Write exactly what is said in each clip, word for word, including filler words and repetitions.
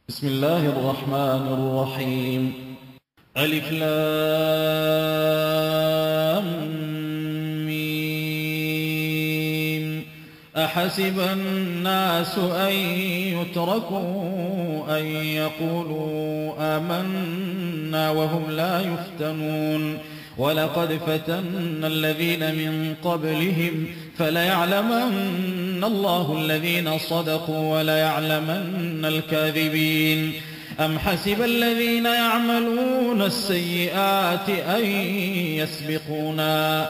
بسم الله الرحمن الرحيم. ألف لام ميم. أحسب الناس أن يتركوا أن يقولوا آمنا وهم لا يفتنون ولقد فتنا الذين من قبلهم فليعلمن الله الذين صدقوا وليعلمن الكاذبين. أم حسب الذين يعملون السيئات أن يسبقونا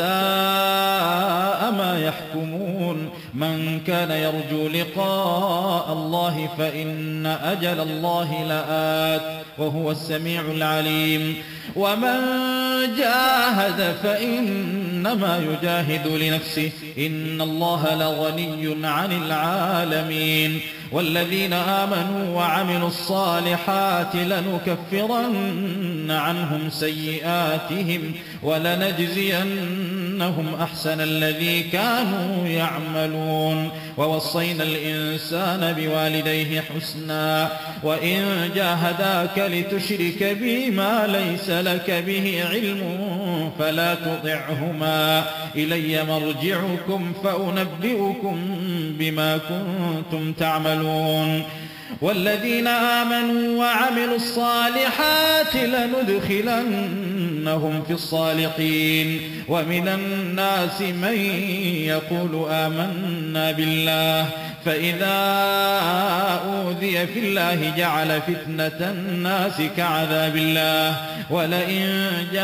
ساء ما يحكمون. من كان يرجو لقاء الله فإن أجل الله لآت وهو السميع العليم. ومن جاهد فإنما يجاهد لنفسه إن الله لغني عن العالمين. والذين آمنوا وعملوا الصالحات لنكفرن عنهم سيئاتهم ولنجزينهم أحسن الذي كانوا يعملون. ووصينا الإنسان بوالديه حسنا وإن جاهداك لتشرك بي ما ليس لك به علم فلا تطعهما إلي مرجعكم فأنبئكم بما كنتم تعملون. والذين آمنوا وعملوا الصالحات لندخلنهم في الصالحين. ومن الناس من يقول آمنا بالله فإذا أوذي في الله جعل فتنة الناس كعذاب الله ولئن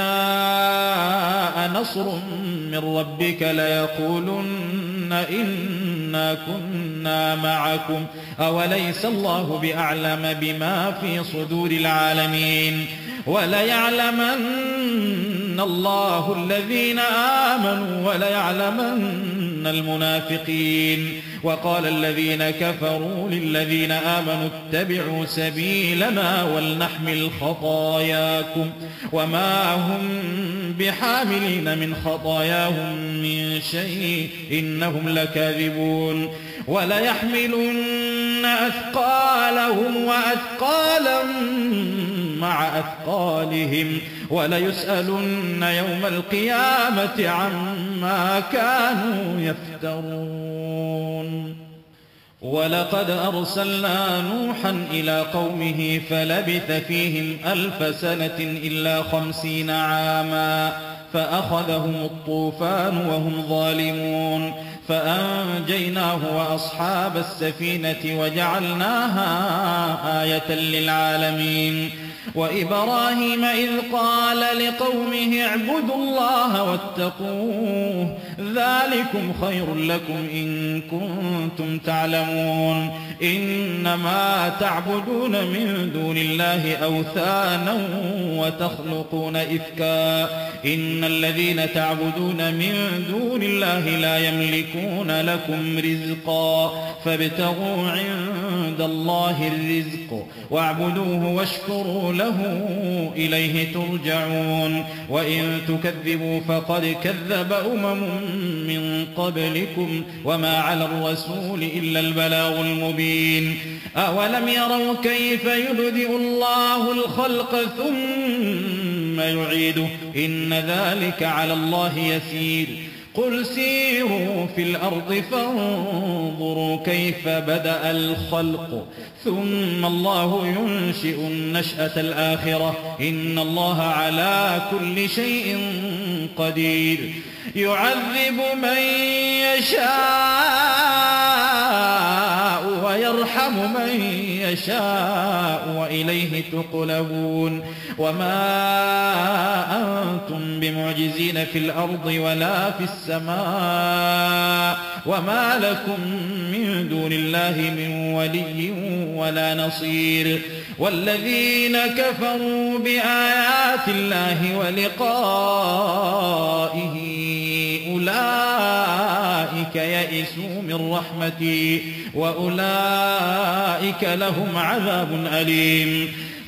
جاء نصر من ربك ليقولن إنا كنا معكم أوليس الله بأعلم بما في صدور العالمين. وليعلمن الله الذين آمنوا وليعلمن المنافقين. وقال الذين كفروا للذين آمنوا اتبعوا سبيلنا ولنحمل خطاياكم وما هم بحاملين من خطاياهم من شيء إنهم لكاذبون. وليحملن أثقالهم وأثقالا مع أثقالهم وليسألن يوم القيامة عما كانوا يفترون. ولقد أرسلنا نوحا إلى قومه فلبث فيهم ألف سنة إلا خمسين عاما فأخذهم الطوفان وهم ظالمون فأنجيناه وأصحاب السفينة وجعلناها آية للعالمين. وإبراهيم إذ قال لقومه اعبدوا الله واتقوه ذلكم خير لكم إن كنتم تعلمون. إنما تعبدون من دون الله أوثانا وتخلقون إفكا إن الذين تعبدون من دون الله لا يملكون لكم رزقا فابتغوا عند الله الرزق واعبدوه واشكروا له إليه ترجعون. وإن تكذبوا فقد كذب أمم من قبلكم وما على الرسول إلا البلاغ المبين. أولم يروا كيف يبدئ الله الخلق ثم يعيده إن ذلك على الله يسير. قل سيروا في الأرض فانظروا كيف بدأ الخلق ثم الله ينشئ النشأة الآخرة إن الله على كل شيء قدير. يعذب من يشاء ويرحم من يشاء وإليه تقلبون. وما أنتم بمعجزين في الأرض ولا في السماء وما لكم من دون الله من ولي ولا نصير. والذين كفروا بآيات الله ولقائه أولئك يئسوا من رحمتي وأولئك لهم عذاب أليم.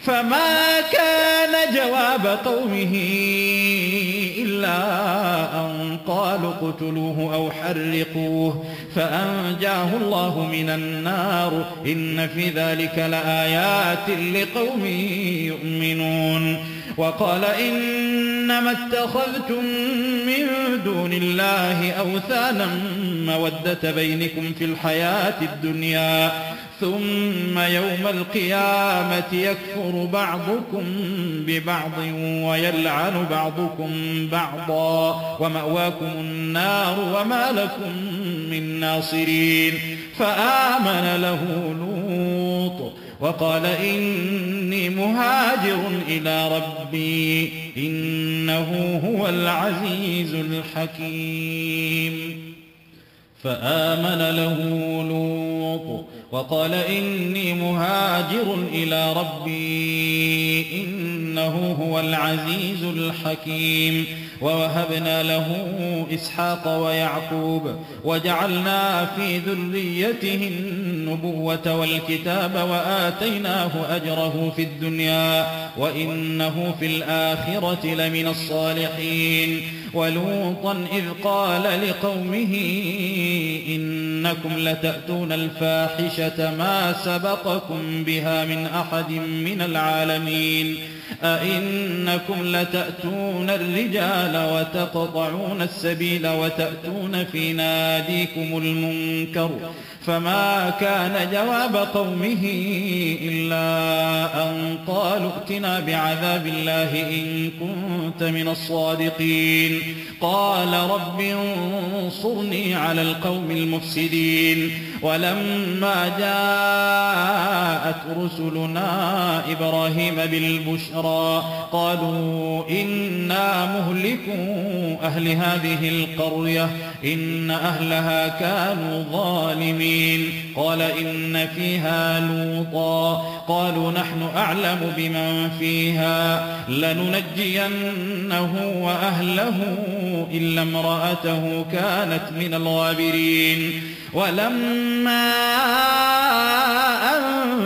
فما كان جواب قومه إلا أن قالوا اقتلوه أو حرقوه فأنجاه الله من النار إن في ذلك لآيات لقوم يؤمنون. وقال إنما اتخذتم من دون الله أوثانا مودة بينكم في الحياة الدنيا ثم يوم القيامة يكفر بعضكم ببعض ويلعن بعضكم بعضا ومأواكم النار وما لكم من ناصرين. فآمن له لوط وقال إني مهاجر إلى ربي إنه هو العزيز الحكيم. فآمن له لوط وقال إني مهاجر إلى ربي إنه هو العزيز الحكيم. ووهبنا له إسحاق ويعقوب وجعلنا في ذريته النبوة والكتاب وآتيناه أجره في الدنيا وإنه في الآخرة لمن الصالحين. ولوطا إذ قال لقومه إنكم لتأتون الفاحشة ما سبقكم بها من أحد من العالمين أئنكم لتأتون الرجال وتقطعون السبيل وتأتون في ناديكم المنكر. فما كان جواب قومه إلا أن قالوا ائتنا بعذاب الله إن كنت من الصادقين. قال رب انصرني على القوم المفسدين. ولما جاءت رسلنا إبراهيم بالبشرى قالوا إنا مهلكو أهل هذه القرية إن أهلها كانوا ظالمين. قال إن فيها لوطا قالوا نحن أعلم بمن فيها لننجينه وأهله إلا امرأته كانت من الغابرين. ولما أن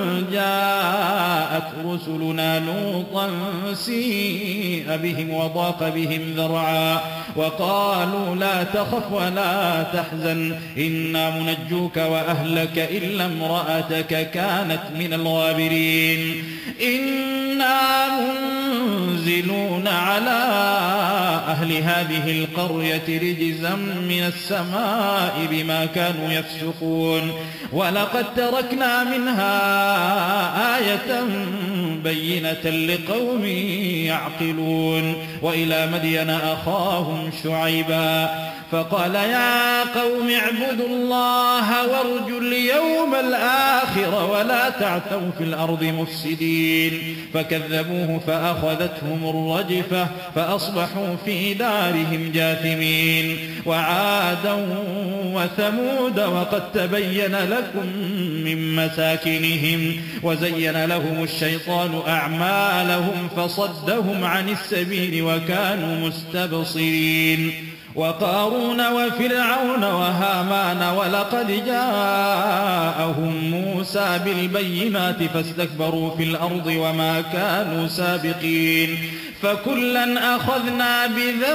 جاءت رسلنا لوطا سيء بهم وضاق بهم ذرعا وقالوا لا تخف ولا تحزن إنا منجوك وأهلك إلا امرأتك كانت من الغابرين. إنا منزلون على أهل هذه القرية رجزا من السماء بما كانوا يفسقون. ولقد تركنا منها آية بينة لقوم يعقلون. وإلى مدين أخاهم شعيبا فقال يا قوم اعبدوا الله وارجوا اليوم الآخر ولا تعثوا في الأرض مفسدين. فكذبوه فأخذتهم الرجفة فأصبحوا في دارهم جاثمين. وعادا وثمود وقد تبين لكم من مساكنهم وزين لهم الشيطان أعمالهم فصدهم عن السبيل وكانوا مستبصرين. وقارون وفرعون وهامان ولقد جاءهم موسى بالبينات فاستكبروا في الأرض وما كانوا سابقين. فكلا أخذنا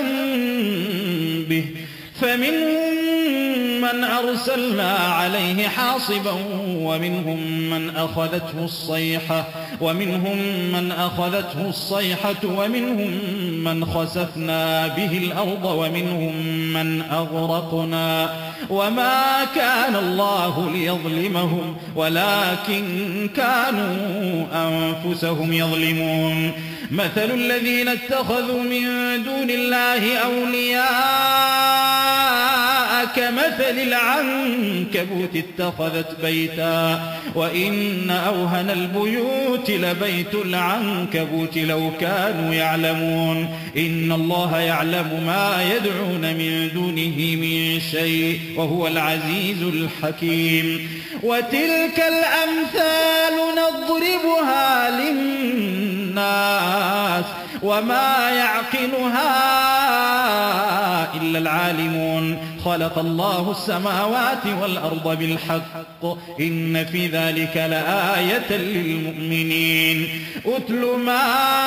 بذنبه فمنهم من أرسلنا عليه حاصبا ومنهم من أخذته الصيحة ومنهم من أخذته الصيحة ومنهم من خسفنا به الأرض ومنهم من أغرقنا. وما كان الله ليظلمهم ولكن كانوا أنفسهم يظلمون. مثل الذين اتخذوا من دون الله أولياء كمثل العنكبوت اتخذت بيتا وإن أوهن البيوت لبيت العنكبوت لو كانوا يعلمون. إن الله يعلم ما يدعون من دونه من شيء وهو العزيز الحكيم. وتلك الأمثال نضربها للناس وما يعقلها إلا العالمون. خلق الله السماوات والأرض بالحق إن في ذلك لآية للمؤمنين أتل ما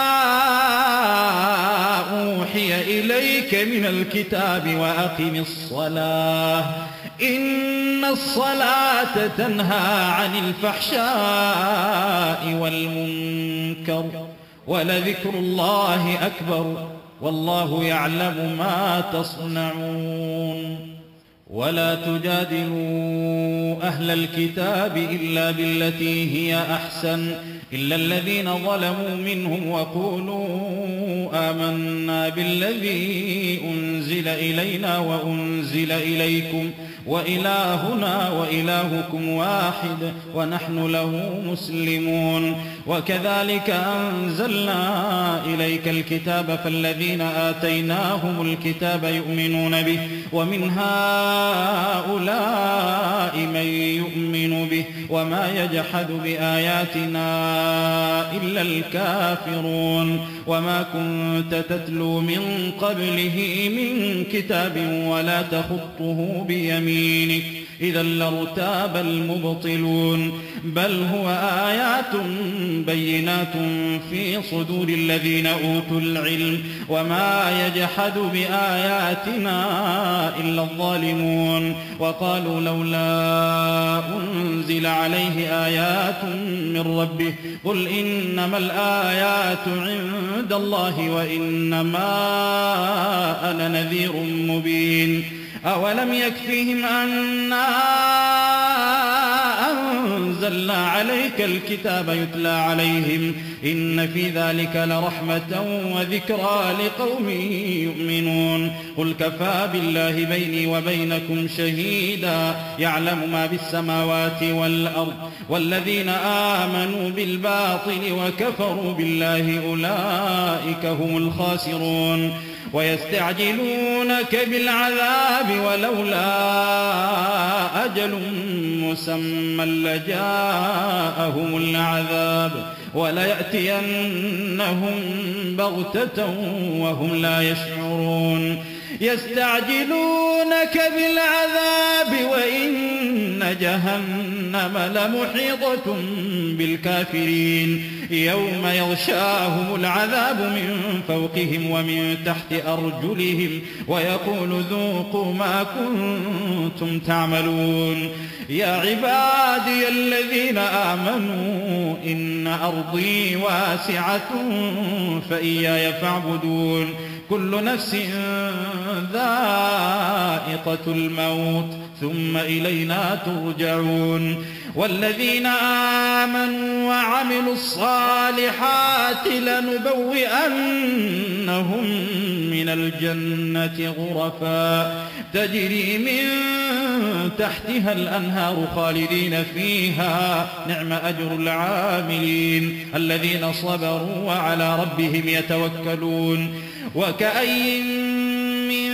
أوحي إليك من الكتاب وأقم الصلاة إن الصلاة تنهى عن الفحشاء والمنكر ولذكر الله أكبر والله يعلم ما تصنعون ولا تجادلوا أهل الكتاب إلا بالتي هي أحسن إلا الذين ظلموا منهم وقولوا آمنا بالذي أنزل إلينا وأنزل إليكم وإلهنا وإلهكم واحد ونحن له مسلمون وكذلك أنزلنا إليك الكتاب فالذين آتيناهم الكتاب يؤمنون به ومن هؤلاء من يؤمن به وما يجحد بآياتنا إلا الكافرون وما كنت تتلو من قبله من كتاب ولا تخطه بيمينك إذا لارتاب المبطلون بل هو آيات بينات في صدور الذين أوتوا العلم وما يجحد بآياتنا إلا الظالمون وقالوا لولا أنزل عليه آيات من ربه قل إنما الآيات عند الله وإنما أنا نذير مبين أولم يكفهم أنا أنزلنا عليك الكتاب يتلى عليهم إن في ذلك لرحمة وذكرى لقوم يؤمنون قل كفى بالله بيني وبينكم شهيدا يعلم ما في السماوات والأرض والذين آمنوا بالباطل وكفروا بالله أولئك هم الخاسرون ويستعجلونك بالعذاب ولولا أجل مسمى لجاءهم العذاب وليأتينهم بغتة وهم لا يشعرون يستعجلونك بالعذاب وإن جهنم لمحيطة بالكافرين يوم يغشاهم العذاب من فوقهم ومن تحت أرجلهم ويقول ذوقوا ما كنتم تعملون يا عبادي الذين آمنوا إن أرضي واسعة فإياي فاعبدون كل نفس ذائقة الموت ثم إلينا ترجعون والذين آمنوا وعملوا الصالحات لنبوئنهم من الجنة غرفا تجري من تحتها الأنهار خالدين فيها نعم أجر العاملين الذين صبروا وعلى ربهم يتوكلون وكأي من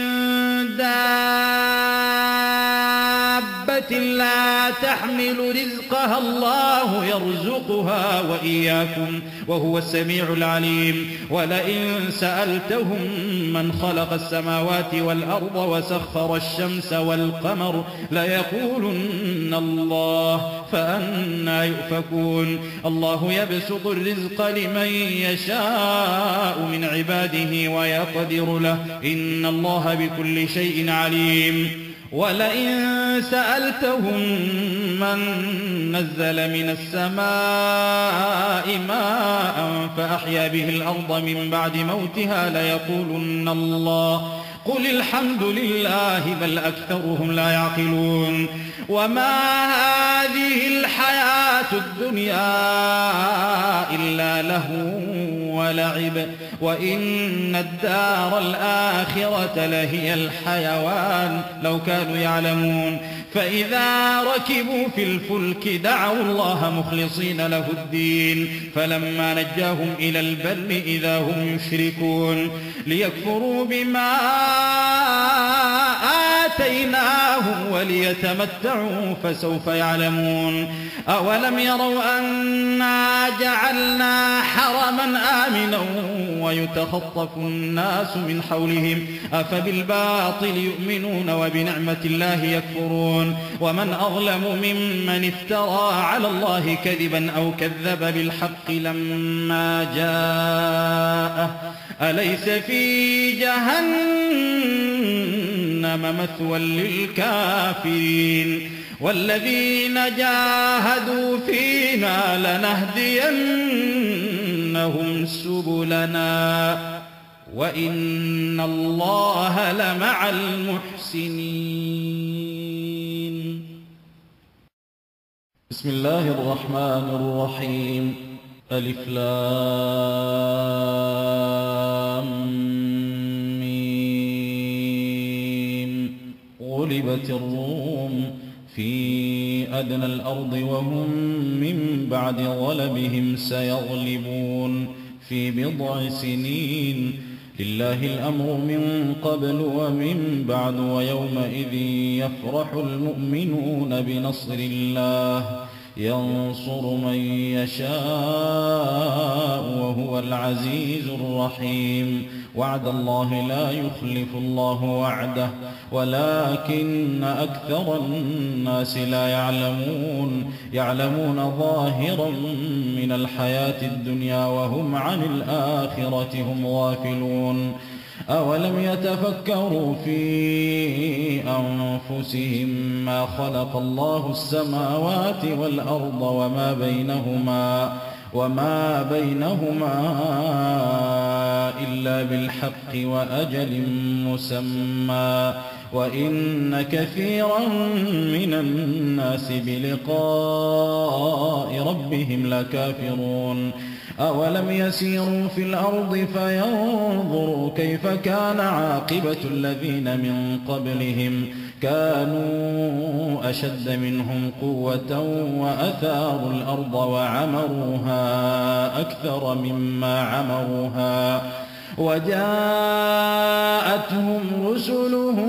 دابة لا تحمل رزقها الله يرزقها وإياكم وهو السميع العليم ولئن سألتهم من خلق السماوات والأرض وسخر الشمس والقمر ليقولن الله فأنى يؤفكون الله يبسط الرزق لمن يشاء من عباده ويقدر له إن الله بكل شيء عليم ولئن سألتهم من نزل من السماء ماء فأحيا به الأرض من بعد موتها ليقولن الله قل الحمد لله بل أكثرهم لا يعقلون وما هذه الحياة الدنيا إلا لهو ولعب وإن الدار الآخرة لهي الحيوان لو كانوا يعلمون فإذا ركبوا في الفلك دعوا الله مخلصين له الدين فلما نجاهم إلى البر إذا هم يشركون ليكفروا بما آتيناهم وليتمتعوا فسوف يعلمون أولم يروا أنا جعلنا حرما آمنا ويتخطف الناس من حولهم أفبالباطل يؤمنون وبنعمة الله يكفرون ومن أظلم ممن افترى على الله كذبا أو كذب بالحق لما جاءه أليس في جهنم مثوى للكافرين والذين جاهدوا فينا لنهدينهم سبلنا وإن الله لمع المحسنين. بسم الله الرحمن الرحيم. ألف لام ميم. غلبت الروم في أدنى الأرض وهم من بعد غلبهم سيغلبون في بضع سنين لله الأمر من قبل ومن بعد ويومئذ يفرح المؤمنون بنصر الله ينصر من يشاء وهو العزيز الرحيم. وعد الله لا يخلف الله وعده ولكن أكثر الناس لا يعلمون يعلمون ظاهرا من الحياة الدنيا وهم عن الآخرة هم غافلون. أولم يتفكروا في أنفسهم ما خلق الله السماوات والأرض وما بينهما وما بينهما إلا بالحق وأجل مسمى وإن كثيرا من الناس بلقاء ربهم لكافرون. أولم يسيروا في الأرض فينظروا كيف كان عاقبة الذين من قبلهم كانوا أشد منهم قوة وأثاروا الأرض وعمروها أكثر مما عمروها وجاءتهم رسلهم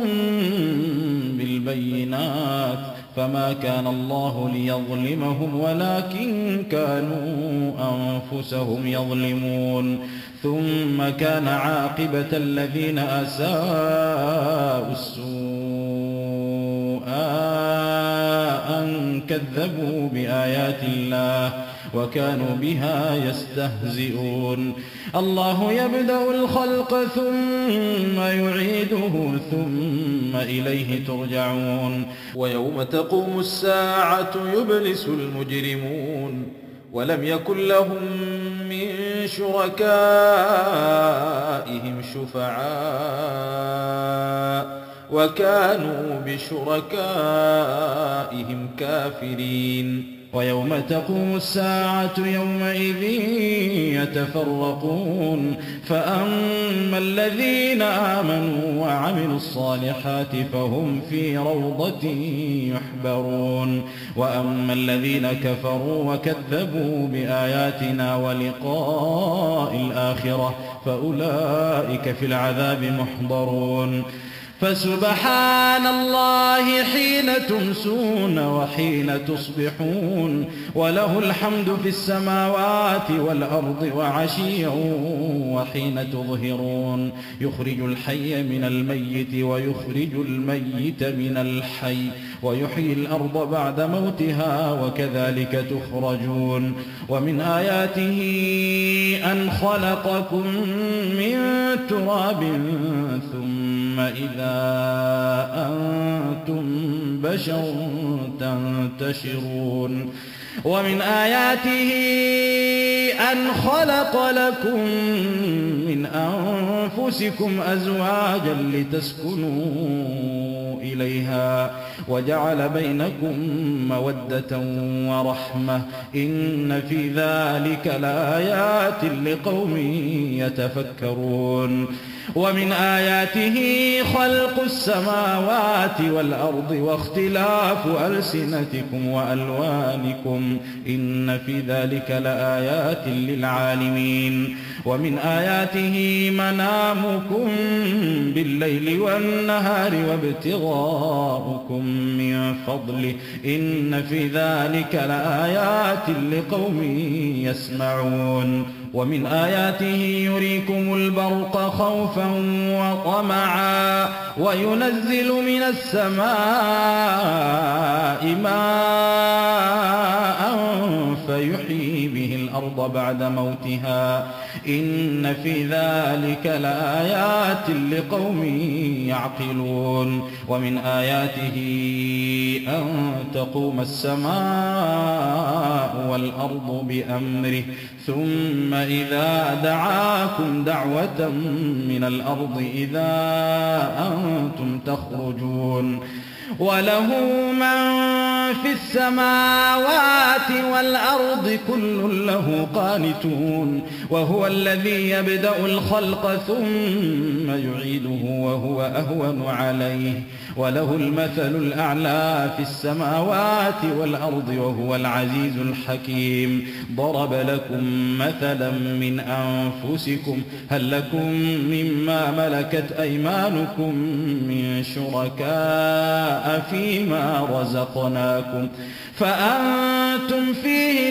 بالبينات فما كان الله ليظلمهم ولكن كانوا أنفسهم يظلمون. ثم كان عاقبة الذين أساءوا السوء أن كذبوا بآيات الله وكانوا بها يستهزئون. الله يبدأ الخلق ثم يعيده ثم إليه ترجعون. ويوم تقوم الساعة يبلس المجرمون ولم يكن لهم من شركائهم شفعاء وكانوا بشركائهم كافرين. ويوم تقوم الساعة يومئذ يتفرقون فأما الذين آمنوا وعملوا الصالحات فهم في روضة يحبرون وأما الذين كفروا وكذبوا بآياتنا ولقاء الآخرة فأولئك في العذاب محضرون. فسبحان الله حين تمسون وحين تصبحون وله الحمد في السماوات والأرض وعشيا وحين تظهرون. يخرج الحي من الميت ويخرج الميت من الحي ويحيي الأرض بعد موتها وكذلك تخرجون. ومن آياته أن خلقكم من تراب ثم إذا أنتم بشر تنتشرون. ومن آياته أن خلق لكم من أنفسكم أزواجا لتسكنوا إليها وجعل بينكم مودة ورحمة إن في ذلك لآيات لقوم يتفكرون. ومن آياته خلق السماوات والأرض واختلاف ألسنتكم وألوانكم إن في ذلك لآيات للعالمين ومن آياته منامكم بالليل والنهار وابتغاؤكم من فضله إن في ذلك لآيات لقوم يسمعون ومن آياته يريكم البرق خوفا وطمعا وينزل من السماء ماء فيحيي به الأرض بعد موتها إن في ذلك لآيات لقوم يعقلون ومن آياته أن تقوم السماء والأرض بأمره ثم إذا دعاكم دعوة من الأرض إذا أنتم تخرجون وله من في السماوات والأرض كل له قانتون وهو الذي يبدأ الخلق ثم يعيده وهو أهون عليه وله المثل الأعلى في السماوات والأرض وهو العزيز الحكيم ضرب لكم مثلا من أنفسكم هل لكم مما ملكت أيمانكم من شركاء فيما رزقناكم فأنتم فيه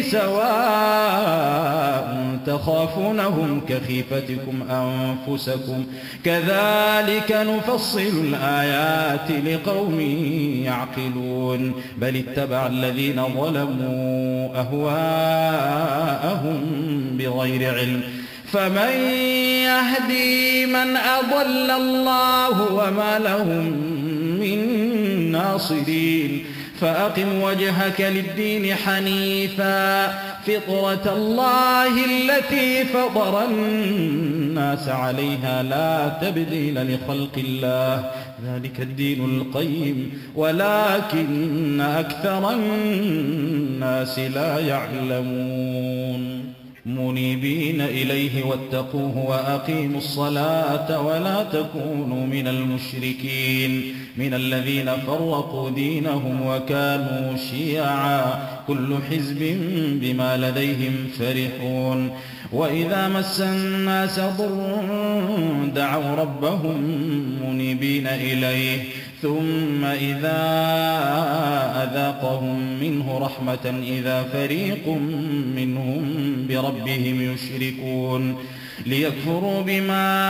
سواء تخافونهم كخيفتكم أنفسكم كذلك نفصل الآيات لقوم يعقلون بل اتبع الذين ظلموا أهواءهم بغير علم فمن يهدي من أضل الله وما لهم من ناصرين فأقم وجهك للدين حنيفا فطرة الله التي فطر الناس عليها لا تبديل لخلق الله ذلك الدين القيم ولكن أكثر الناس لا يعلمون منيبين إليه واتقوه وأقيموا الصلاة ولا تكونوا من المشركين من الذين فرقوا دينهم وكانوا شيعا كل حزب بما لديهم فرحون وإذا مس الناس ضر دعوا ربهم منيبين إليه ثم إذا أذاقهم منه رحمة إذا فريق منهم بربهم يشركون ليكفروا بما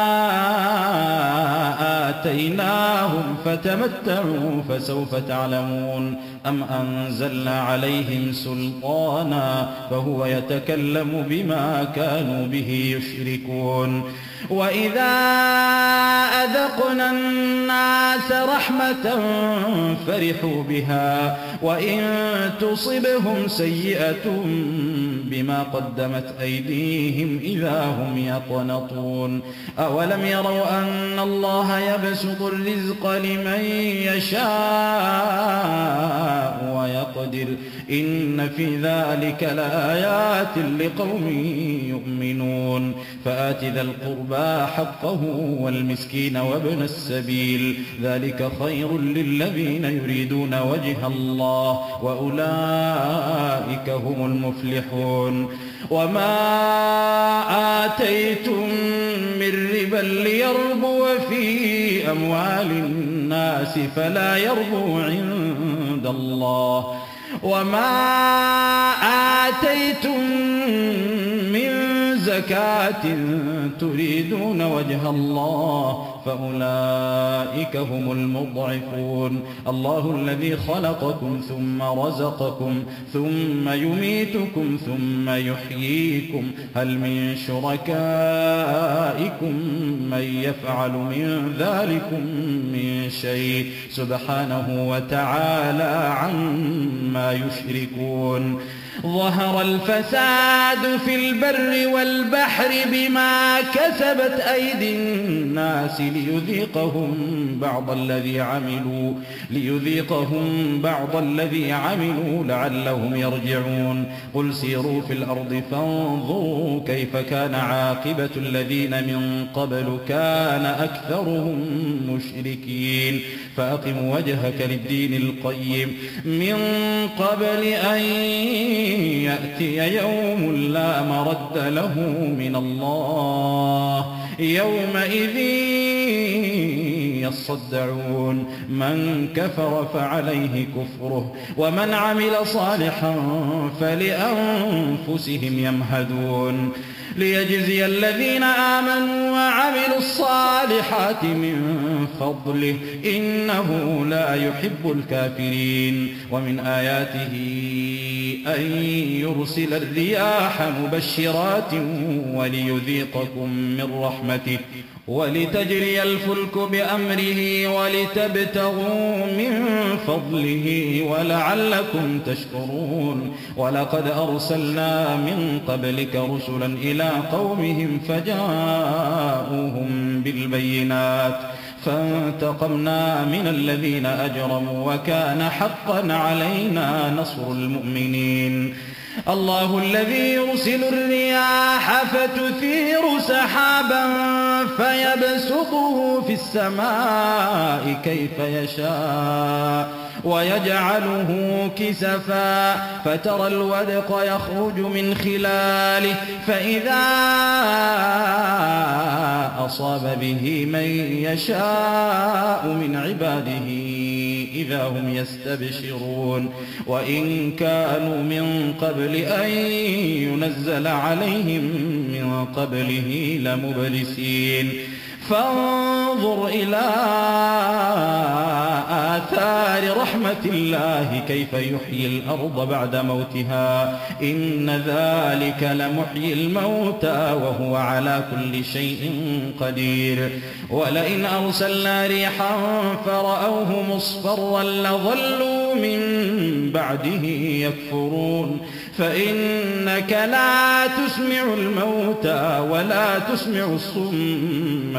آتيناهم فتمتعوا فسوف تعلمون أم أنزلنا عليهم سلطانا فهو يتكلم بما كانوا به يشركون وإذا أذقنا الناس رحمة فرحوا بها وإن تصبهم سيئة بما قدمت أيديهم إذا هم يقنطون أولم يروا أن الله يبسط الرزق لمن يشاء ويقدر إن في ذلك لآيات لقوم يؤمنون فآت ذا القربى حقه والمسكين وابن السبيل ذلك خير للذين يريدون وجه الله وأولئك هم المفلحون وما آتيتم من ربا ليربو في أموال الناس فلا يربو عند الله وما آتيتم من زكاة تريدون وجه الله فأولئك هم المضعفون الله الذي خلقكم ثم رزقكم ثم يميتكم ثم يحييكم هل من شركائكم من يفعل من ذلكم من شيء سبحانه وتعالى عما يشركون ظهر الفساد في البر والبحر بما كسبت أيدي الناس ليذيقهم بعض الذي عملوا ليذيقهم بعض الذي عملوا لعلهم يرجعون قل سيروا في الأرض فانظروا كيف كان عاقبة الذين من قبل كان أكثرهم مشركين فأقم وجهك للدين القيم من قبل أن يأتي يوم لا مرد له من الله يومئذ يصدعون من كفر فعليه كفره ومن عمل صالحا فلأنفسهم يمهدون ليجزي الذين آمنوا وعملوا الصالحات من فضله إنه لا يحب الكافرين ومن آياته أن يرسل الرياح مبشرات وليذيقكم من رحمته ولتجري الفلك بأمره ولتبتغوا من فضله ولعلكم تشكرون ولقد أرسلنا من قبلك رسلا إلى قومهم فجاءوهم بالبينات فانتقمنا من الذين أجرموا وكان حقا علينا نصر المؤمنين الله الذي يرسل الرياح فتثير سحابا فيبسطه في السماء كيف يشاء ويجعله كسفا فترى الودق يخرج من خلاله فإذا أصاب به من يشاء من عباده إذا هم يستبشرون وإن كانوا من قبل أن ينزل عليهم من قبله لمبلسين فانظر إلى آثار رحمة الله كيف يحيي الأرض بعد موتها إن ذلك لمحيي الموتى وهو على كل شيء قدير ولئن أرسلنا ريحا فرأوه مصفرا لظلوا من بعده يكفرون فإنك لا تسمع الموتى ولا تسمع الصم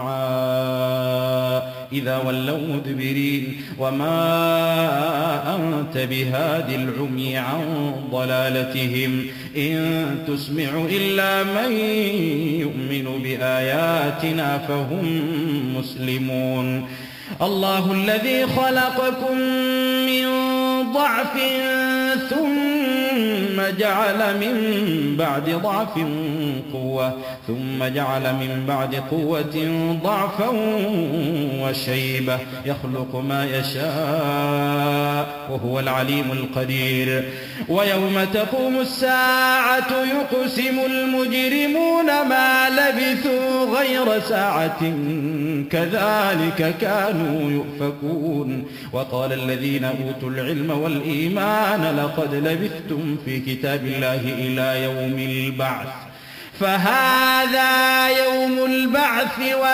الدعاء إذا ولوا مدبرين وما أنت بهاد العمي عن ضلالتهم إن تسمع إلا من يؤمن بآياتنا فهم مسلمون الله الذي خلقكم من ضعف ثم جعل من بعد ضعف قوة ثم جعل من بعد قوة ضعفا وشيبة يخلق ما يشاء وهو العليم القدير ويوم تقوم الساعة يقسم المجرمون ما لبثوا غير ساعة كذلك كانوا يؤفكون وقال الذين أوتوا العلم والإيمان لقد لبثتم في كتاب الله إلى يوم البعث فهذا يوم البعث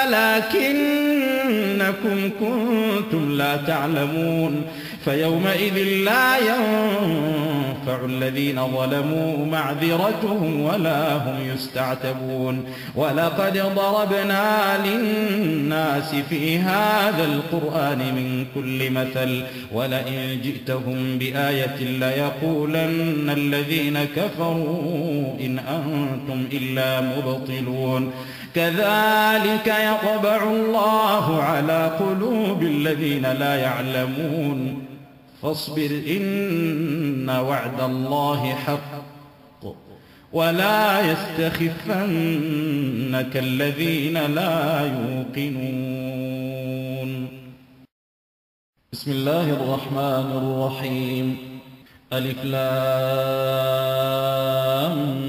ولكنكم كنتم لا تعلمون فيومئذ لا ينفع الذين ظلموا معذرتهم ولا هم يستعتبون ولقد ضربنا للناس في هذا القرآن من كل مثل ولئن جئتهم بآية ليقولن الذين كفروا إن أنتم إلا مبطلون كذلك يطبع الله على قلوب الذين لا يعلمون فاصبر إن وعد الله حق ولا يستخفنك الذين لا يوقنون بسم الله الرحمن الرحيم ألف لام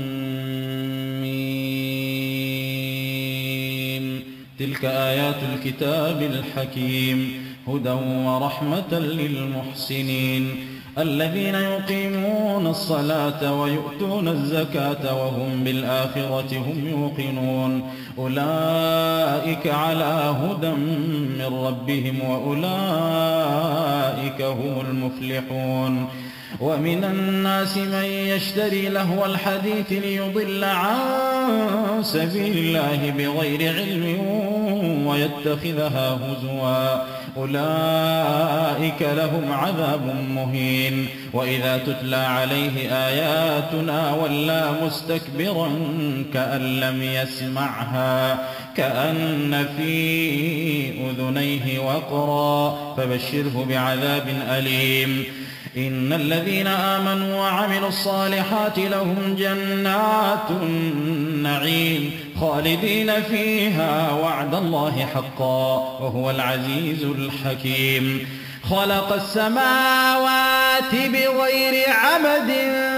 تلك آيات الكتاب الحكيم هدى ورحمة للمحسنين الذين يقيمون الصلاة ويؤتون الزكاة وهم بالآخرة هم يوقنون أولئك على هدى من ربهم وأولئك هم المفلحون ومن الناس من يشتري لهو الحديث ليضل عن سبيل الله بغير علم ويتخذها هزوا أولئك لهم عذاب مهين وإذا تتلى عليه آياتنا ولى مستكبرا كأن لم يسمعها كأن في أذنيه وقرا فبشره بعذاب أليم إن الذين آمنوا وعملوا الصالحات لهم جنات النعيم خالدين فيها وعد الله حقا وهو العزيز الحكيم خلق السماوات بغير عمد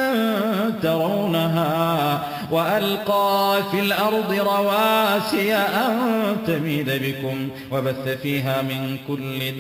ترونها وألقى في الأرض رواسي أن تميد بكم وبث فيها من كل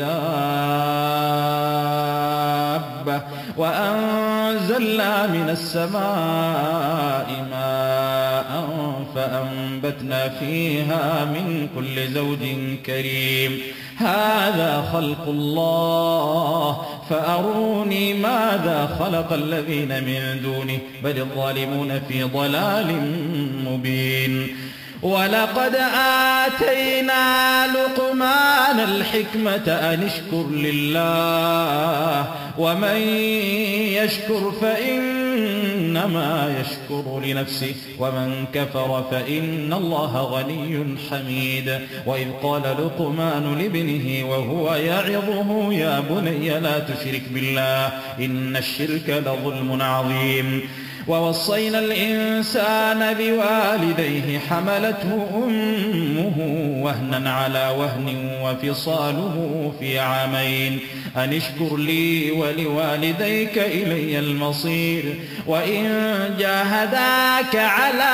دابة وأنزلنا من السماء ماء فأنبتنا فيها من كل زوج كريم هذا خلق الله فأروني ماذا خلق الذين من دونه بل الظالمون في ضلال مبين ولقد آتينا لقمان الحكمة أن اشكر لله ومن يشكر فإنما يشكر لنفسه ومن كفر فإن الله غني حميد وإذ قال لقمان لابنه وهو يعظه يا بني لا تشرك بالله إن الشرك لظلم عظيم ووصينا الإنسان بوالديه حملته أمه وهنا على وهن وفصاله في عامين أن اشكر لي ولوالديك إلي المصير وإن جاهداك على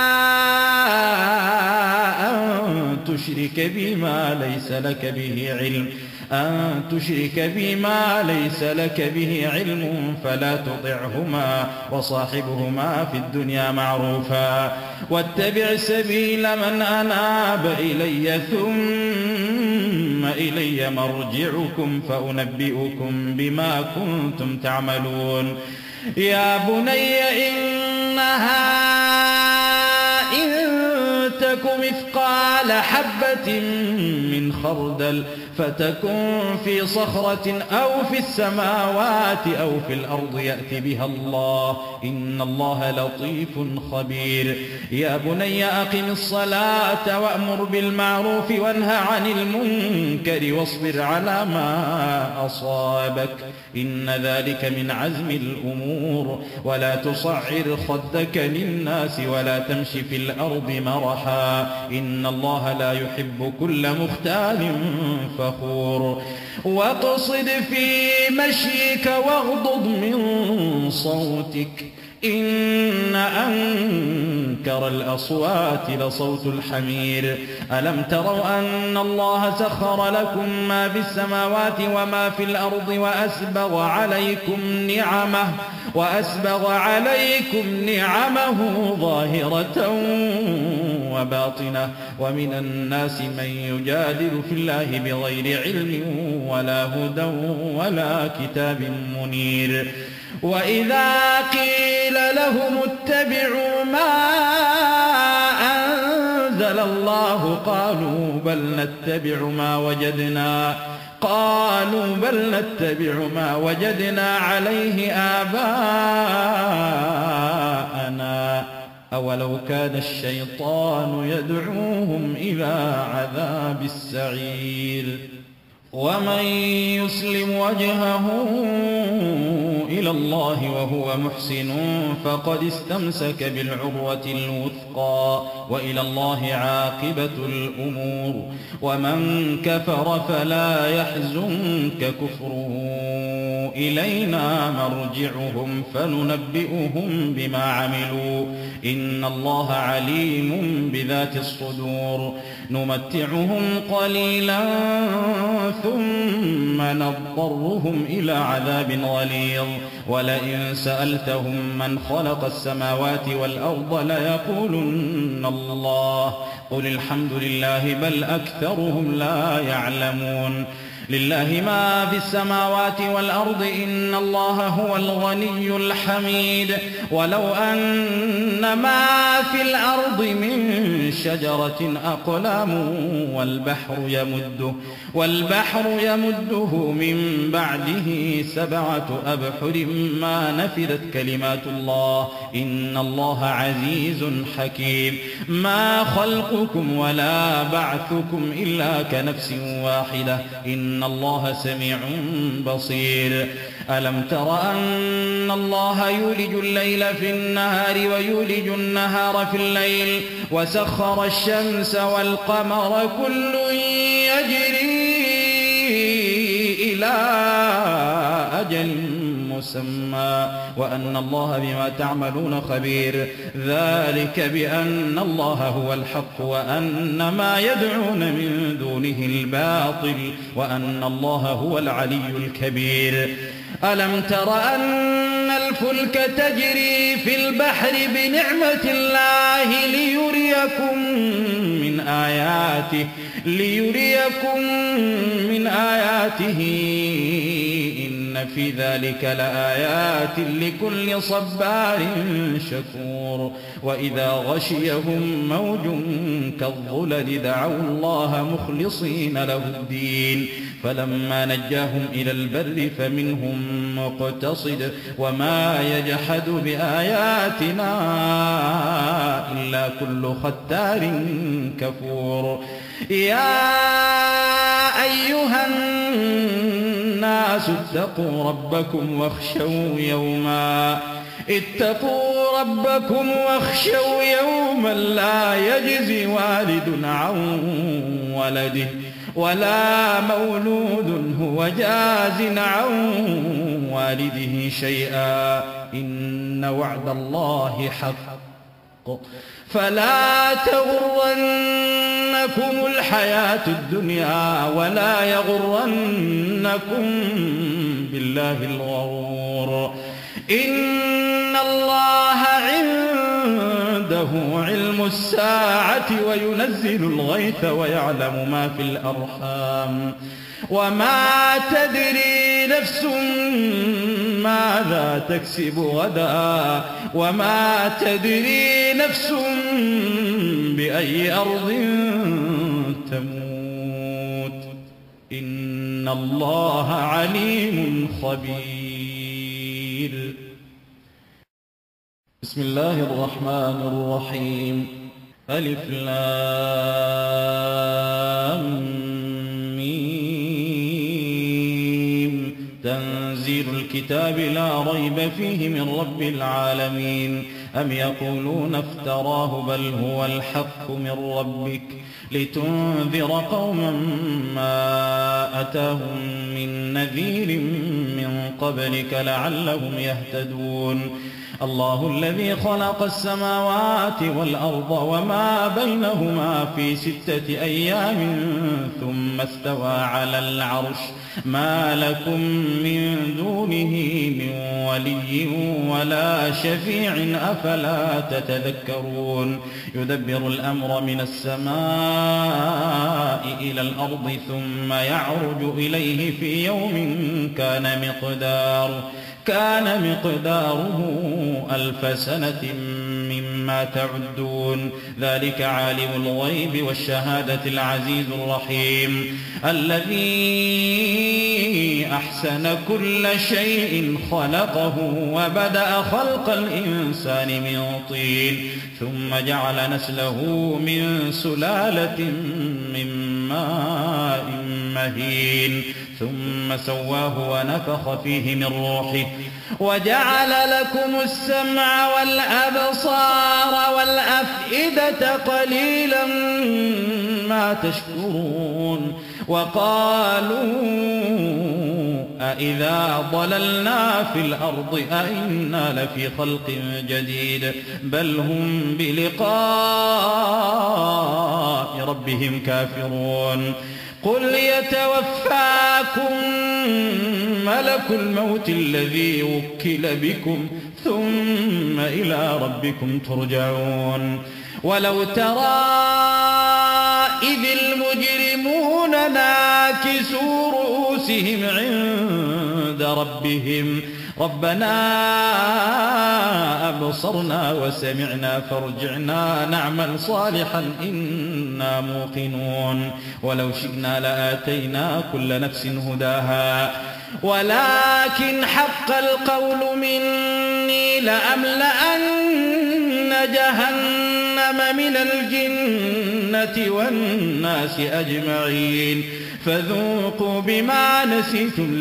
أن تشرك بما ليس لك به علم أن تشرك بما ليس لك به علم فلا تطعهما وصاحبهما في الدنيا معروفا واتبع سبيل من أناب إلي ثم إلي مرجعكم فأنبئكم بما كنتم تعملون يا بني إنها إن تك مثقال حبة من خردل فتكن في صخرة أو في السماوات أو في الأرض يأت بها الله إن الله لطيف خبير يا بني أقم الصلاة وأمر بالمعروف وانهى عن المنكر واصبر على ما أصابك إن ذلك من عزم الأمور ولا تصعر خدك للناس ولا تمشي في الأرض مرحا إن الله لا يحب كل مختال فخور واقصد في مشيك واغضض من صوتك إن أنكر الأصوات لصوت الحمير ألم تروا أن الله سخر لكم ما في السماوات وما في الأرض وأسبغ عليكم نعمه وأسبغ عليكم نعمه ظاهرة وباطنة ومن الناس من يجادل في الله بغير علم ولا هدى ولا كتاب منير وإذا قيل لهم اتبعوا ما أنزل الله قالوا بل نتبع ما وجدنا قالوا بل نتبع ما وجدنا عليه آباءنا أولو كان الشيطان يدعوهم إلى عذاب السعير ومن يسلم وجهه إلى الله وهو محسن فقد استمسك بالعروة الوثقى وإلى الله عاقبة الأمور ومن كفر فلا يحزنك كفره إلينا مرجعهم فننبئهم بما عملوا إن الله عليم بذات الصدور نمتعهم قليلا ثم نضطرهم إلى عذاب غليظ ولئن سألتهم من خلق السماوات والأرض ليقولن الله قل الحمد لله بل أكثرهم لا يعلمون لله ما في السماوات والأرض إن الله هو الغني الحميد ولو أن ما في الأرض من شجرة أقلام والبحر يمده والبحر يمده من بعده سبعة أبحر ما نفدت كلمات الله إن الله عزيز حكيم ما خلقكم ولا بعثكم إلا كنفس واحدة إن الله سميع بصير ألم تر أن الله يولج الليل في النهار ويولج النهار في الليل وسخر الشمس والقمر كل يجري إلى أجل مسمى وأن الله بما تعملون خبير ذلك بأن الله هو الحق وأن ما يدعون من دونه الباطل وأن الله هو العلي الكبير ألم تر أن الفلك تجري في البحر بنعمة الله ليريكم من آياته ليريكم من آياته إن في ذلك لآيات لكل صبار شكور وإذا غشيهم موج كالظلل دعوا الله مخلصين له الدين فلما نجاهم إلى البر فمنهم مقتصد وما يجحد بآياتنا إلا كل ختار كفور يا أيها الناس اتقوا ربكم واخشوا يوما اتقوا ربكم واخشوا يوما لا يجزي والد عن ولده ولا مولود هو جاز عن والده شيئا إن وعد الله حق فلا تغرنكم الحياة الدنيا ولا يغرنكم بالله الغرور إن الله عنده علم الساعة وينزل الغيث ويعلم ما في الأرحام وما تدري نفس ماذا تكسب غدا وما تدري نفس بأي أرض تموت إن الله عليم خبير بسم الله الرحمن الرحيم ألف لام تنزيل الكتاب لا ريب فيه من رب العالمين أم يقولون افتراه بل هو الحق من ربك لتنذر قوما ما أتاهم من نذير من قبلك لعلهم يهتدون الله الذي خلق السماوات والأرض وما بينهما في ستة أيام ثم استوى على العرش ما لكم من دونه من ولي ولا شفيع أفلا تتذكرون يدبر الأمر من السماء إلى الأرض ثم يعرج إليه في يوم كان مقداره كان مقداره ألف سنة مما تعدون ذلك عالم الغيب والشهادة العزيز الرحيم الذي أحسن كل شيء خلقه وبدأ خلق الإنسان من طين ثم جعل نسله من سلالة من ماء مهين ثم سواه ونفخ فيه من روحه وجعل لكم السمع والأبصار والأفئدة قليلا ما تشكرون وقالوا أإذا ضللنا في الأرض أإنا لفي خلق جديد بل هم بلقاء ربهم كافرون قل يتوفاكم ملك الموت الذي وكل بكم ثم إلى ربكم ترجعون ولو ترى إذ المجرمون ناكسوا أنفسهم عند ربهم ربنا أبصرنا وسمعنا فارجعنا نعمل صالحا إنا موقنون ولو شئنا لآتينا كل نفس هداها ولكن حق القول مني لأملأن جهنم من الجنة والناس أجمعين فذوقوا بما نسيتم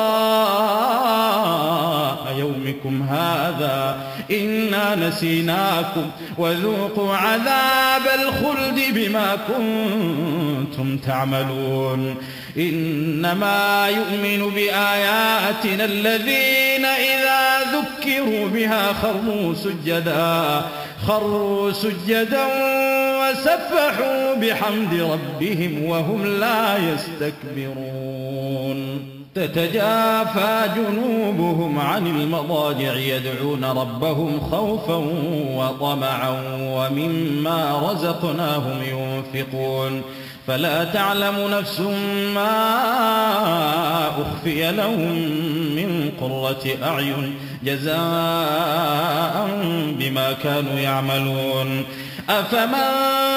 لقاء يومكم هذا إنا نسيناكم وذوقوا عذاب الخلد بما كنتم تعملون إنما يؤمن بآياتنا الذين إذا ذكروا بها خروا سجدا خروا سجدا وسبحوا بحمد ربهم وهم لا يستكبرون تتجافى جنوبهم عن المضاجع يدعون ربهم خوفا وطمعا ومما رزقناهم ينفقون فلا تعلم نفس ما أخفي لهم من قرة أعين جزاء بما كانوا يعملون أفمن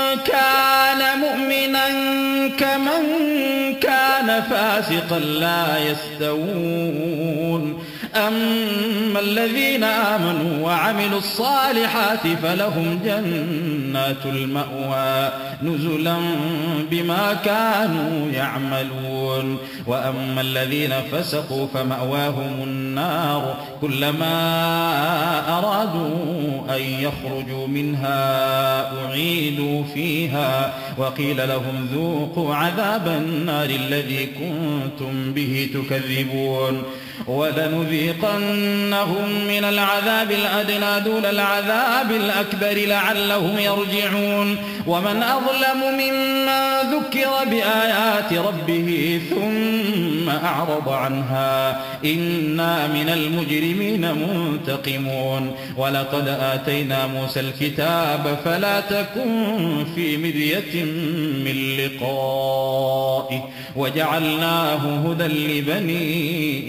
كان مؤمنا كمن كان فاسقا لا يستوون أما الذين آمنوا وعملوا الصالحات فلهم جنات المأوى نزلا بما كانوا يعملون وأما الذين فسقوا فمأواهم النار كلما أرادوا أن يخرجوا منها أعيدوا فيها وقيل لهم ذوقوا عذاب النار الذي كنتم به تكذبون ولنذيقنهم من العذاب الأدنى دون العذاب الأكبر لعلهم يرجعون ومن أظلم ممن ذكر بآيات ربه ثم أعرض عنها إنا من المجرمين منتقمون ولقد آتينا موسى الكتاب فلا تكن في مرية من لقائه وجعلناه هدى لبني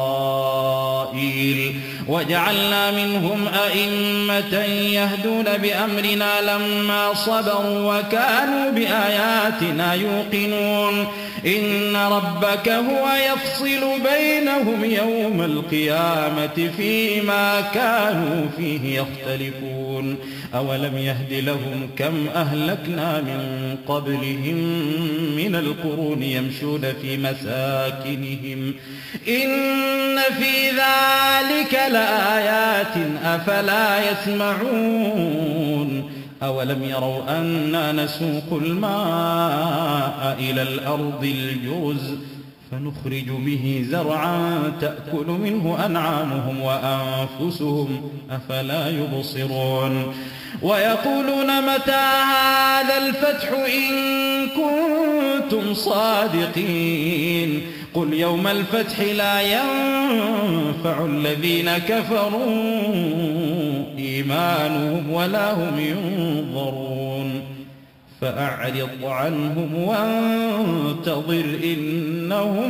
إسرائيل وجعلنا منهم أئمة يهدون بأمرنا لما صبروا وكانوا بآياتنا يوقنون إن ربك هو يفصل بينهم يوم القيامة فيما كانوا فيه يختلفون أولم يهد لهم كم أهلكنا من قبلهم من القرون يمشون في مساكنهم إن في ذلك لآيات أفلا يسمعون أولم يروا أنا نسوق الماء إلى الأرض الجرز فنخرج به زرعا تأكل منه أنعامهم وأنفسهم أفلا يبصرون ويقولون متى هذا الفتح إن كنتم صادقين قل يوم الفتح لا ينفع الذين كفروا إيمانهم ولا هم ينظرون فأعرض عنهم وانتظر إنهم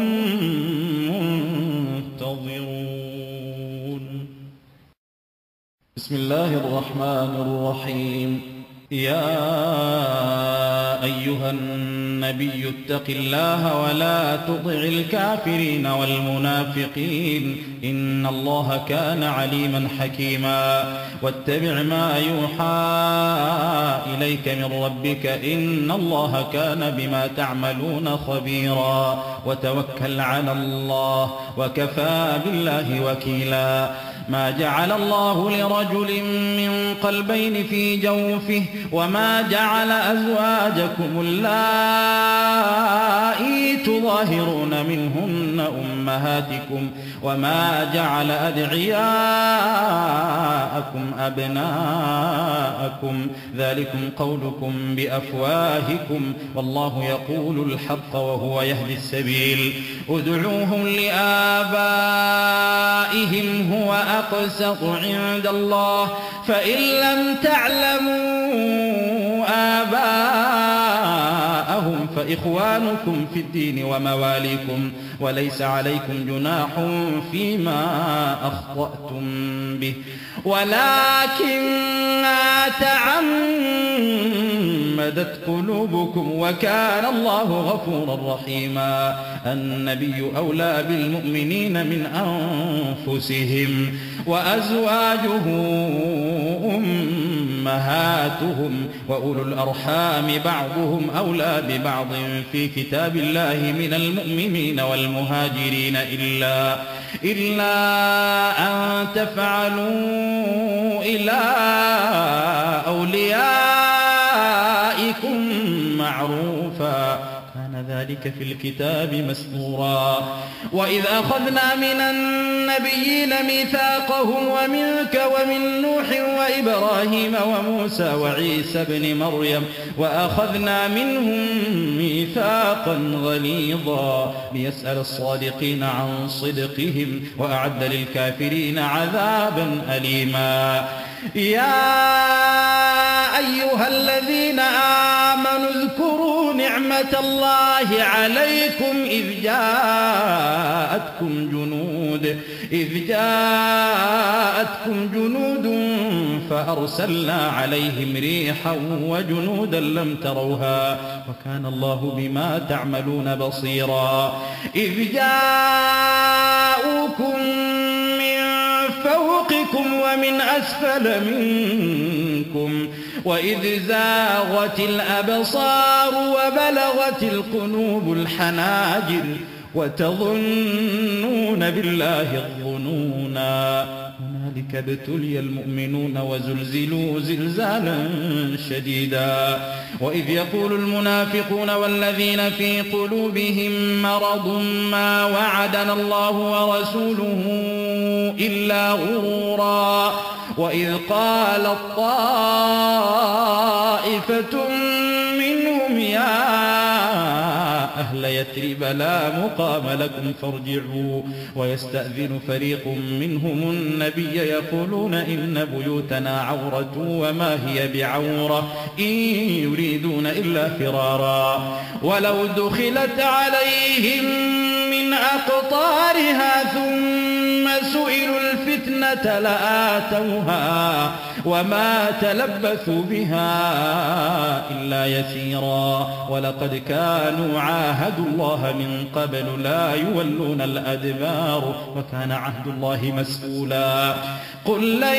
منتظرون بسم الله الرحمن الرحيم يا أيها النبي اتق الله ولا تطع الكافرين والمنافقين إن الله كان عليما حكيما واتبع ما يوحى إليك من ربك إن الله كان بما تعملون خبيرا وتوكل على الله وكفى بالله وكيلا ما جعل الله لرجل من قلبين في جوفه وما جعل أزواجكم اللائي تظاهرون منهن أمهاتكم وما جعل أدعياءكم أبناءكم ذلكم قولكم بأفواهكم والله يقول الحق وهو يهدي السبيل ادعوهم لآبائهم هو أقسط عند الله فإن لم تعلموا آباءهم فإخوانكم في الدين ومواليكم، وليس عليكم جناح فيما أخطأتم به ولكن ما تعمدت قلوبكم، وكان الله غفورا رحيما. النبي أولى بالمؤمنين من أنفسهم، وأزواجه أمهاتهم، وأولو الأرحام بعضهم أولى ببعض في كتاب الله من المؤمنين والمهاجرين إلا إلا أن تفعلوا إلى أوليائكم معروفا، كان ذلك في الكتاب مسطورا. وإذ أخذنا من النبيين ميثاقهم ومنك ومن نوح وإبراهيم وموسى وعيسى بن مريم وأخذنا منهم ميثاقا غليظا ليسأل الصادقين عن صدقهم وأعد للكافرين عذابا أليما. يا أيها الذين آمنوا اذكروا نعمة الله عليكم إذ جاءتكم جنود إذ جاءتكم جنود فأرسلنا عليهم ريحا وجنودا لم تروها وكان الله بما تعملون بصيرا. إذ جاءوكم من فوقكم ومن أسفل منكم وإذ زاغت الأبصار وبلغت القلوب الحناجر وتظنون بالله الظنونا. هنالك ابتلي المؤمنون وزلزلوا زلزالا شديدا. وإذ يقول المنافقون والذين في قلوبهم مرض ما وعدنا الله ورسوله إلا غرورا. وإذ قالت طائفة منهم يا أهل يثرب لا مقام لكم فارجعوا ويستأذن فريق منهم النبي يقولون إن بيوتنا عورة وما هي بعورة إن يريدون إلا فرارا. ولو دخلت عليهم من أقطارها ثم سئلوا الفتنة لآتوها وما تلبثوا بها إلا يسيرا. ولقد كانوا عاهدوا الله من قبل لا يولون الأدبار وكان عهد الله مسؤولا. قل لن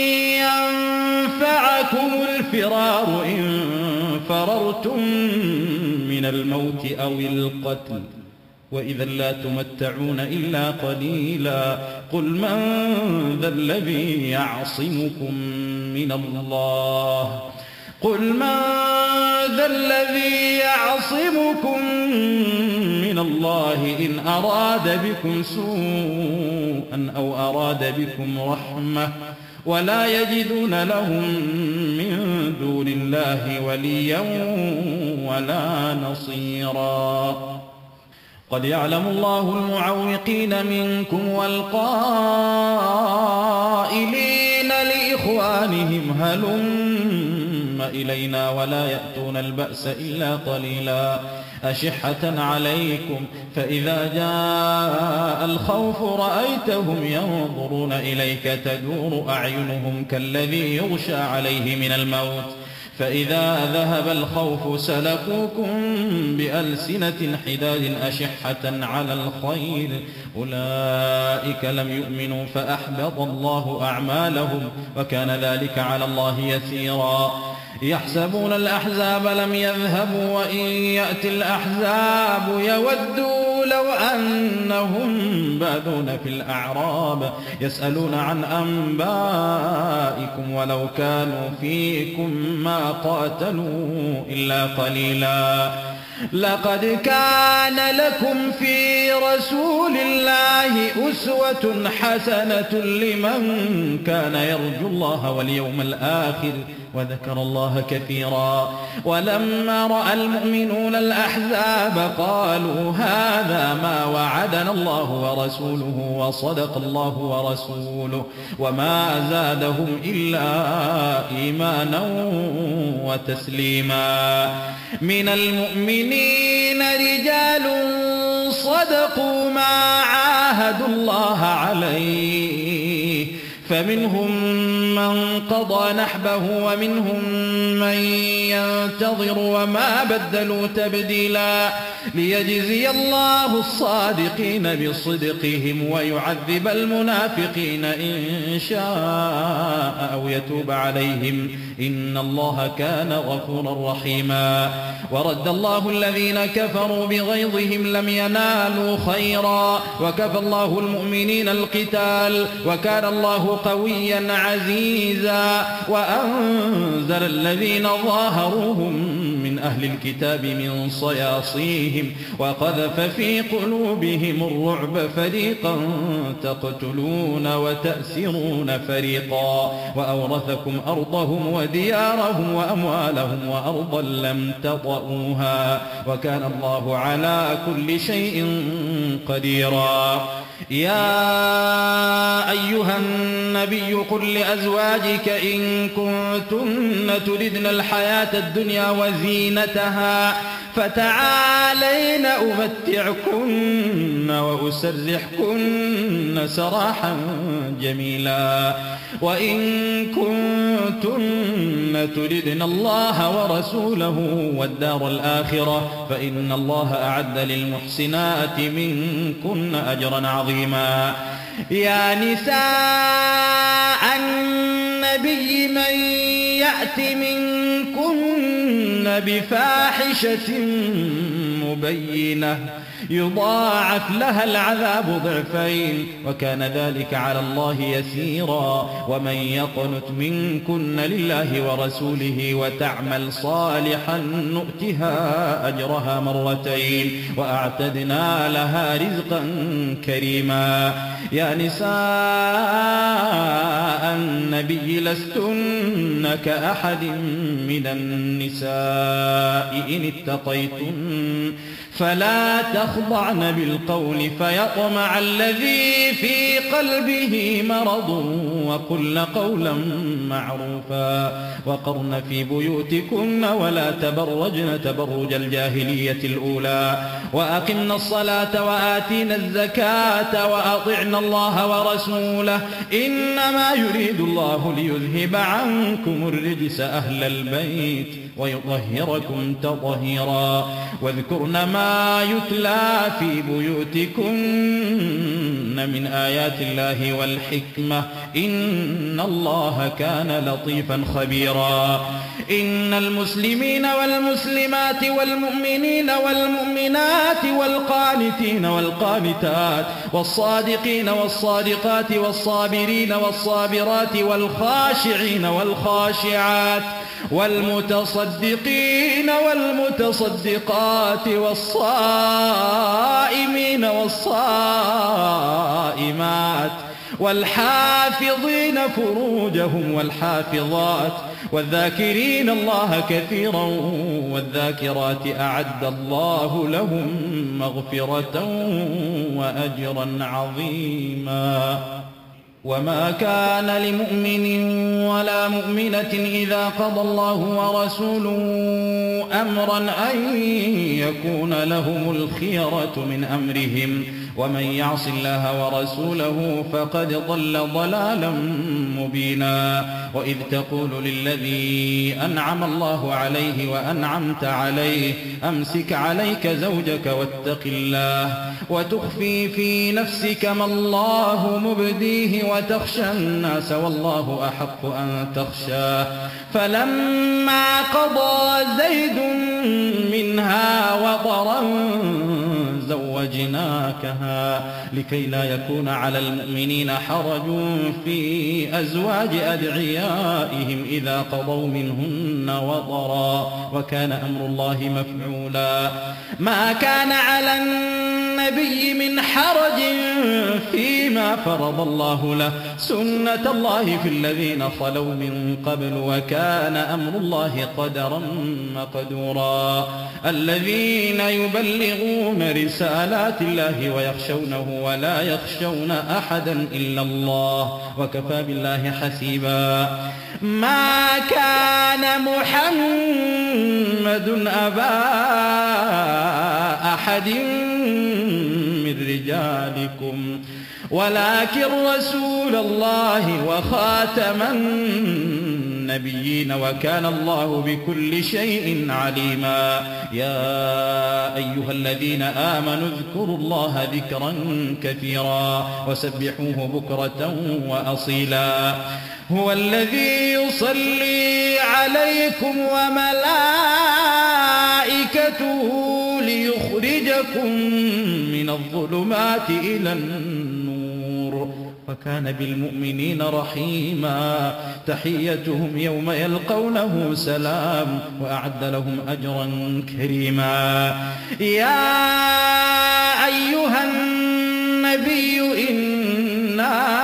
ينفعكم الفرار إن فررتم من الموت أو القتل وإذا لا تمتعون إلا قليلا. قل من ذا الذي يعصمكم من الله قل من ذا الذي يعصمكم من الله إن أراد بكم سوءا أو أراد بكم رحمة ولا يجدون لهم من دون الله وليا ولا نصيرا. قد يعلم الله المعوقين منكم والقائلين لإخوانهم هلم إلينا ولا يأتون البأس إلا قليلا أشحة عليكم فإذا جاء الخوف رأيتهم ينظرون إليك تدور أعينهم كالذي يغشى عليه من الموت فإذا ذهب الخوف سلكوكم بألسنة حداد أشحة على الخير أولئك لم يؤمنوا فأحبط الله أعمالهم وكان ذلك على الله يسيرا. يحسبون الأحزاب لم يذهبوا وإن يأتي الأحزاب يودوا لو أنهم بادون في الأعراب يسألون عن أنبائكم ولو كانوا فيكم ما قاتلوا إلا قليلا. لقد كان لكم في رسول الله أسوة حسنة لمن كان يرجو الله واليوم الآخر وذكر الله كثيرا. ولما رأى المؤمنون الأحزاب قالوا هذا ما وعدنا الله ورسوله وصدق الله ورسوله وما زادهم إلا إيمانا وتسليما. من المؤمنين رجال صدقوا ما عاهدوا الله عليه فمنهم من قضى نحبه ومنهم من ينتظر وما بدلوا تبديلا ليجزي الله الصادقين بصدقهم ويعذب المنافقين إن شاء أو يتوب عليهم إن الله كان غفورا رحيما. ورد الله الذين كفروا بغيظهم لم ينالوا خيرا وكفى الله المؤمنين القتال وكان الله قويا عزيزا. وأنزل الذين ظاهروهم من أهل الكتاب من صياصيهم وقذف في قلوبهم الرعب فريقا تقتلون وتأسرون فريقا وأورثكم أرضهم وديارهم وأموالهم وأرضا لم تطئوها وكان الله على كل شيء قديرا. يا أيها النبي قل لأزواجك إن كنتن تردن الحياة الدنيا وزينتها فتعالين أمتعكن وأسرحكن سراحا جميلا. وإن كنتن تردن الله ورسوله والدار الآخرة فإن الله أعد للمحسنات منكن أجرا عظيما. يا نساء النبي من يأت منكن بفاحشة مبينة يضاعف لها العذاب ضعفين وكان ذلك على الله يسيرا. ومن يقنت منكن لله ورسوله وتعمل صالحا نؤتها أجرها مرتين وأعتدنا لها رزقا كريما. يا نساء النبي لستن كأحد من النساء إن اتقيتن فلا تخضعن بالقول فيطمع الذي في قلبه مرض وقلن قولا معروفا وقرن في بيوتكن ولا تبرجن تبرج الجاهلية الأولى وأقمن الصلاة وآتينا الزكاة وأطعنا الله ورسوله إنما يريد الله ليذهب عنكم الرجس أهل البيت ويطهركم تطهيرا. واذكرن ما يتلى في بيوتكن من آيات الله والحكمة إن الله كان لطيفا خبيرا. إن المسلمين والمسلمات والمؤمنين والمؤمنات والقانتين والقانتات والصادقين والصادقات والصابرين والصابرات والخاشعين والخاشعات والمتصدقين والمتصدقات والصائمين والصائمات والحافظين فروجهم والحافظات والذاكرين الله كثيرا والذاكرات أعد الله لهم مغفرة وأجرا عظيما. وما كان لمؤمن ولا مؤمنة إذا قضى الله ورسوله أمرا أن يكون لهم الخيرة من أمرهم ومن يعص الله ورسوله فقد ضل ضلالا مبينا. وإذ تقول للذي أنعم الله عليه وأنعمت عليه أمسك عليك زوجك واتق الله وتخفي في نفسك ما الله مبديه وتخشى الناس والله أحق أن تخشاه فلما قضى زيد منها وطرا زوجناكها لكي لا يكون على المؤمنين حرج في أزواج أدعيائهم إذا قضوا منهن وطرا وكان أمر الله مفعولا. ما كان على النبي النبي من حرج فيما فرض الله له سنة الله في الذين خلوا من قبل وكان أمر الله قدرا مقدورا الذين يبلغون رسالات الله ويخشونه ولا يخشون أحدا إلا الله وكفى بالله حسيبا ما كان محمد أبا أحد من رجالكم ولكن رسول الله وخاتم النبيين وكان الله بكل شيء عليما يا أيها الذين آمنوا اذكروا الله ذكرا كثيرا وسبحوه بكرة وأصيلا هو الذي يصلي عليكم وملائكته ليخرجكم من الظلمات إلى النور وكان بالمؤمنين رحيما تحيتهم يوم يلقونه سلام وأعد لهم أجرا كريما يا أيها النبي إنا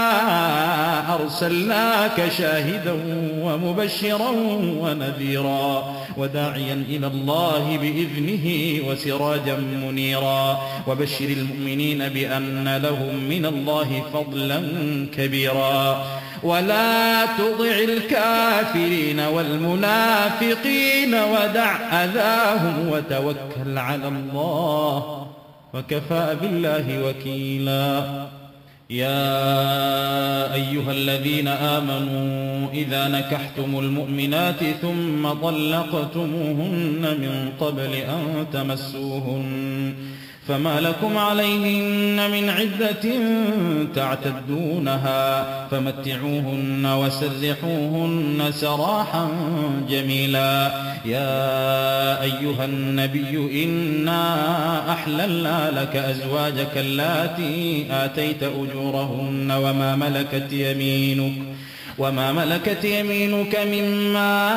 أرسلناك شاهدا ومبشرا ونذيرا وداعيا إلى الله بإذنه وسراجا منيرا وبشر المؤمنين بأن لهم من الله فضلا كبيرا ولا تطع الكافرين والمنافقين ودع أذاهم وتوكل على الله وكفى بالله وكيلا يا أيها الذين آمنوا إذا نكحتم المؤمنات ثم طلقتموهن من قبل أن تمسوهن فما لكم عليهن من عدة تعتدونها فمتعوهن وسرحوهن سراحا جميلا يا أيها النبي إنا أحللنا لك أزواجك اللاتي آتيت أجورهن وما ملكت يمينك وما ملكت يمينك مما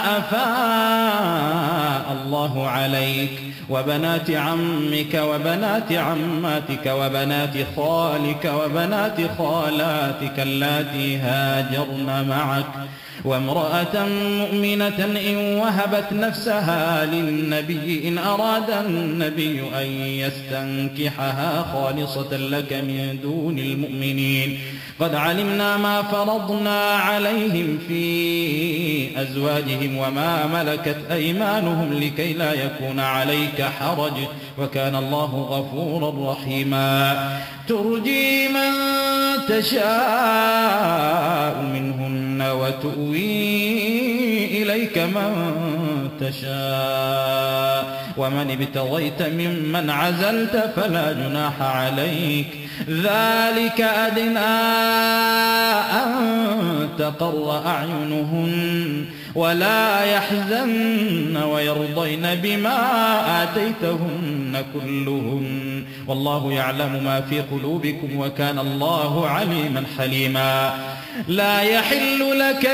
أفاء الله عليك وبنات عمك وبنات عماتك وبنات خالك وبنات خالاتك اللاتي هاجرن معك وامرأة مؤمنة إن وهبت نفسها للنبي إن أراد النبي أن يستنكحها خالصة لك من دون المؤمنين قد علمنا ما فرضنا عليهم في أزواجهم وما ملكت أيمانهم لكي لا يكون عليك حرج وكان الله غفورا رحيما ترجي من تشاء منهن وتؤوي إليك من تشاء ومن ابتغيت ممن عزلت فلا جناح عليك ذلك أدنى أن تقر أعينهن ولا يحزن ويرضين بما آتيتهن كلهن والله يعلم ما في قلوبكم وكان الله عليما حليما لا يحل لك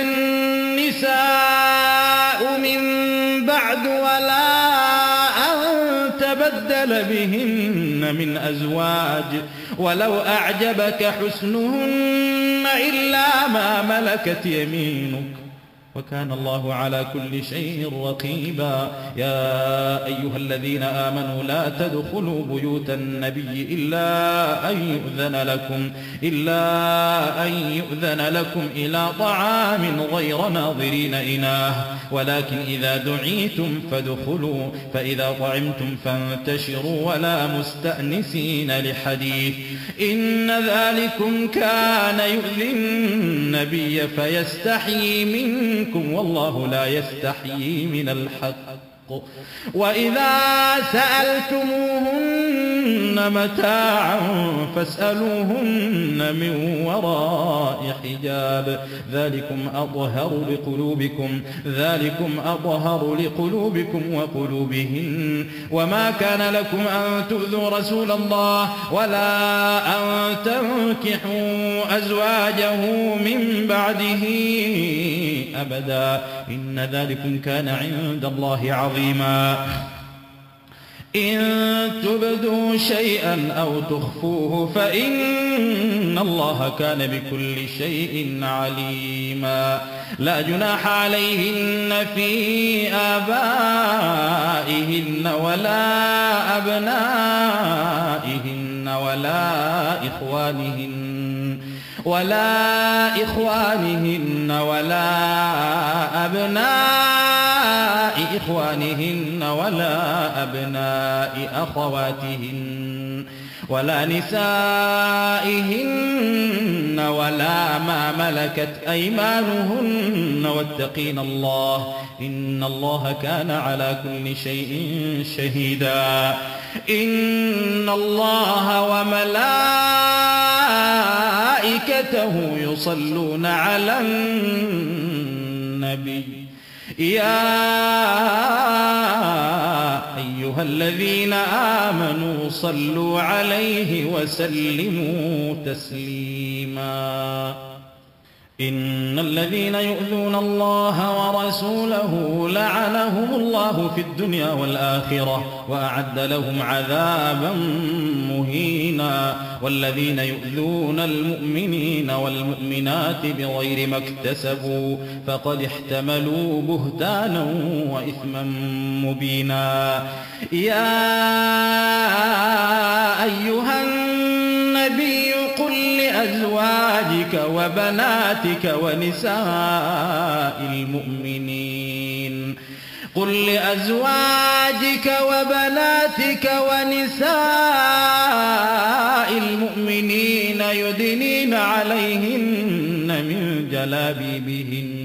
النساء من بعد ولا أن تبدل بهن من أزواج ولو أعجبك حسنهن إلا ما ملكت يمينك وكان الله على كل شيء رقيبا يا أيها الذين آمنوا لا تدخلوا بيوت النبي إلا أن يؤذن لكم إلا أن يؤذن لكم إلى طعام غير ناظرين إناه ولكن إذا دعيتم فادخلوا فإذا طعمتم فانتشروا ولا مستأنسين لحديث إن ذلكم كان يؤذي النبي فيستحيي منكم والله لا يستحيي من الحق وإذا سألتموهن متاعا فاسألوهن من وراء حجاب ذلكم أطهر لقلوبكم ذلكم أطهر لقلوبكم وقلوبهن وما كان لكم أن تؤذوا رسول الله ولا أن تنكحوا أزواجه من بعده أبدا إن ذلكم كان عند الله عظيما إن تبدوا شيئا أو تخفوه فإن الله كان بكل شيء عليما. لا جناح عليهن في آبائهن ولا أبنائهن ولا إخوانهن ولا إخوانهن ولا أبناء إخوانهن ولا أبناء أخواتهن ولا نسائهن ولا ما ملكت أيمانهن واتقين الله إن الله كان على كل شيء شهيدا. إن الله وملائكته يصلون على النبي يا أيها الذين آمنوا صلوا عليه وسلموا تسليما. إن الذين يؤذون الله ورسوله لعنهم الله في الدنيا والآخرة وأعد لهم عذابا مهينا. والذين يؤذون المؤمنين والمؤمنات بغير ما اكتسبوا فقد احتملوا بهتانا وإثما مبينا. يا أيها النبي قل لأزواجك وبناتك ونساء المؤمنين قل لأزواجك وبناتك ونساء المؤمنين يدنين عليهن من جلابيبهن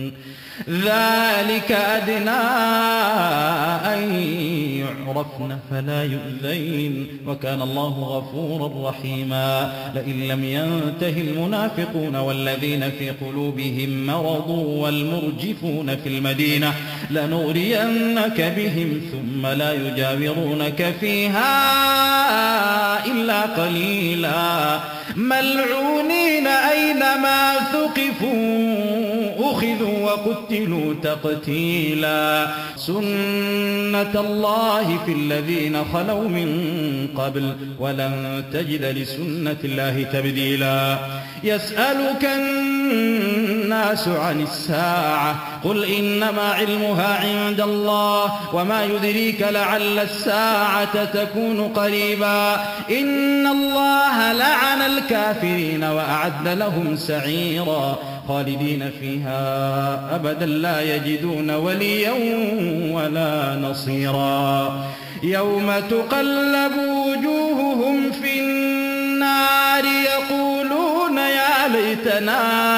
ذلك أدنى أن يعرفن فلا يؤذين وكان الله غفورا رحيما. لئن لم ينته المنافقون والذين في قلوبهم مرض والمرجفون في المدينة لنغرينك بهم ثم لا يجاورونك فيها إلا قليلا ملعونين أينما ثقفوا أخذوا وقتلوا تقتيلا. سنة الله في الذين خلوا من قبل ولن تجد لسنة الله تبديلا. يسألك الناس عن الساعة قل إنما علمها عند الله وما يدريك لعل الساعة تكون قريبا. إن الله لعن الكافرين وأعد لهم سعيرا خالدين فيها أبدا لا يجدون وليا ولا نصيرا. يوم تقلب وجوههم في النار يقولون يا ليتنا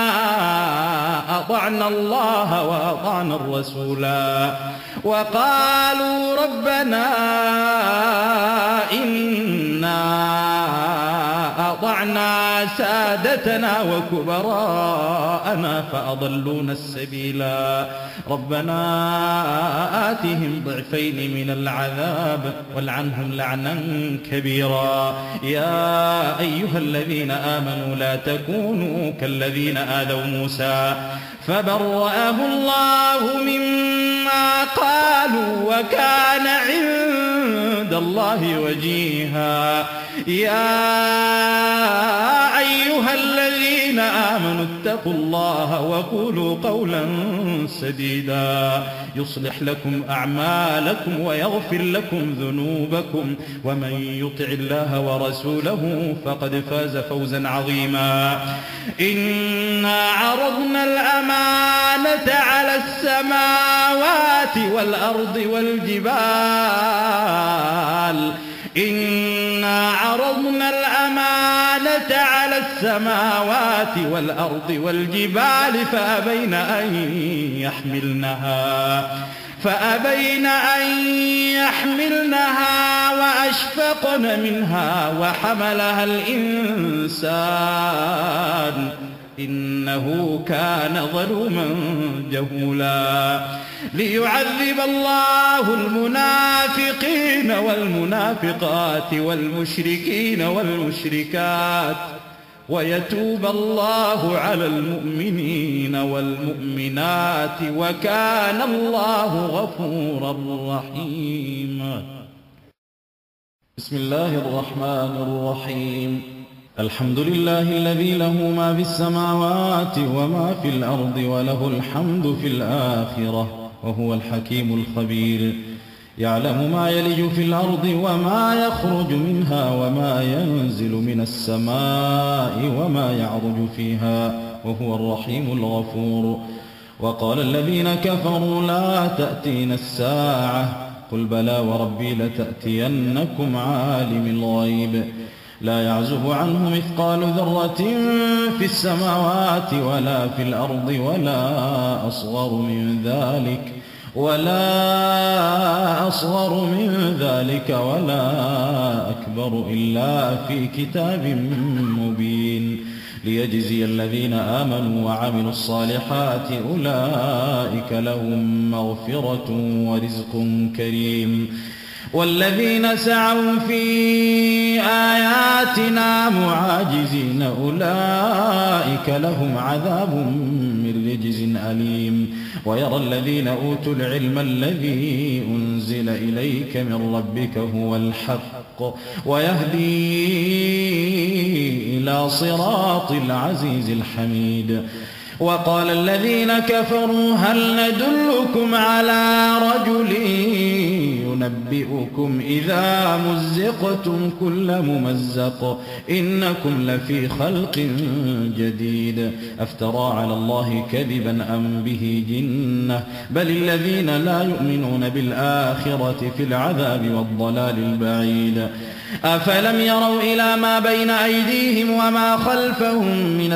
أطعنا الله وأطعنا الرسولا وقالوا ربنا إنا أطعنا سادتنا وكبراءنا فأضلونا السبيلا. ربنا آتهم ضعفين من العذاب والعنهم لعنا كبيرا. يا أيها الذين آمنوا لا تكونوا كالذين آذوا موسى فبرأه الله مما قالوا وكان عند الله وجيها. يا أيها الذين آمنوا اتقوا الله وقولوا قولا سديدا يصلح لكم أعمالكم ويغفر لكم ذنوبكم ومن يطع الله ورسوله فقد فاز فوزا عظيما. إنا عرضنا الأمانة على السماوات والأرض والجبال إنا عرضنا الأمانة على السماوات والأرض والجبال فأبين أن يحملنها فأبين أن يحملنها وأشفقن منها وحملها الإنسان إنه كان ظلوما جهولا. ليعذب الله المنافقين والمنافقات والمشركين والمشركات ويتوب الله على المؤمنين والمؤمنات وكان الله غفورا رحيما. بسم الله الرحمن الرحيم. الحمد لله الذي له ما في السماوات وما في الأرض وله الحمد في الآخرة وهو الحكيم الخبير. يعلم ما يلج في الأرض وما يخرج منها وما ينزل من السماء وما يعرج فيها وهو الرحيم الغفور. وقال الذين كفروا لا تأتينا الساعة قل بلى وربي لتأتينكم عالم الغيب لا يعزب عنه مثقال ذرة في السماوات ولا في الأرض ولا أصغر من ذلك ولا أصغر من ذلك ولا أكبر إلا في كتاب مبين ليجزي الذين آمنوا وعملوا الصالحات أولئك لهم مغفرة ورزق كريم. والذين سعوا في آياتنا معاجزين أولئك لهم عذاب من رجز أليم. ويرى الذين أوتوا العلم الذي أنزل إليك من ربك هو الحق ويهدي إلى صراط العزيز الحميد. وقال الذين كفروا هل ندلكم على رجل ينبئكم إذا مزقتم كل ممزق إنكم لفي خلق جديد أفترى على الله كذبا أم به جنة بل الذين لا يؤمنون بالآخرة في العذاب والضلال البعيد. أفلم يروا إلى ما بين أيديهم وما خلفهم من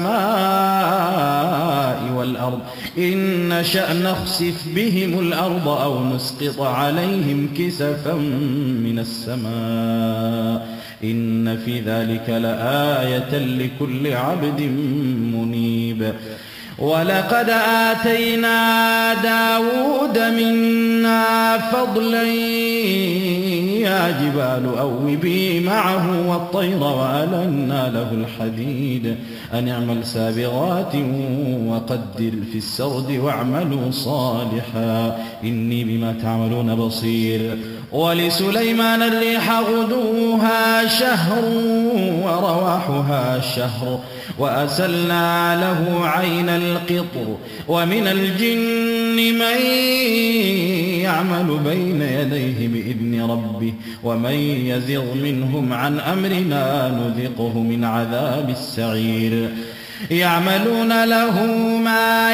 السماء والأرض إن نشأ نخسف بهم الأرض أو نسقط عليهم كسفا من السماء إن في ذلك لآية لكل عبد منيب. ولقد آتينا داود منا فضلا يا جبال أوبي معه والطير وألنا له الحديد أن اعمل سابغات وقدر في السرد واعملوا صالحا إني بما تعملون بصير. ولسليمان الريح غدوها شهر ورواحها شهر وأسلنا له عين القطر ومن الجن من يعمل بين يديه بإذن ربه ومن يزغ منهم عن أمرنا نذقه من عذاب السعير. يعملون له ما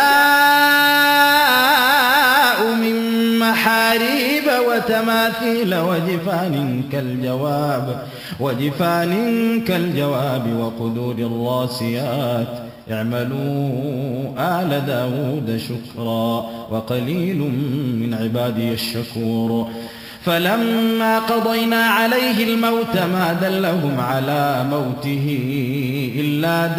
يشاء من محاريب وتماثيل وجفان كالجواب وجفان كالجواب وقدور الراسيات اعملوا آل داود شكرا وقليل من عبادي الشكور. فلما قضينا عليه الموت ما دلهم على موته إلا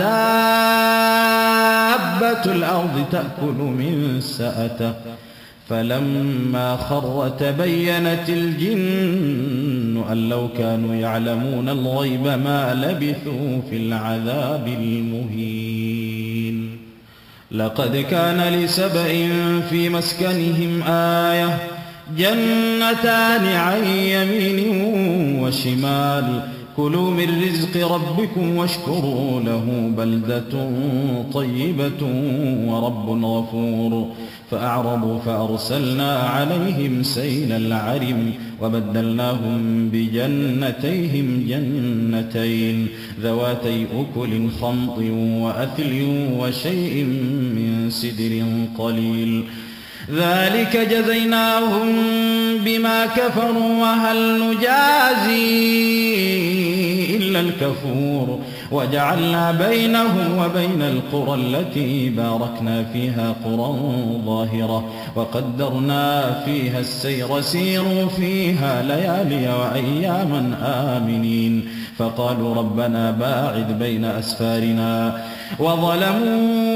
دابة الأرض تأكل من سأته فلما خر تبينت الجن أن لو كانوا يعلمون الغيب ما لبثوا في العذاب المهين. لقد كان لسبإ في مسكنهم آية جنتان عن يمين وشمال كلوا من رزق ربكم واشكروا له بلدة طيبة ورب غفور. فأعرضوا فأرسلنا عليهم سيل العرم وبدلناهم بجنتيهم جنتين ذواتي أكل خمط وأثل وشيء من سدر قليل ذلك جزيناهم بما كفروا وهل نجازي إلا الكفور. وجعلنا بينهم وبين القرى التي باركنا فيها قرى ظاهرة وقدرنا فيها السير سيروا فيها ليالي وأياما آمنين فقالوا ربنا باعد بين أسفارنا وظلموا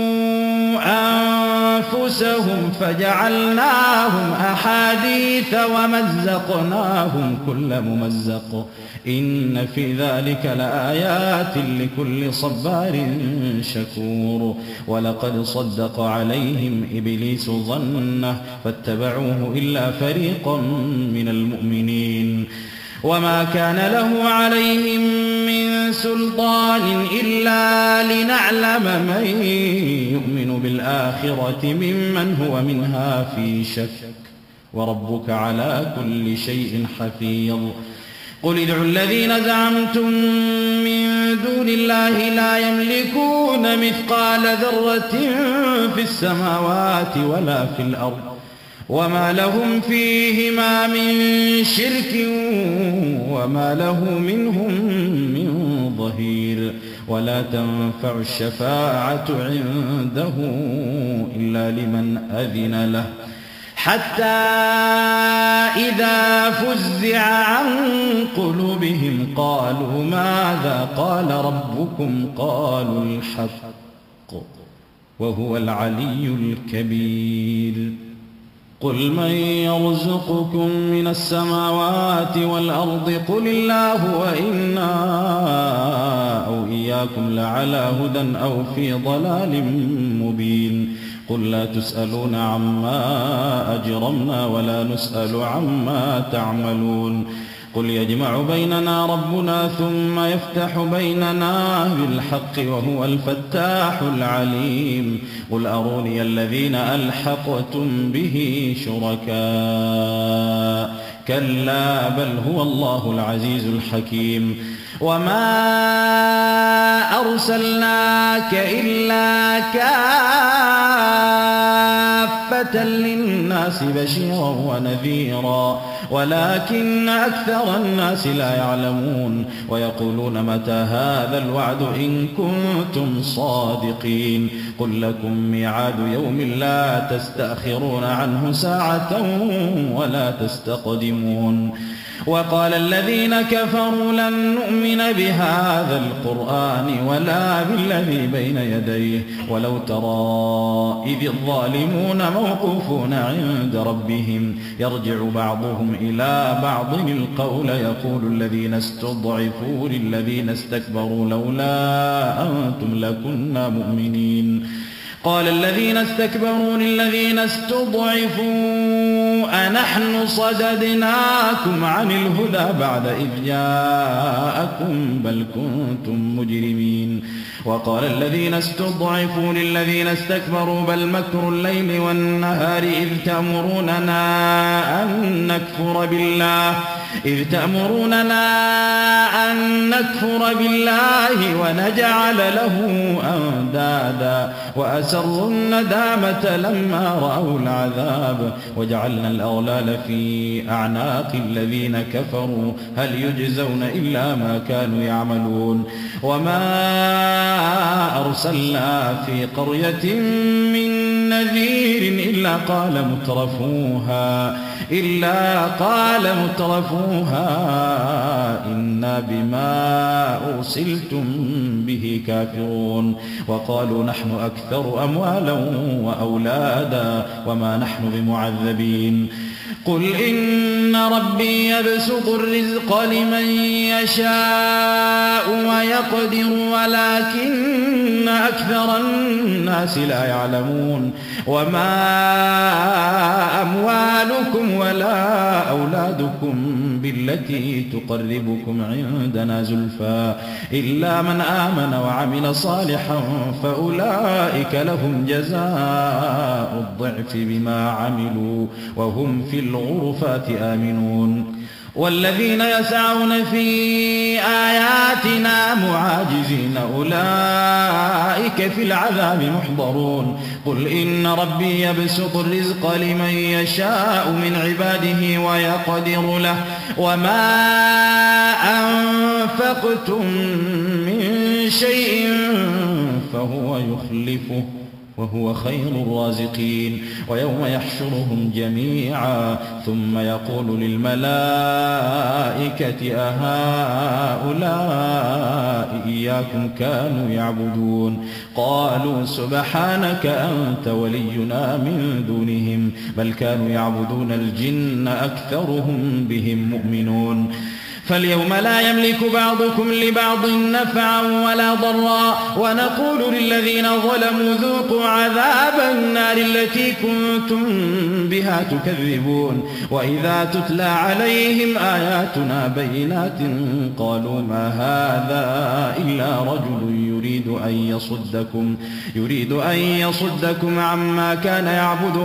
أنفسهم فجعلناهم أحاديث ومزقناهم كل ممزق إن في ذلك لآيات لكل صبار شكور. ولقد صدق عليهم إبليس ظنه فاتبعوه إلا فريقا من المؤمنين. وما كان له عليهم من سلطان إلا لنعلم من يؤمن بالآخرة ممن هو منها في شك وربك على كل شيء حفيظ قل ادعوا الذين زعمتم من دون الله لا يملكون مثقال ذرة في السماوات ولا في الأرض وما لهم فيهما من شرك وما له منهم من ظهير ولا تنفع الشفاعة عنده إلا لمن أذن له حتى إذا فزع عن قلوبهم قالوا ماذا قال ربكم قالوا الحق وهو العلي الكبير قل من يرزقكم من السماوات والأرض قل الله وإنا أو إياكم لعلى هدى أو في ضلال مبين قل لا تسألون عما أجرمنا ولا نسأل عما تعملون قل يجمع بيننا ربنا ثم يفتح بيننا بالحق وهو الفتاح العليم قل أروني الذين ألحقتم به شركاء كلا بل هو الله العزيز الحكيم وما أرسلناك إلا كافة للناس بشيرا ونذيرا ولكن أكثر الناس لا يعلمون ويقولون متى هذا الوعد إن كنتم صادقين قل لكم ميعاد يوم لا تستأخرون عنه ساعة ولا تستقدمون وقال الذين كفروا لن نؤمن بهذا القرآن ولا بالذي بين يديه ولو ترى إذ الظالمون موقوفون عند ربهم يرجع بعضهم إلى بعض القول يقول الذين استضعفوا للذين استكبروا لولا أنتم لكنا مؤمنين قال الذين استكبروا للذين استضعفوا أنحن صددناكم عن الهدى بعد إذ جاءكم بل كنتم مجرمين وقال الذين استضعفوا للذين استكبروا بل مكر الليل والنهار إذ تأمروننا أن نكفر بالله إذ تأمروننا أن نكفر بالله ونجعل له أندادا وأسروا الندامة لما رأوا العذاب وجعلنا الأغلال في أعناق الذين كفروا هل يجزون إلا ما كانوا يعملون وما أرسلنا في قرية من نذير إلا قال مترفوها إلا قال مترفوها إنا بما أرسلتم به كافرون وقالوا نحن أكثر أموالا وأولادا وما نحن بمعذبين قل إن ربي يبسط الرزق لمن يشاء ويقدر ولكن أكثر الناس لا يعلمون وما أموالكم ولا أولادكم بالتي تقربكم عندنا زلفى إلا من آمن وعمل صالحا فأولئك لهم جزاء الضعف بما عملوا وهم في الغرفات آمنون والذين يسعون في آياتنا معاجزين أولئك في العذاب محضرون قل إن ربي يبسط الرزق لمن يشاء من عباده ويقدر له وما أنفقتم من شيء فهو يخلفه وهو خير الرازقين ويوم يحشرهم جميعا ثم يقول للملائكة أهؤلاء إياكم كانوا يعبدون قالوا سبحانك أنت ولينا من دونهم بل كانوا يعبدون الجن أكثرهم بهم مؤمنون فاليوم لا يملك بعضكم لبعض نفعا ولا ضرا ونقول للذين ظلموا ذوقوا عذاب النار التي كنتم بها تكذبون وإذا تتلى عليهم آياتنا بينات قالوا ما هذا إلا رجل يريد أن يصدكم يريد أن يصدكم عما كان يعبد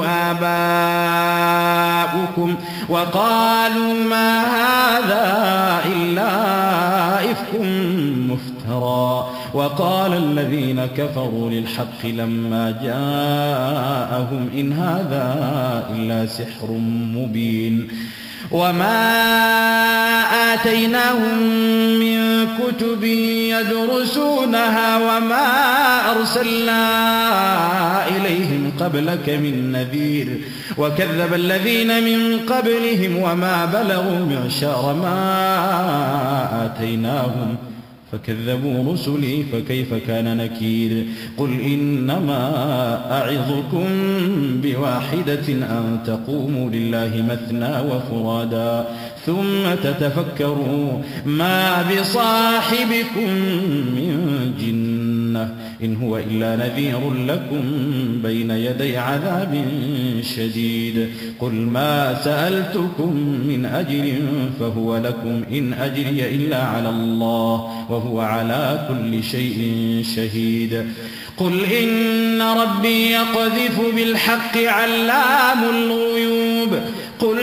آباؤكم وقالوا ما هذا إلا إفك مفترى وقال الذين كفروا للحق لما جاءهم إن هذا إلا سحر مبين وما آتيناهم من كتب يدرسونها وما أرسلنا إليهم قبلك من نذير وكذب الذين من قبلهم وما بلغوا معشار ما آتيناهم فكذبوا رسلي فكيف كان نكير قل إنما أعظكم بواحدة أن تقوموا لله مثنى وفرادا ثم تتفكروا ما بصاحبكم من جنة إن هو إلا نذير لكم بين يدي عذاب شديد قل ما سألتكم من أجر فهو لكم إن أجري إلا على الله وهو على كل شيء شهيد قل إن ربي يقذف بالحق علام الغيوب قل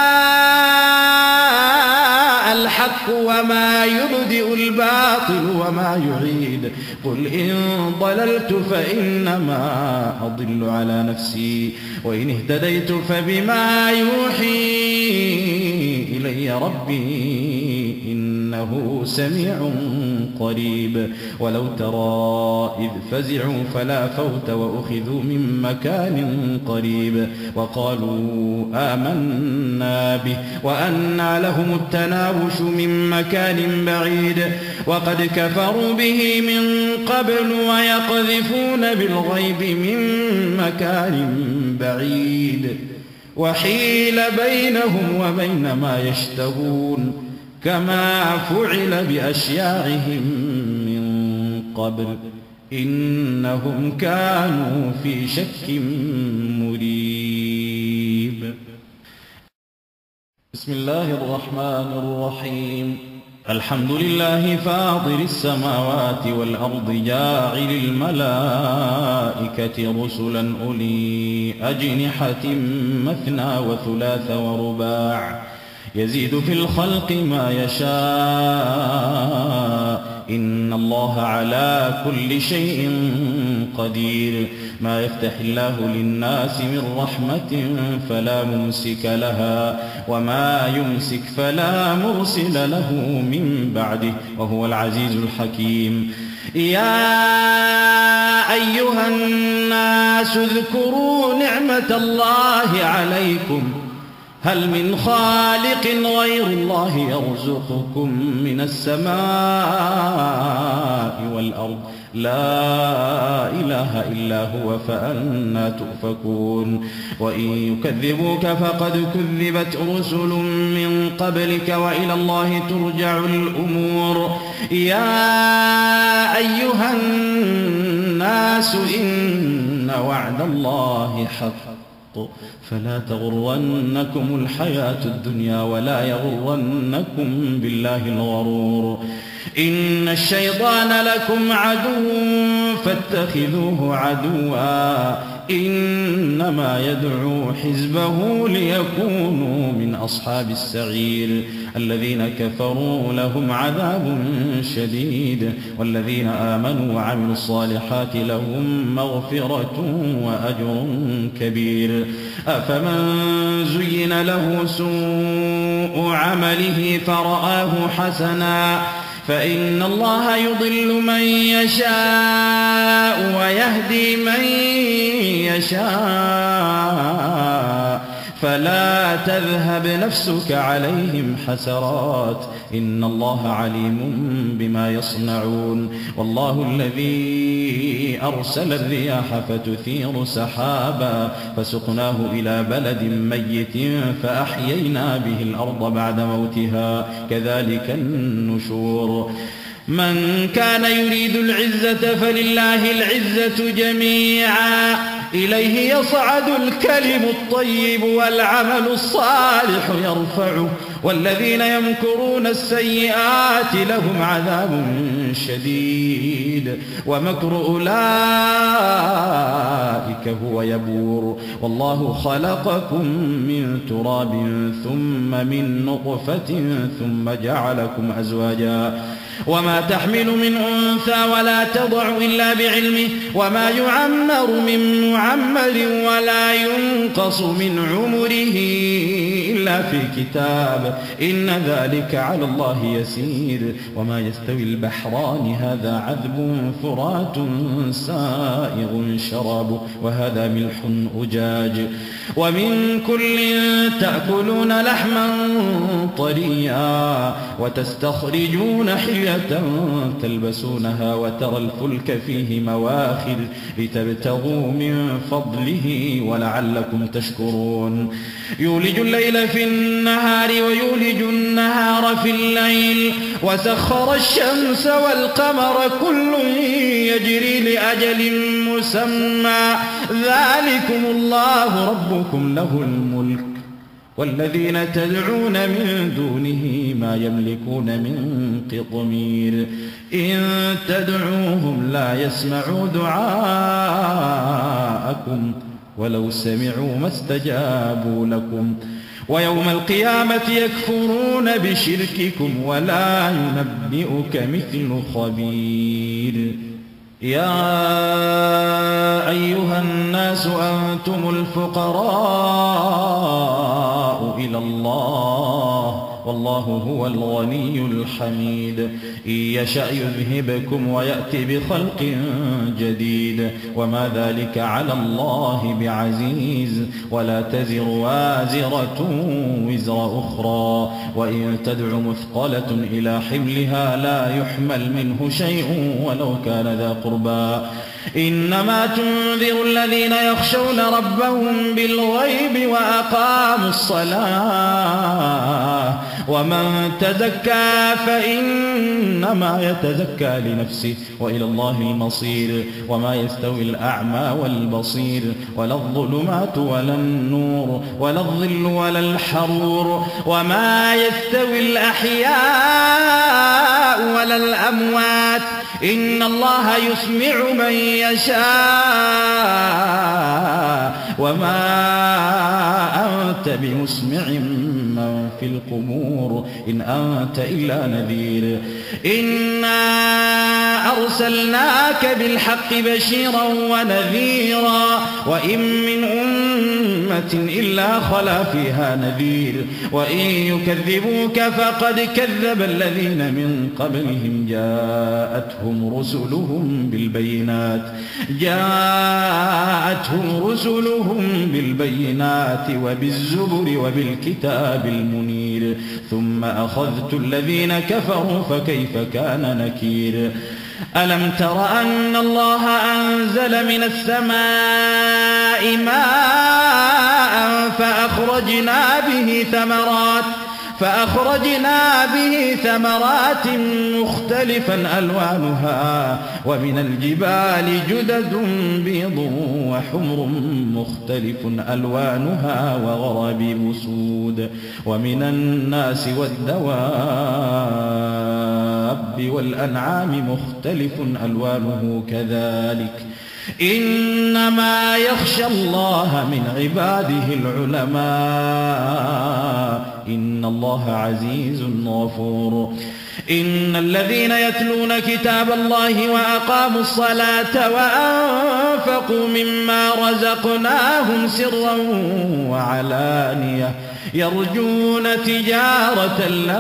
جاء الحق وما يبدئ الباطل وما يعيد قل إن ضللت فإنما أضل على نفسي وإن اهتديت فبما يوحي إلي ربي إنه سميع قريب ولو ترى إذ فزعوا فلا فوت وأخذوا من مكان قريب وقالوا آمنا به وأنى لهم التناوش من مكان بعيد وقد كفروا به من قبل ويقذفون بالغيب من مكان بعيد وحيل بينهم وبين ما يشتهون كما فعل بأشياعهم من قبل إنهم كانوا في شك مريب. بسم الله الرحمن الرحيم. الحمد لله فاطر السماوات والأرض جاعل الملائكة رسلا أولي أجنحة مثنى وثلاث ورباع يزيد في الخلق ما يشاء إن الله على كل شيء قدير. ما يفتح الله للناس من رحمة فلا ممسك لها وما يمسك فلا مرسل له من بعده وهو العزيز الحكيم. يا أيها الناس اذكروا نعمة الله عليكم هل من خالق غير الله يرزقكم من السماء والأرض لا إله إلا هو فأنى تؤفكون. وإن يكذبوك فقد كذبت رسل من قبلك وإلى الله ترجع الأمور. يا أيها الناس إن وعد الله حق فلا تغرنكم الحياة الدنيا ولا يغرنكم بالله الغرور. إن الشيطان لكم عدو فاتخذوه عدوا إنما يدعو حزبه ليكونوا من أصحاب السعير. الذين كفروا لهم عذاب شديد والذين آمنوا وعملوا الصالحات لهم مغفرة وأجر كبير. أفمن زين له سوء عمله فرآه حسنا فإن الله يضل من يشاء ويهدي من يشاء فلا تذهب نفسك عليهم حسرات إن الله عليم بما يصنعون والله الذي أرسل الرياح فتثير سحابا فسقناه إلى بلد ميت فأحيينا به الأرض بعد موتها كذلك النشور من كان يريد العزة فلله العزة جميعا إليه يصعد الكلم الطيب والعمل الصالح يرفعه والذين يمكرون السيئات لهم عذاب شديد ومكر أولئك هو يبور والله خلقكم من تراب ثم من نطفة ثم جعلكم أزواجا وما تحمل من أنثى ولا تضع إلا بعلمه وما يعمر من معمر ولا ينقص من عمره إلا في كتاب إن ذلك على الله يسير وما يستوي البحران هذا عذب فرات سائغ شرابه وهذا ملح أجاج ومن كل تأكلون لحما طريا وتستخرجون حليا تلبسونها وترى الفلك فيه مواخر لتبتغوا من فضله ولعلكم تشكرون يولج الليل في النهار ويولج النهار في الليل وسخر الشمس والقمر كل يجري لأجل مسمى ذلكم الله ربكم له الملك والذين تدعون من دونه ما يملكون من قطمير إن تدعوهم لا يسمعوا دعاءكم ولو سمعوا ما استجابوا لكم ويوم القيامة يكفرون بشرككم ولا ينبئك مثل خبير يا أيها الناس أنتم الفقراء إلى الله والله هو الغني الحميد إن يشأ يذهبكم ويأتي بخلق جديد وما ذلك على الله بعزيز ولا تزر وازرة وزر أخرى وإن تدع مثقلة إلى حملها لا يحمل منه شيء ولو كان ذا قربى إنما تنذر الذين يخشون ربهم بالغيب وأقاموا الصلاة ومن تزكى فإنما يتزكى لنفسه وإلى الله المصير وما يستوي الأعمى والبصير ولا الظلمات ولا النور ولا الظل ولا الحرور وما يستوي الأحياء ولا الأموات إن الله يسمع من يشاء وما أنت بمسمع من في القبور إن أنت إلا نذير إنا أرسلناك بالحق بشيرا ونذيرا وإن من أمة إلا خلا فيها نذير وإن يكذبوك فقد كذب الذين من قبلهم جاءتهم رسلهم بالبينات جاءتهم رسلهم بالبينات وبالزبر وبالكتاب المنير ثم أخذت الذين كفروا فكيف كان نكير ألم تر أن الله أنزل من السماء ماء فأخرجنا به ثمرات فأخرجنا به ثمرات مختلفا ألوانها ومن الجبال جدد بيض وحمر مختلف ألوانها وغرابيب سود ومن الناس والدواب والأنعام مختلف ألوانه كذلك إنما يخشى الله من عباده العلماء إن الله عزيز غفور إن الذين يتلون كتاب الله وأقاموا الصلاة وأنفقوا مما رزقناهم سرا وعلانية يرجون تجارة لن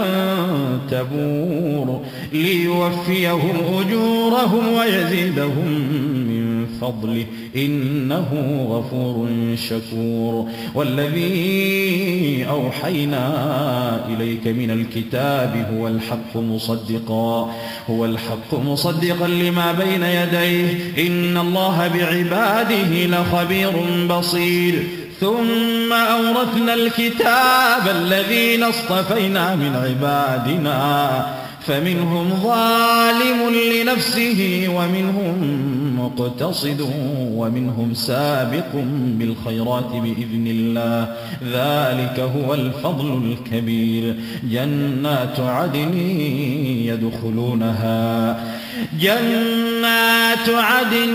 تبور ليوفيهم أجورهم ويزيدهم من فضله إنه غفور شكور. والذي أوحينا إليك من الكتاب هو الحق مصدقا هو الحق مصدقا لما بين يديه إن الله بعباده لخبير بصير. ثم أورثنا الكتاب الذين اصطفينا من عبادنا فمنهم ظالم لنفسه ومنهم مقتصد ومنهم سابق بالخيرات بإذن الله ذلك هو الفضل الكبير. جنات عدن يدخلونها جنات عدن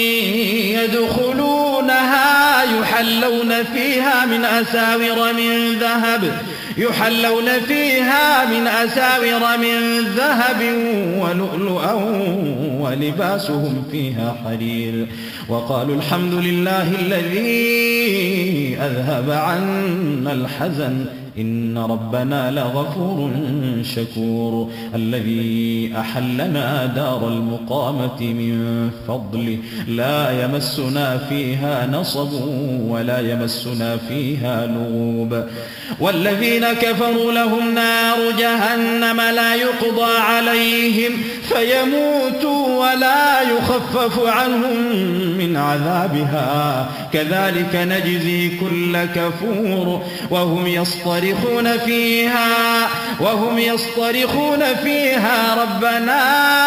يدخلونها يحلون فيها من أساور من ذهب يحلون فيها من أساور من ذهب ولؤلؤا ولباسهم فيها حرير. وقالوا الحمد لله الذي أذهب عنا الحزن إن ربنا لغفور شكور. الذي أحلنا دار المقامة من فضله لا يمسنا فيها نصب ولا يمسنا فيها لغوب. والذين كفروا لهم نار جهنم لا يقضى عليهم فيموتوا ولا يخفف عنهم من عذابها كذلك نجزي كل كفور. وهم يصطرخون فيها وهم يصطرخون فيها ربنا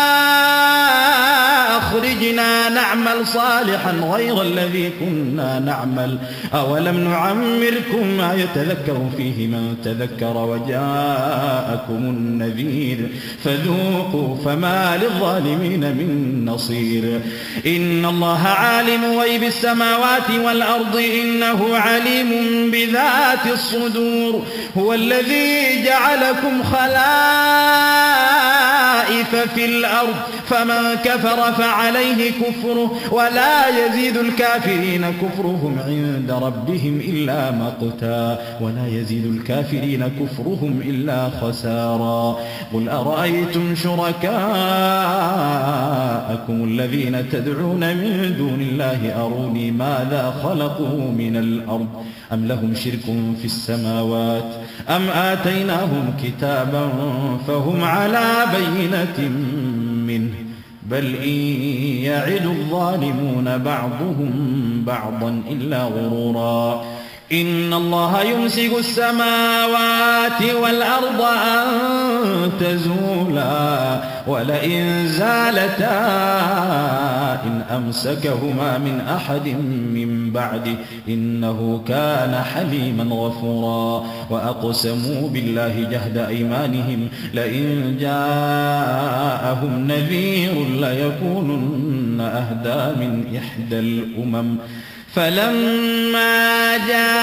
أخرجنا نعمل صالحا غير الذي كنا نعمل أولم نعمركم ما يتذكر فيه من تذكر وجاءكم النذير فذوقوا فما للظالمين من نصير. إن الله عالم غيب السماوات والأرض إنه عليم بذات الصدور. هو الذي جعلكم خلائف في الأرض فمن كفر فعليه كفره ولا يزيد الكافرين كفرهم عند ربهم إلا مقتا ولا يزيد الكافرين كفرهم إلا خسارا. قل أرأيتم شركاءكم الذين تدعون من دون الله أروني ماذا خلقوا من الأرض أم لهم شرك في السماوات أم آتيناهم كتابا فهم على بينة منه بل إن يعد الظالمون بعضهم بعضا إلا غرورا. إن الله يمسك السماوات والأرض أن تزولا ولئن زالتا إن أمسكهما من أحد من بعده إنه كان حليما غفورا. وأقسموا بالله جهد أيمانهم لئن جاءهم نذير ليكونن أهدى من إحدى الأمم فلما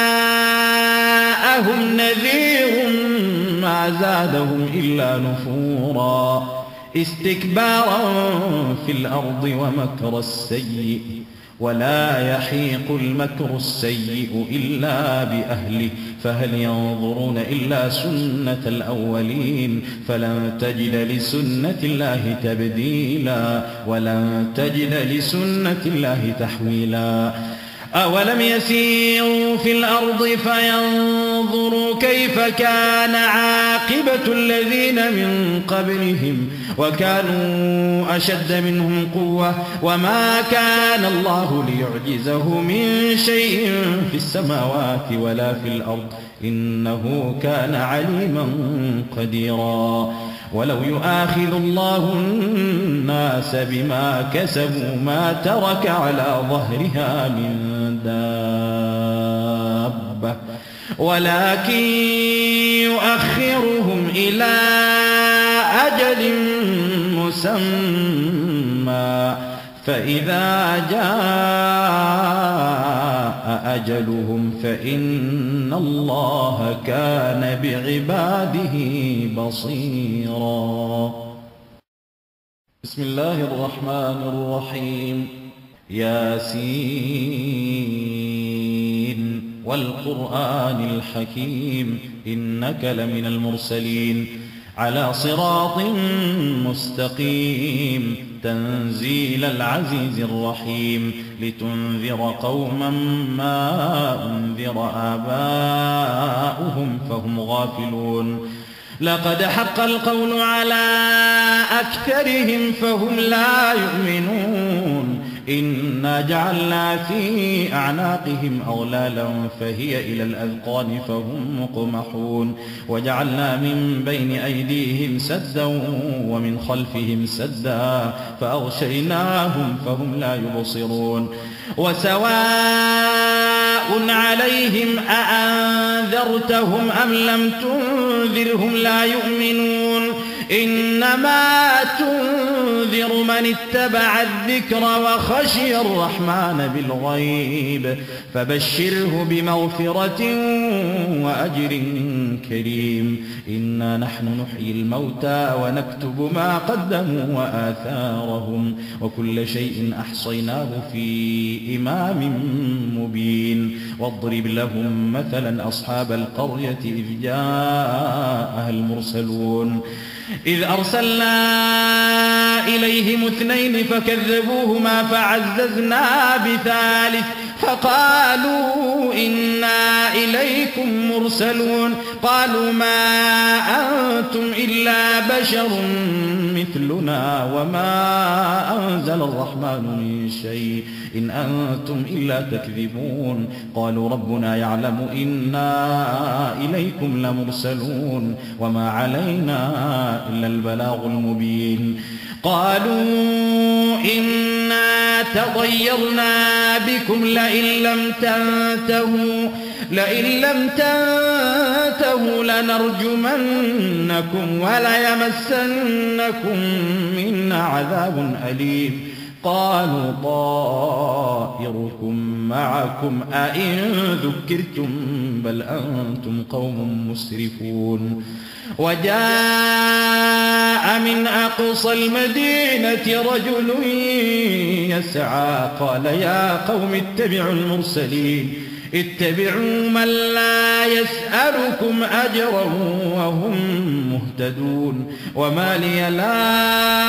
جاءهم نذير ما زادهم إلا نفورا استكبارا في الأرض ومكر السيء ولا يحيق المكر السيء إلا بأهله فهل ينظرون إلا سنة الأولين فلن تجد لسنة الله تبديلا ولن تجد لسنة الله تحويلا. أولم يسيروا في الأرض فينظروا كيف كان عاقبة الذين من قبلهم وكانوا أشد منهم قوة وما كان الله ليعجزه من شيء في السماوات ولا في الأرض إنه كان عليما قديرا. ولو يؤاخذ الله الناس بما كسبوا ما ترك على ظهرها من دابة ولكن يؤخرهم إلى أجل مسمى فإذا جاء أجلهم فإن الله كان بعباده بصيرا. بسم الله الرحمن الرحيم. ياسين والقرآن الحكيم إنك لمن المرسلين على صراط مستقيم تنزيل العزيز الرحيم لتنذر قوما ما أنذر آباؤهم فهم غافلون لقد حق القول على أكثرهم فهم لا يؤمنون إنا جعلنا في أعناقهم أغلالا فهي إلى الأذقان فهم مقمحون وجعلنا من بين أيديهم سدا ومن خلفهم سدا فأغشيناهم فهم لا يبصرون وسواء عليهم أأنذرتهم أم لم تنذرهم لا يؤمنون إنما تنذر من اتبع الذكر وخشي الرحمن بالغيب فبشره بمغفرة وأجر كريم إنا نحن نحيي الموتى ونكتب ما قدموا وآثارهم وكل شيء أحصيناه في إمام مبين واضرب لهم مثلا أصحاب القرية إذ جاءها المرسلون إذ أرسلنا إليهم اثنين فكذبوهما فعززنا بثالث فقالوا إنا إليكم مرسلون قالوا ما أنتم إلا بشر مثلنا وما أنزل الرحمن من شيء إن أنتم إلا تكذبون قالوا ربنا يعلم إنا إليكم لمرسلون وما علينا إلا البلاغ المبين قالوا إنا تطيرنا بكم لئن لم تنتهوا لئن لم تنتهوا لنرجمنكم وليمسنكم منا عذاب أليم قالوا طائركم معكم أئن ذكرتم بل أنتم قوم مسرفون وجاء من أقصى المدينة رجل يسعى قال يا قوم اتبعوا المرسلين اتبعوا من لا يسألكم أجرا وهم مهتدون وما لي لا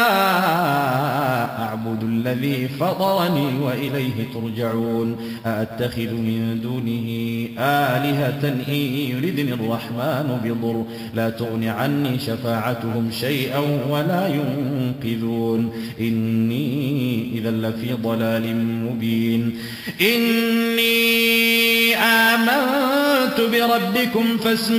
أعبد الذي فطرني وإليه ترجعون أأتخذ من دونه آلهة إن يردني الرحمن بضر لا تغن عني شفاعتهم شيئا ولا ينقذون إني إذا لفي ضلال مبين إني آمنت بربكم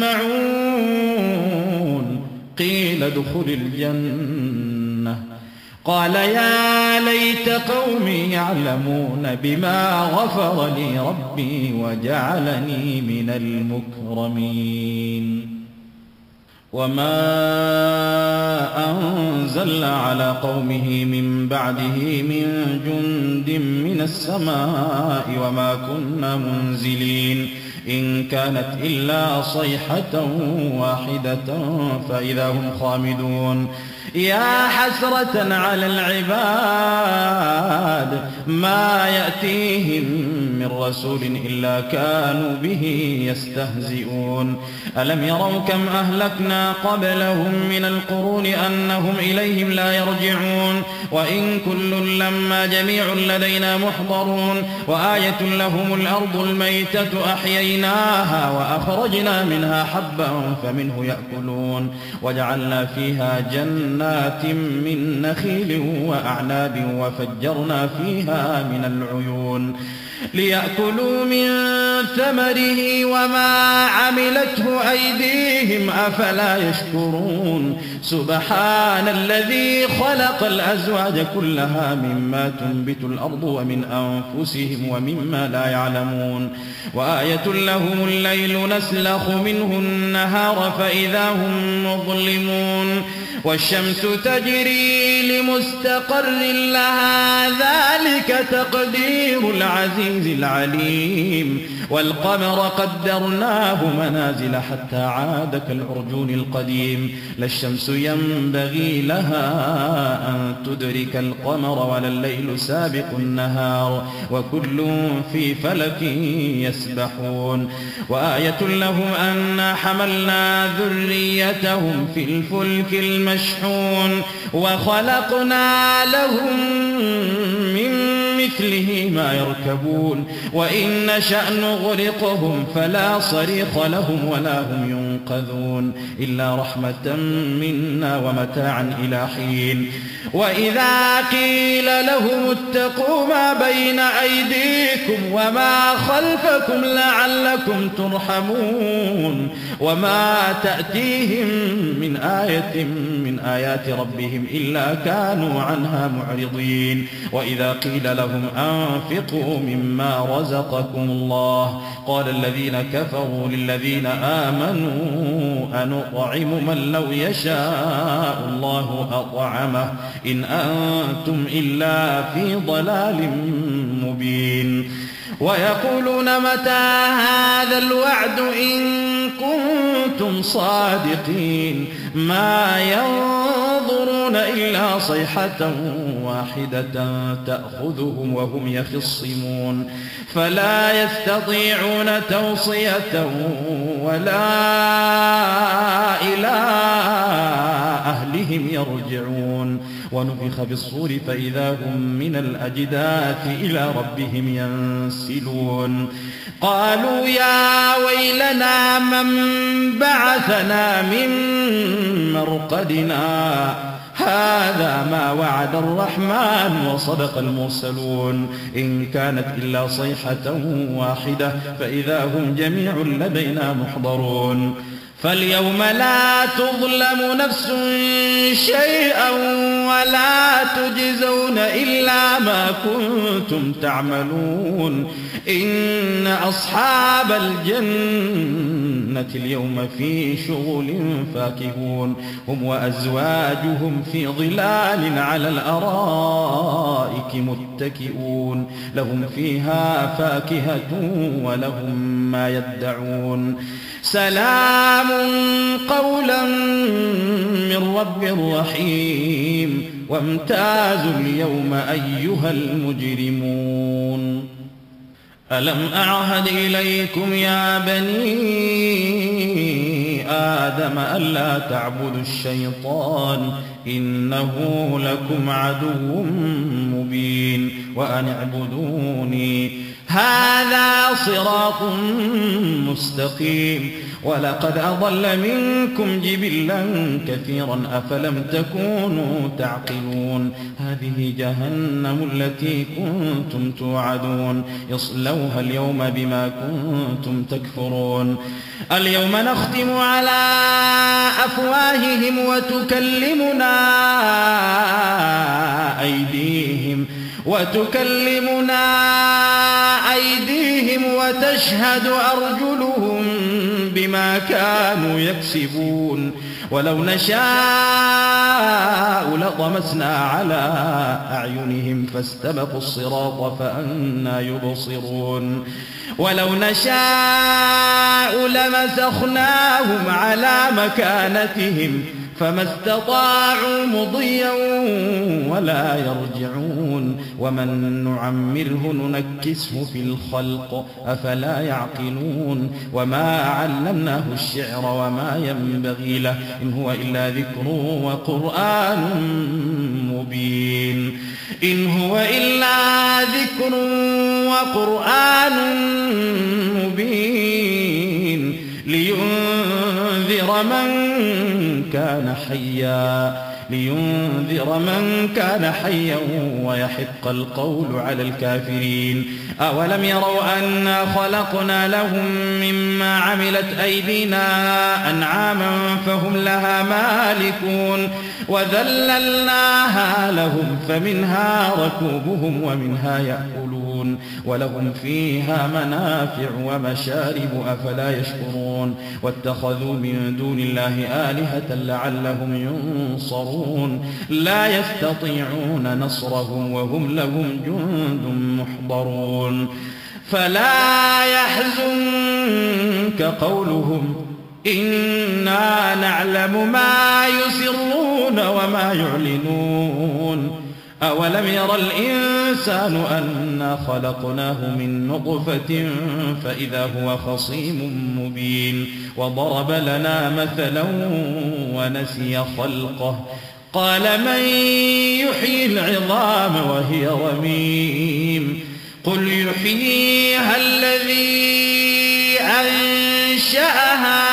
فاسمعون قيل ادخل الجنة قال يا ليت قومي يعلمون بما غفر لي ربي وجعلني من المكرمين وما أنزلنا على قومه من بعده من جند من السماء وما كنا منزلين إن كانت إلا صيحة واحدة فإذا هم خامدون يا حسرة على العباد ما يأتيهم من رسول إلا كانوا به يستهزئون ألم يروا كم أهلكنا قبلهم من القرون أنهم إليهم لا يرجعون وإن كل لما جميع لدينا محضرون وآية لهم الأرض الميتة أحييناها وأخرجنا منها حبا فمنه يأكلون وجعلنا فيها جنات من نخيل وأعناب وفجرنا فيها من العيون ليأكلوا من ثمره وما عملته أيديهم أفلا يشكرون سبحان الذي خلق الأزواج كلها مما تنبت الأرض ومن أنفسهم ومما لا يعلمون وآية لهم الليل نسلخ منه النهار فإذا هم مظلمون والشمس تجري لمستقر لها ذلك تقدير العزيز العليم والقمر قدرناه منازل حتى عاد كالعرجون القديم لا الشمس ينبغي لها أن تدرك القمر ولا الليل سابق النهار وكل في فلك يسبحون وآية لهم أنا حملنا ذريتهم في الفلك المشحون وخلقنا لهم من مثله ما يركبون وإن نشأ نغرقهم فلا صريخ لهم ولا هم ينقذون إلا رحمة منا ومتاعا إلى حين وإذا قيل لهم اتقوا ما بين أيديكم وما خلفكم لعلكم ترحمون وما تأتيهم من آية من آيات ربهم إلا كانوا عنها معرضين وإذا قيل لهم أنفقوا مما رزقكم الله قال الذين كفروا للذين آمنوا أنطعم من لو يشاء الله أطعمه إن أنتم إلا في ضلال مبين ويقولون متى هذا الوعد إن كنتم صادقين ما ينظرون إلا صيحة واحدة تأخذهم وهم يخصمون فلا يستطيعون توصية ولا إلى أهلهم يرجعون ونفخ بالصور فإذا هم من الأجداث إلى ربهم ينسلون قالوا يا ويلنا من بعثنا من مرقدنا هذا ما وعد الرحمن وصدق المرسلون إن كانت إلا صيحة واحدة فإذا هم جميع لدينا محضرون فاليوم لا تظلم نفس شيئا ولا تجزون إلا ما كنتم تعملون إن أصحاب الجنة اليوم في شغل فاكهون هم وأزواجهم في ظلال على الأرائك متكئون لهم فيها فاكهة ولهم ما يدعون سلام قولا من رب رحيم وامتازوا اليوم أيها المجرمون ألم أعهد إليكم يا بني آدم ألا تعبدوا الشيطان إنه لكم عدو مبين وأن اعبدوني هذا صراط مستقيم ولقد أضل منكم جبلا كثيرا أفلم تكونوا تعقلون هذه جهنم التي كنتم توعدون اصلوها اليوم بما كنتم تكفرون اليوم نختم على أفواههم وتكلمنا أيديهم وتكلمنا أيديهم وتشهد أرجلهم بما كانوا يكسبون ولو نشاء لطمسنا على أعينهم فاستبقوا الصراط فأنى يبصرون ولو نشاء لمسخناهم على مكانتهم فما استطاعوا مضيا ولا يرجعون ومن نعمره ننكسه في الخلق أفلا يعقلون وما علمناه الشعر وما ينبغي له إن هو إلا ذكر وقرآن مبين إن هو إلا ذكر وقرآن مبين لينذر من كان حيا لينذر من كان حيا ويحق القول على الكافرين أولم يروا أنا خلقنا لهم مما عملت أيدينا أنعاما فهم لها مالكون وذللناها لهم فمنها ركوبهم ومنها يأكلون ولهم فيها منافع ومشارب أفلا يشكرون واتخذوا من دون الله آلهة لعلهم ينصرون لا يستطيعون نصرهم وهم لهم جند محضرون فلا يحزنك قولهم إنا نعلم ما يسرون وما يعلنون أولم ير الإنسان أنا خلقناه من نطفة فإذا هو خصيم مبين وضرب لنا مثلا ونسي خلقه قال من يحيي العظام وهي رميم قل يحييها الذي أنشأها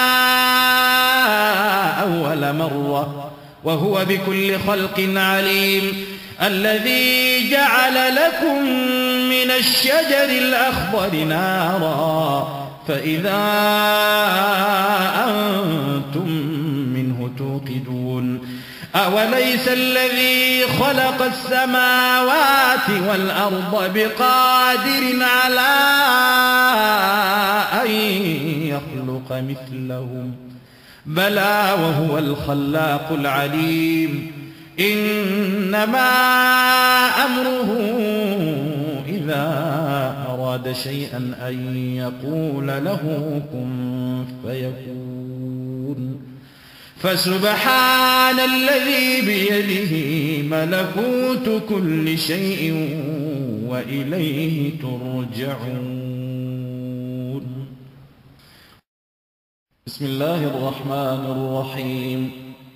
أول مرة وهو بكل خلق عليم الذي جعل لكم من الشجر الأخضر نارا فإذا أنتم منه توقدون أوليس الذي خلق السماوات والأرض بقادر على أن يخلق مثلهم بلى وهو الخلاق العليم إنما أمره إذا أراد شيئا أن يقول له كن فيكون فسبحان الذي بيده ملكوت كل شيء وإليه ترجعون. بسم الله الرحمن الرحيم.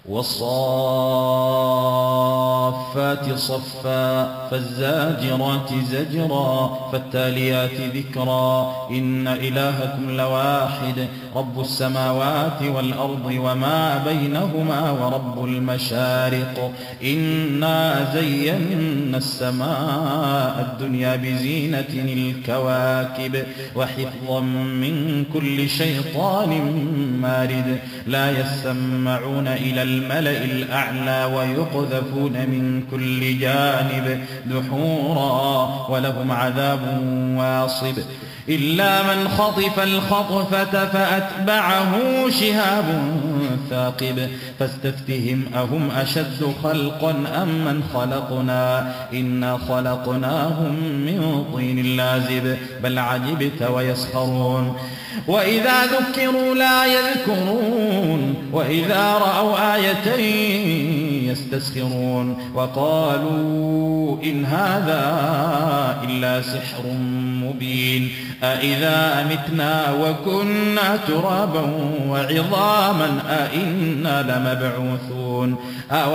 والصافات صفا فالزاجرات زجرا فالتاليات ذكرا إن إلهكم لواحد رب السماوات والأرض وما بينهما ورب المشارق إنا زينا السماء الدنيا بزينة الكواكب وحفظا من كل شيطان مارد لا يسمعون إلى الملأ الأعلى ويقذفون من كل جانب دحورا ولهم عذاب واصب إلا من خطف الخطفة فأتبعه شهاب ثاقب فاستفتهم أهم أشد خلقا أم من خلقنا إنا خلقناهم من طين لازب بل عجبت ويسخرون وإذا ذكروا لا يذكرون وإذا رأوا آية يستسخرون وقالوا إن هذا إلا سحر مبين أإذا متنا وكنا ترابا وعظاما أإنا لمبعوثون أو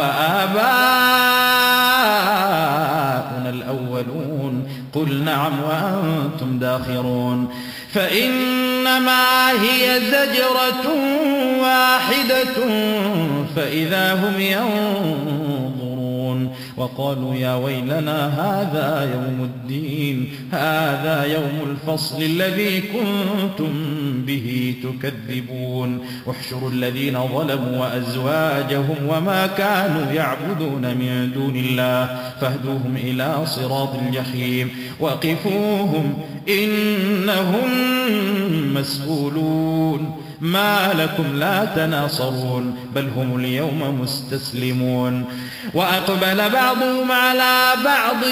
آباؤنا الأولون قل نعم وأنتم داخرون فإنما هي زجرة واحدة فإذا هم ينظرون وقالوا يا ويلنا هذا يوم الدين هذا يوم الفصل الذي كنتم به تكذبون احشروا الذين ظلموا وأزواجهم وما كانوا يعبدون من دون الله فاهدوهم إلى صراط الجحيم وقفوهم إنهم مسؤولون ما لكم لا تناصرون بل هم اليوم مستسلمون وأقبل بعضهم على بعض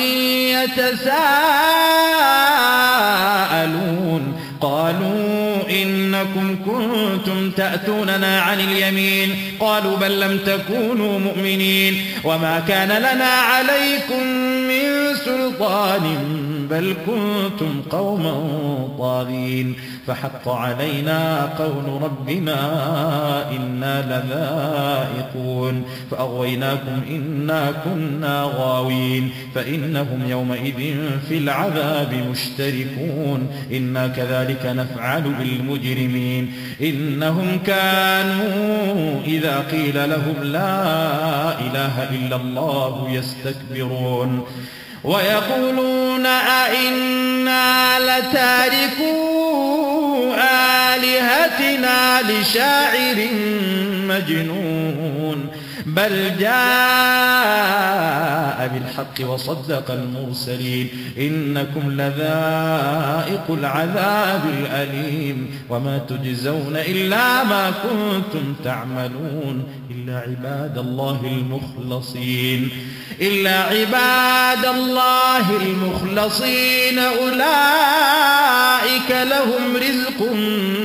يتساءلون قالوا إنكم كنتم تأتوننا عن اليمين قالوا بل لم تكونوا مؤمنين وما كان لنا عليكم من سلطان بل كنتم قوما طاغين فحق علينا قول ربنا إنا لذائقون فأغويناكم إنا كنا غاوين فإنهم يومئذ في العذاب مشتركون إنا كذلك نفعل بالمجرمين إنهم كانوا إذا قيل لهم لا إله إلا الله يستكبرون ويقولون أئنا لتاركو آلهتنا لشاعر مجنون بل جاء بالحق وصدق المرسلين إنكم لذائق العذاب الأليم وما تجزون إلا ما كنتم تعملون إلا عباد الله المخلصين إلا عباد الله المخلصين أولئك لهم رزق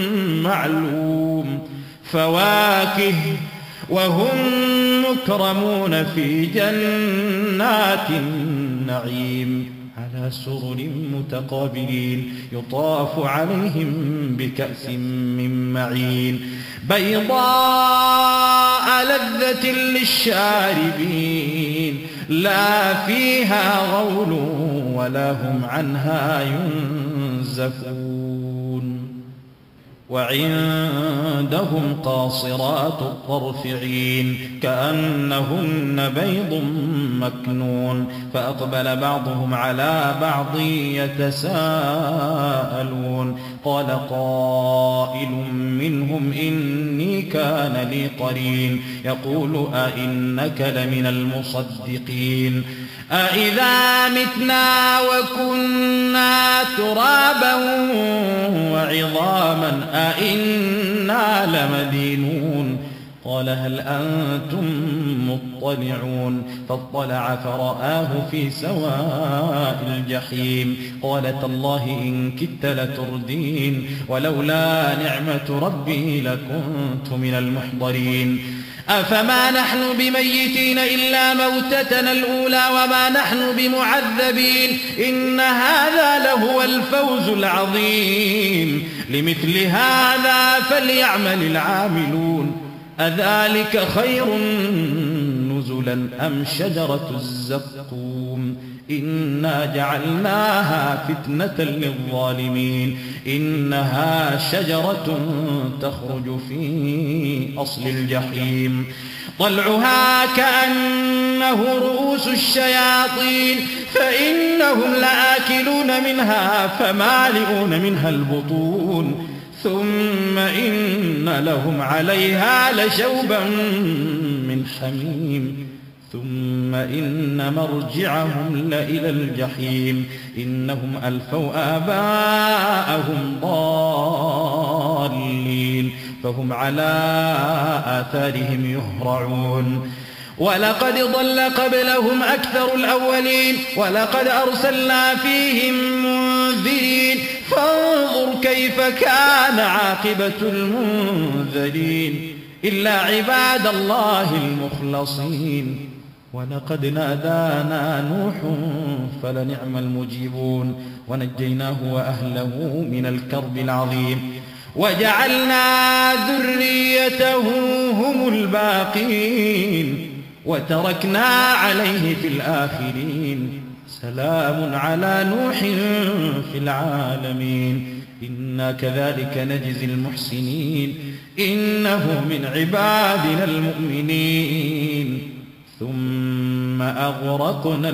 معلوم فواكه وهم مكرمون في جنات النعيم على سرر متقابلين يطاف عليهم بكأس من معين بيضاء لذة للشاربين لا فيها غول ولا هم عنها ينزفون وعندهم قاصرات الطرف عين كأنهن بيض مكنون فأقبل بعضهم على بعض يتساءلون قال قائل منهم إني كان لي قرين يقول أئنك لمن المصدقين أإذا متنا وكنا ترابا وعظاما أإنا لمدينون قال هل أنتم مطلعون فاطلع فرآه في سواء الجحيم قال تالله إن كدت لتردين ولولا نعمة ربي لكنت من المحضرين أفما نحن بميتين إلا موتتنا الأولى وما نحن بمعذبين إن هذا لهو الفوز العظيم لمثل هذا فليعمل العاملون أذلك خير نزلا أم شجرة الزقوم إنا جعلناها فتنة للظالمين إنها شجرة تخرج في أصل الجحيم طلعها كأنه رؤوس الشياطين فإنهم لآكلون منها فمالئون منها البطون ثم إن لهم عليها لشوبا من حميم ثم إن مرجعهم لإلى الجحيم إنهم ألفوا آباءهم ضالين فهم على آثارهم يهرعون ولقد ضل قبلهم أكثر الأولين ولقد أرسلنا فيهم منذرين فانظر كيف كان عاقبة المنذرين إلا عباد الله المخلصين ولقد نادانا نوح فلنعم المجيبون ونجيناه وأهله من الكرب العظيم وجعلنا ذريته هم الباقين وتركنا عليه في الآخرين سلام على نوح في العالمين إنا كذلك نجزي المحسنين إنه من عبادنا المؤمنين ثم أغرقنا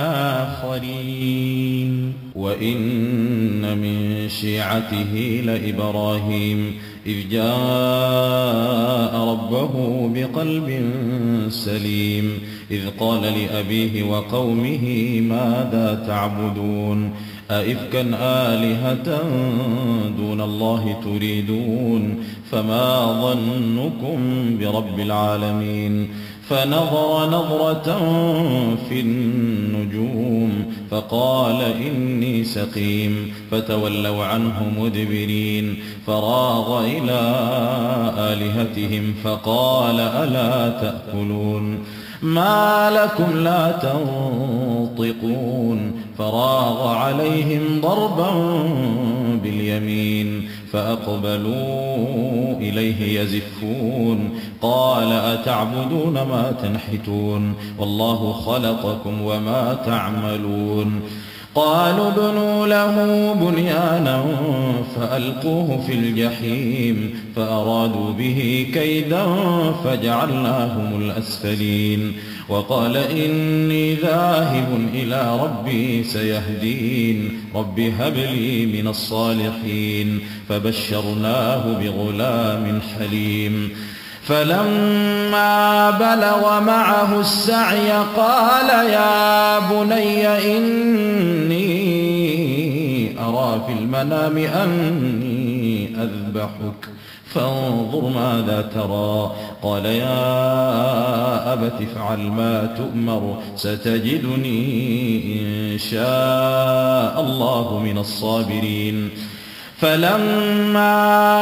الآخرين وإن من شيعته لإبراهيم إذ جاء ربه بقلب سليم إذ قال لأبيه وقومه ماذا تعبدون أئفكا آلهة دون الله تريدون فما ظنكم برب العالمين فنظر نظرة في النجوم فقال إني سقيم فتولوا عنه مدبرين فراغ إلى آلهتهم فقال ألا تأكلون ما لكم لا تنطقون فراغ عليهم ضربا باليمين فأقبلوا إليه يزفون قال أتعبدون ما تنحتون والله خلقكم وما تعملون قالوا ابنوا له بنيانا فألقوه في الجحيم فأرادوا به كيدا فجعلناهم الأسفلين وقال إني ذاهب إلى ربي سيهدين رب هب لي من الصالحين فبشرناه بغلام حليم فلما بلغ معه السعي قال يا بني إني أرى في المنام أني أذبحك فانظر ماذا ترى. قال يا أبت افعل ما تؤمر ستجدني إن شاء الله من الصابرين. فلما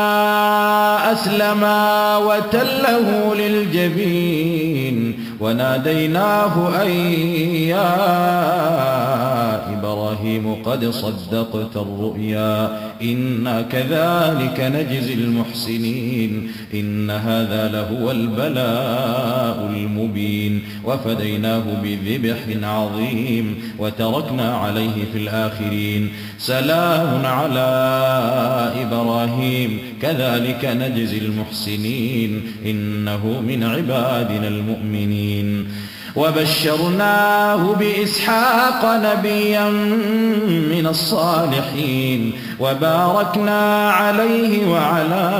أسلما وتله للجبين وناديناه أن يا إبراهيم قد صدقت الرؤيا إنا كذلك نجزي المحسنين إن هذا لهو البلاء المبين. وفديناه بذبح عظيم وتركنا عليه في الآخرين سلام على إبراهيم كذلك نجزي المحسنين إنه من عبادنا المؤمنين. وبشرناه بإسحاق نبيا من الصالحين وباركنا عليه وعلى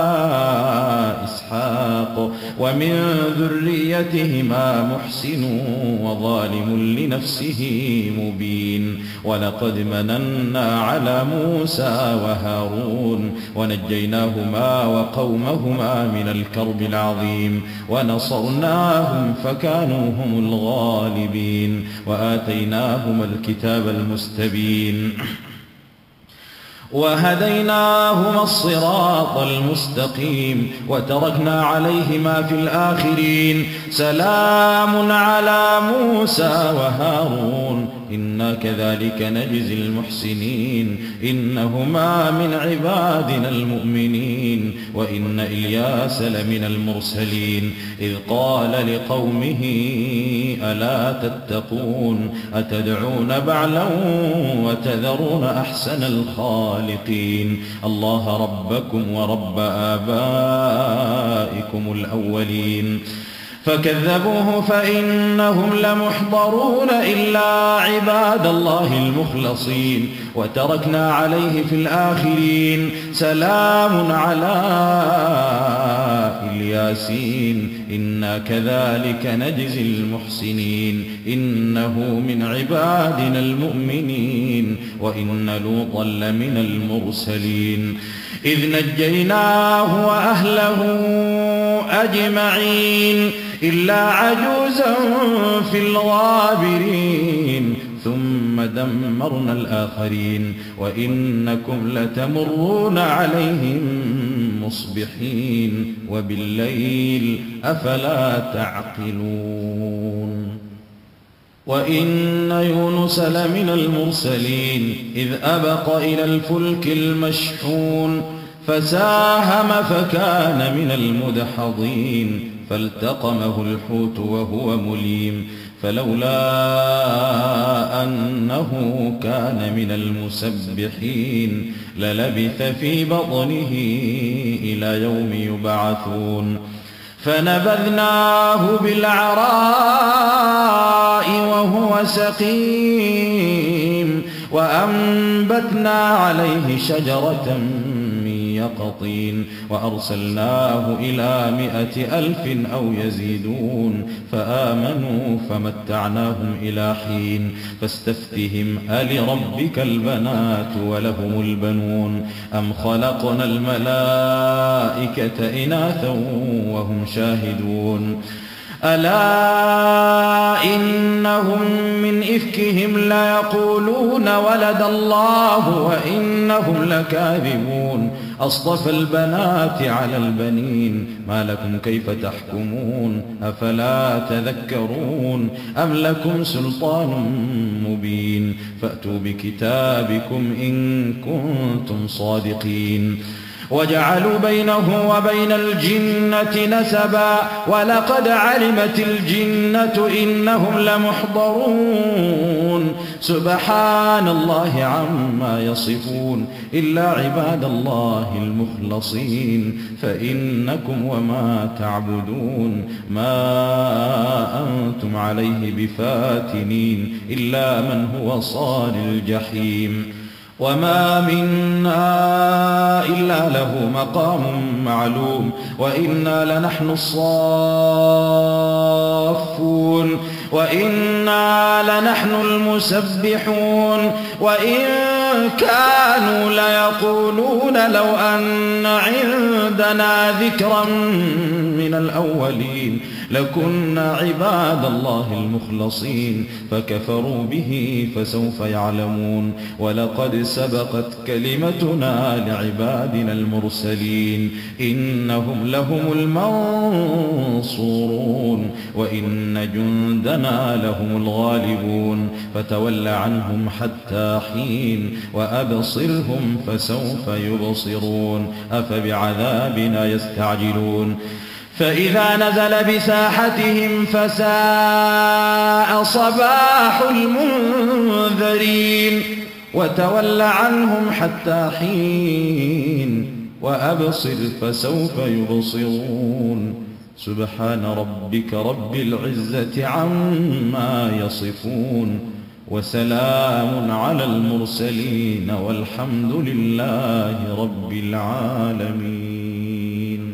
إسحاق ومن ذريتهما محسن وظالم لنفسه مبين. ولقد مننا على موسى وهارون ونجيناهما وقومهما من الكرب العظيم ونصرناهم فكانوا هم الغالبين وآتيناهما الكتاب المستبين وهديناهما الصراط المستقيم وتركنا عليهما في الآخرين سلام على موسى وهارون إنا كذلك نجزي المحسنين إنهما من عبادنا المؤمنين. وإن إلياس لمن المرسلين إذ قال لقومه ألا تتقون أتدعون بعلا وتذرون أحسن الخالقين الله ربكم ورب آبائكم الأولين. فكذبوه فإنهم لمحضرون إلا عباد الله المخلصين وتركنا عليه في الآخرين سلام على الياسين إنا كذلك نجزي المحسنين إنه من عبادنا المؤمنين. وإن لوطا لمن المرسلين إذ نجيناه وأهله أجمعين إلا عجوزا في الغابرين ثم دمرنا الآخرين وإنكم لتمرون عليهم مصبحين وبالليل أفلا تعقلون. وإن يونس لمن المرسلين إذ أبق إلى الفلك المشحون فساهم فكان من المدحضين فالتقمه الحوت وهو مليم فلولا أنه كان من المسبحين للبث في بطنه إلى يوم يبعثون. فنبذناه بالعراء وهو سقيم وأنبتنا عليه شجرة يقطين وأرسلناه إلى مائة ألف أو يزيدون فآمنوا فمتعناهم إلى حين فاستفتهم ألربك البنات ولهم البنون أم خلقنا الملائكة إناثا وهم شاهدون ألا إنهم من إفكهم ليقولون ولد الله وإنهم لكاذبون أصطفى البنات على البنين ما لكم كيف تحكمون أفلا تذكرون أم لكم سلطان مبين فأتوا بكتابكم إن كنتم صادقين. وجعلوا بينه وبين الجنة نسبا ولقد علمت الجنة إنهم لمحضرون سبحان الله عما يصفون إلا عباد الله المخلصين فإنكم وما تعبدون ما أنتم عليه بفاتنين إلا من هو صال الجحيم. وما منا إلا له مقام معلوم وإنا لنحن الصافون وإنا لنحن المسبحون وإن كانوا ليقولون لو أن عندنا ذكرا من الأولين لكنا عباد الله المخلصين فكفروا به فسوف يعلمون ولقد سبقت كلمتنا لعبادنا المرسلين إنهم لهم المنصورون وإن جندنا لهم الغالبون فتول عنهم حتى حين وأبصرهم فسوف يبصرون أفبعذابنا يستعجلون فإذا نزل بساحتهم فساء صباح المنذرين وتول عنهم حتى حين وأبصر فسوف يبصرون سبحان ربك رب العزة عما يصفون وسلام على المرسلين والحمد لله رب العالمين.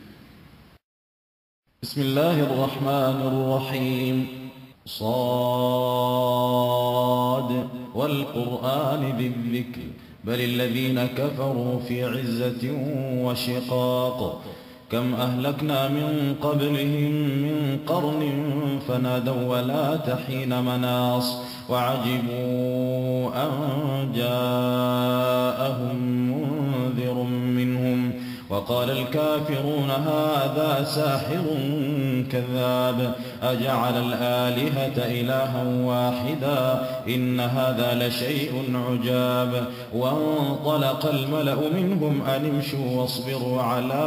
بسم الله الرحمن الرحيم. صاد والقرآن ذي الذكر بل الذين كفروا في عزة وشقاق كم أهلكنا من قبلهم من قرن فنادوا ولا تحين مناص وعجبوا أن جاءهم منذر منهم وقال الكافرون هذا ساحر كذاب أجعل الآلهة إلها واحدا إن هذا لشيء عجاب وانطلق الملأ منهم أن امشوا واصبروا على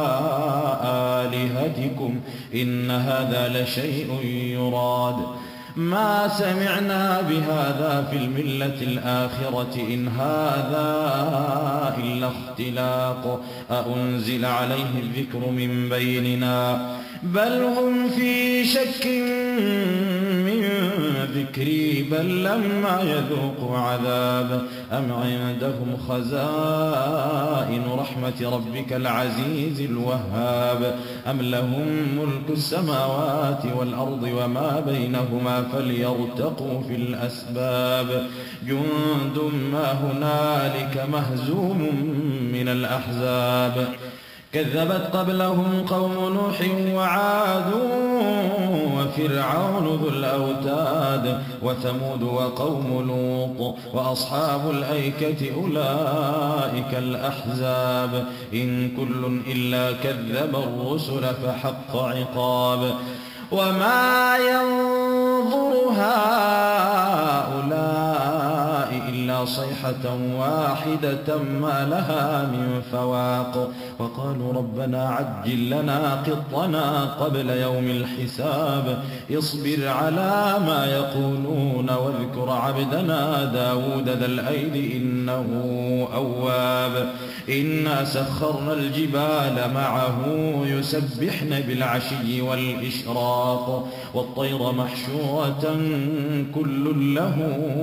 آلهتكم إن هذا لشيء يراد ما سمعنا بهذا في الملة الآخرة إن هذا إلا اختلاق أأنزل عليه الذكر من بيننا بل هم في شك من ذكري بل لما يذوقوا عذاب أم عندهم خزائن رحمة ربك العزيز الوهاب أم لهم ملك السماوات والأرض وما بينهما فليرتقوا في الأسباب جند ما هنالك مهزوم من الأحزاب كذبت قبلهم قوم نوح وعاد وفرعون ذو الأوتاد وثمود وقوم لوط وأصحاب الأيكة أولئك الأحزاب إن كل إلا كذب الرسل فحق عقاب وما ينظر هؤلاء إلا صيحة واحدة ما لها من فواق وقالوا ربنا عجل لنا قطنا قبل يوم الحساب اصبر على ما يقولون واذكر عبدنا داود ذا الأيد إنه أواب إنا سخرنا الجبال معه يسبحن بالعشي والإشراق والطير محشورة كل له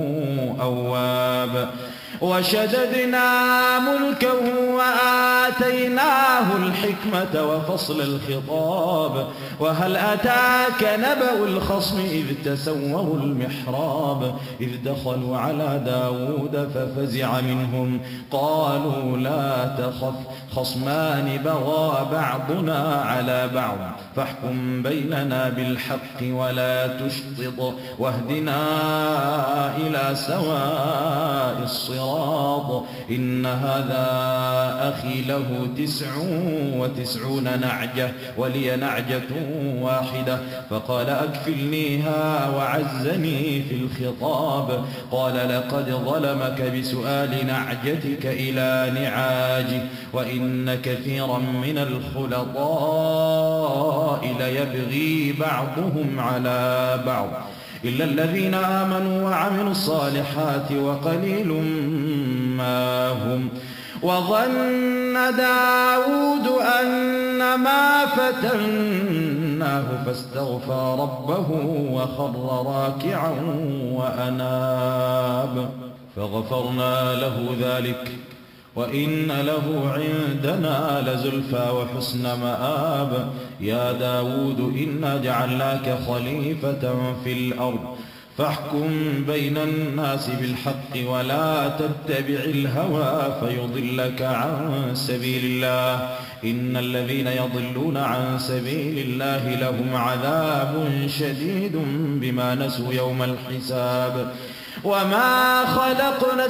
أواب وشددنا ملكه وآتيناه الحكمة وفصل الخطاب وهل أتاك نبأ الخصم إذ تسوروا المحراب إذ دخلوا على داود ففزع منهم قالوا لا تخف خصمان بغى بعضنا على بعض فاحكم بيننا بالحق ولا تشطط واهدنا إلى سواء الصراط إن هذا أخي له تسع وتسعون نعجة ولي نعجة واحدة فقال أكفلنيها وعزني في الخطاب قال لقد ظلمك بسؤال نعجتك إلى نعاجه وإن كثيرا من الخلطاء ليبغي بعضهم على بعض إلا الذين آمنوا وعملوا الصالحات وقليل ما هم وظن داود أنما فتناه فاستغفر ربه وخر راكعا وأناب فغفرنا له ذلك وإن له عندنا لزلفى وحسن مآب. يا داود إنا جعلناك خليفة في الأرض فاحكم بين الناس بالحق ولا تتبع الهوى فيضلك عن سبيل الله. إن الذين يضلون عن سبيل الله لهم عذاب شديد بما نسوا يوم الحساب. وما خلقنا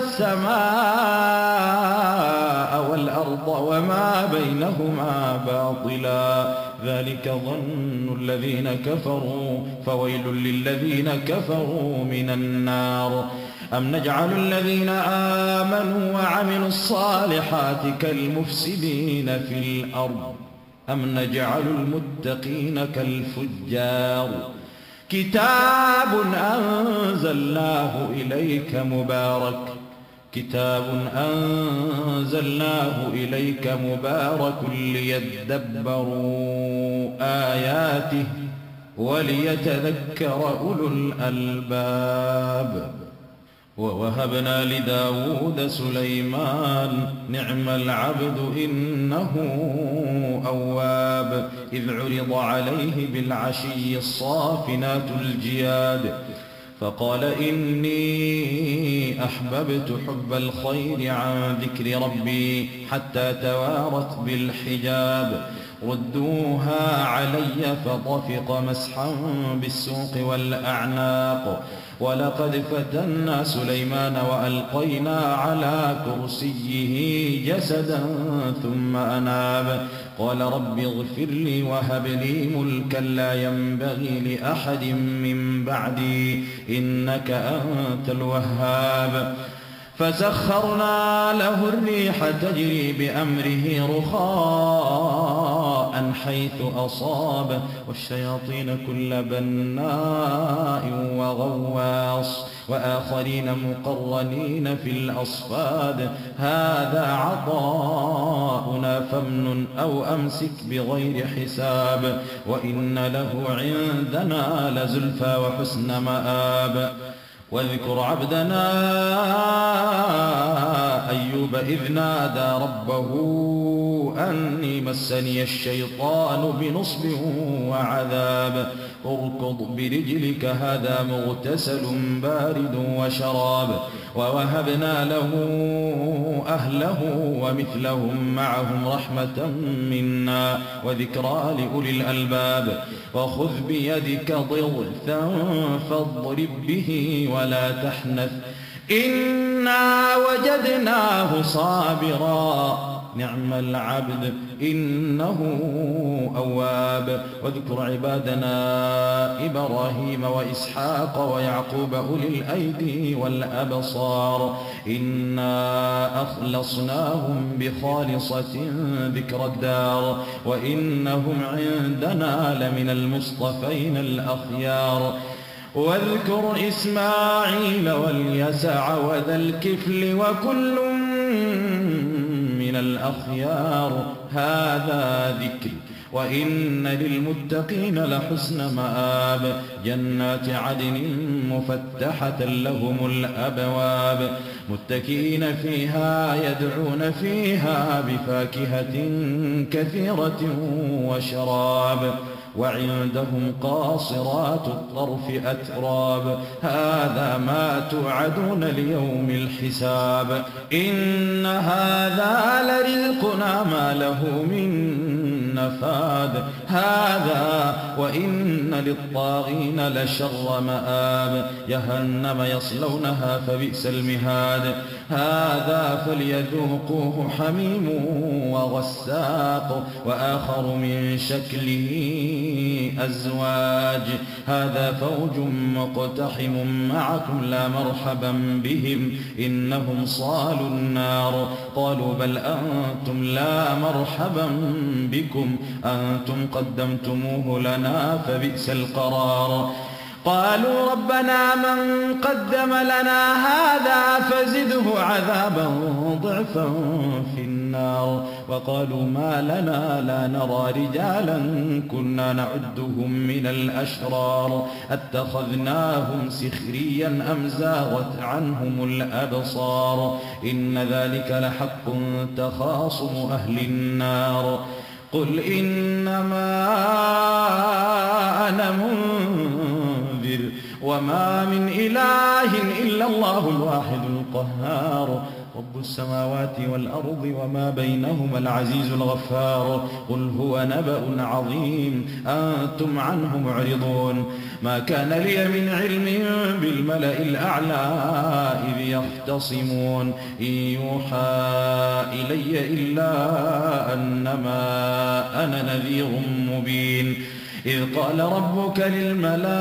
السماء والأرض وما بينهما باطلا ذلك ظن الذين كفروا فويل للذين كفروا من النار. أم نجعل الذين آمنوا وعملوا الصالحات كالمفسدين في الأرض أم نجعل المتقين كالفجار. كتاب أنزلناه إليك مبارك كتاب أنزلناه إليك مبارك ليدبروا آياته وليتذكر أولو الألباب. ووهبنا لداود سليمان نعم العبد إنه أواب. إذ عرض عليه بالعشي الصافنات الجياد فقال إني أحببت حب الخير عن ذكر ربي حتى توارت بالحجاب. ردوها علي فطفق مسحا بالسوق والأعناق. ولقد فتنا سليمان وألقينا على كرسيه جسدا ثم أناب. قال رب اغفر لي وهب لي ملكا لا ينبغي لأحد من بعدي إنك أنت الوهاب. فسخرنا له الريح تجري بأمره رخاء حيث أصاب والشياطين كل بناء وغواص وآخرين مقرنين في الأصفاد. هذا عطاؤنا فامنن أو أمسك بغير حساب. وإن له عندنا لزلفى وحسن مآب. واذكر عبدنا أيوب إذ نادى ربه أني مسني الشيطان بنصب وعذاب. اركض برجلك هذا مغتسل بارد وشراب. ووهبنا له أهله ومثلهم معهم رحمة منا وذكرى لأولي الألباب. وخذ بيدك ضغثا فاضرب به ولا تحنث إنا وجدناه صابرا نعم العبد إنه أواب. واذكر عبادنا إبراهيم وإسحاق ويعقوب أولي الأيدي والأبصار إنا أخلصناهم بخالصة ذكر الدار وإنهم عندنا لمن المصطفين الأخيار. واذكر إسماعيل واليسع وذا الكفل وكل من الأخيار هذا ذكر. وإن للمتقين لحسن مآب. جنات عدن مفتحة لهم الأبواب متكئين فيها يدعون فيها بفاكهة كثيرة وشراب. وعندهم قاصرات الطرف أتراب هذا ما توعدون ليوم الحساب. إن هذا لرزقنا ما له من نفاد. هذا وإن للطاغين لشر مآب. جهنم يصلونها فبئس المهاد. هذا فليذوقوه حميم وغساق وآخر من شكله أزواج. هذا فوج مقتحم معكم لا مرحبا بهم إنهم صالوا النار. قالوا بل أنتم لا مرحبا بكم أنتم قدمتموه لنا فبئس القرار. قالوا ربنا من قدم لنا هذا فزده عذابا ضعفا في النار وقالوا ما لنا لا نرى رجالا كنا نعدهم من الأشرار اتخذناهم سخريا أم زاغت عنهم الأبصار إن ذلك لحق تخاصم أهل النار قل إنما أنا منذر وما من إله إلا الله الواحد القهار رب السماوات والأرض وما بينهما العزيز الغفار قل هو نبأ عظيم أنتم عنه معرضون ما كان لي من علم بالملأ الأعلى إذ يختصمون إن يوحى إلي إلا أنما أنا نذير مبين إذ قال ربك للملائكة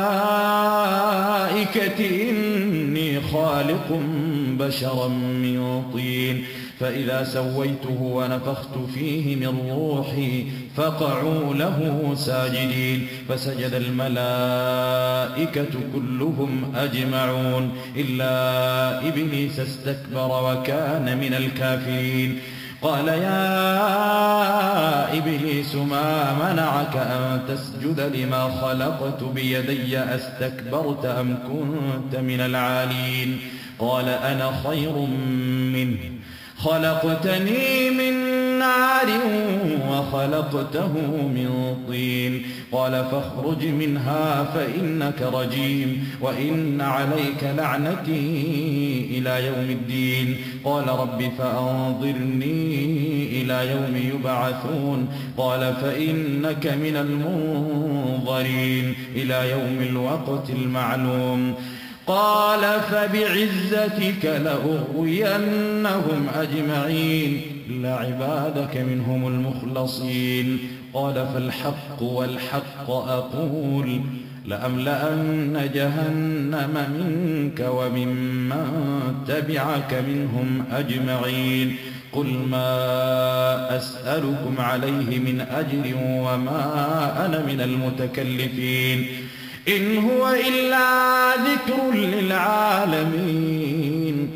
إني خالق بشرا من طين فإذا سويته ونفخت فيه من روحي فقعوا له ساجدين فسجد الملائكة كلهم أجمعون إلا إبليس استكبر وكان من الكافرين قال يا إبليس ما منعك أن تسجد لما خلقت بيدي أستكبرت أم كنت من العالين قال أنا خير منه خلقتني من نار وخلقته من طين قال فاخرج منها فإنك رجيم وإن عليك لعنتي إلى يوم الدين قال رب فأنظرني إلى يوم يبعثون قال فإنك من المنظرين إلى يوم الوقت المعلوم قال فبعزتك لأغوينهم أجمعين إلا عبادك منهم المخلصين قال فالحق والحق أقول لأملأن جهنم منك وممن تبعك منهم أجمعين قل ما أسألكم عليه من أجر وما أنا من المتكلفين إن هو إلا ذكر للعالمين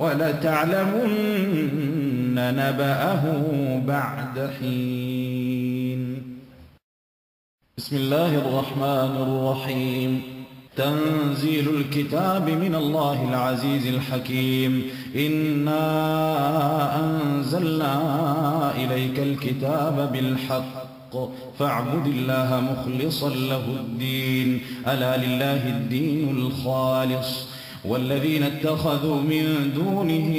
ولتعلمن نبأه بعد حين بسم الله الرحمن الرحيم تنزيل الكتاب من الله العزيز الحكيم إنا أنزلنا إليك الكتاب بالحق فاعبد الله مخلصا له الدين ألا لله الدين الخالص والذين اتخذوا من دونه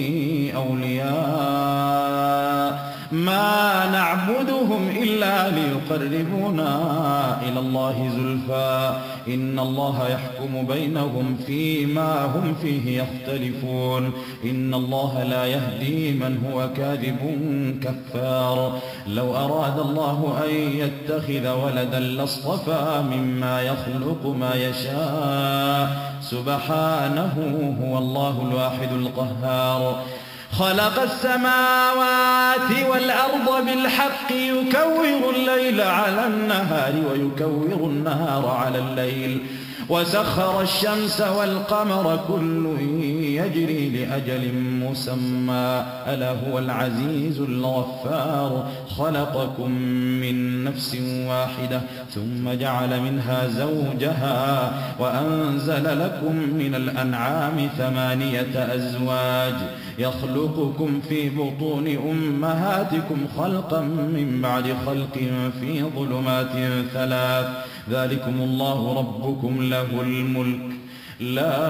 أولياء ما نعبدهم إلا ليقربونا إلى الله زلفى إن الله يحكم بينهم فيما هم فيه يختلفون إن الله لا يهدي من هو كاذب كفار لو أراد الله أن يتخذ ولدا لاصطفى مما يخلق ما يشاء سبحانه هو الله الواحد القهار خلق السماوات والأرض بالحق يكور الليل على النهار ويكور النهار على الليل وسخر الشمس والقمر كل يجري لأجل مسمى ألا هو العزيز الغفار خلقكم من نفس واحدة ثم جعل منها زوجها وأنزل لكم من الأنعام ثمانية أزواج يخلقكم في بطون أمهاتكم خلقا من بعد خلق في ظلمات ثلاث ذلكم الله ربكم له الملك لا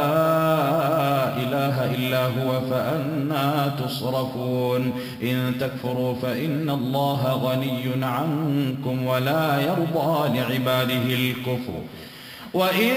إله إلا هو فأنى تصرفون إن تكفروا فإن الله غني عنكم ولا يرضى لعباده الكفر وإن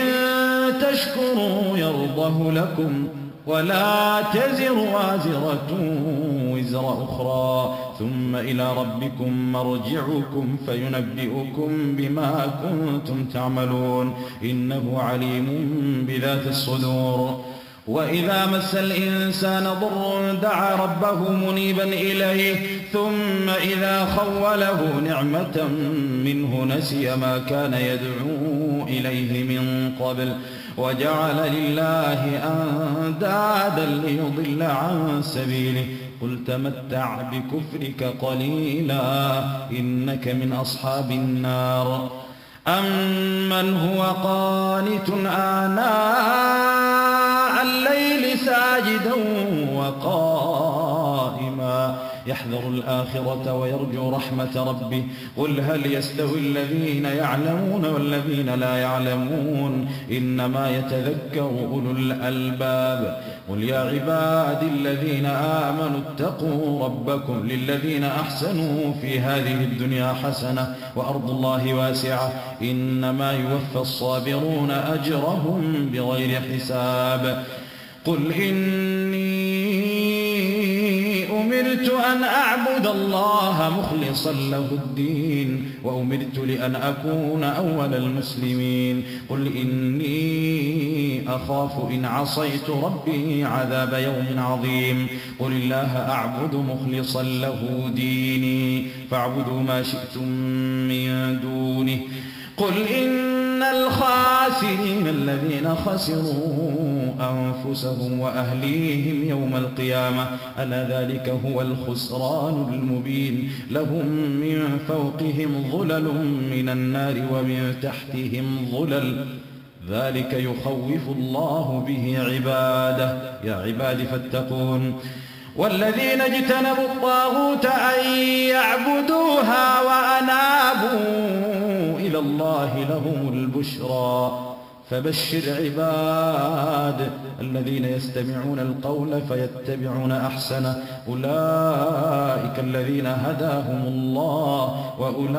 تشكروا يرضه لكم ولا تزر وازرة وزر أخرى ثم إلى ربكم مرجعكم فينبئكم بما كنتم تعملون إنه عليم بذات الصدور وإذا مس الإنسان ضر دعا ربه منيبا إليه ثم إذا خوله نعمة منه نسي ما كان يدعو إليه من قبل وجعل لله أندادا ليضل عن سبيله قل تمتع بكفرك قليلا إنك من أصحاب النار أمن هو قانت آناء الليل ساجدا وقائما يحذر الآخرة ويرجو رحمة ربه قل هل يستوي الذين يعلمون والذين لا يعلمون إنما يتذكر أولو الألباب قل يا عبادي الذين آمنوا اتقوا ربكم للذين أحسنوا في هذه الدنيا حسنة وأرض الله واسعة إنما يوفى الصابرون أجرهم بغير حساب قل إني أمرت أن أعبد الله مخلصا له الدين وأمرت لأن أكون أول المسلمين قل إني أخاف إن عصيت ربي عذاب يوم عظيم قل الله أعبد مخلصا له ديني فاعبدوا ما شئتم من دونه قل إن الخاسرين الذين خسروا أنفسهم وأهليهم يوم القيامة ألا ذلك هو الخسران المبين لهم من فوقهم ظلل من النار ومن تحتهم ظلل ذلك يخوف الله به عباده يا عباد فاتقون والذين اجتنبوا الطاغوت أن يعبدوها وأنابوا إلى الله لهم البشرى فبشر عباد الذين يستمعون القول فيتبعون أحسنه أولئك الذين هداهم الله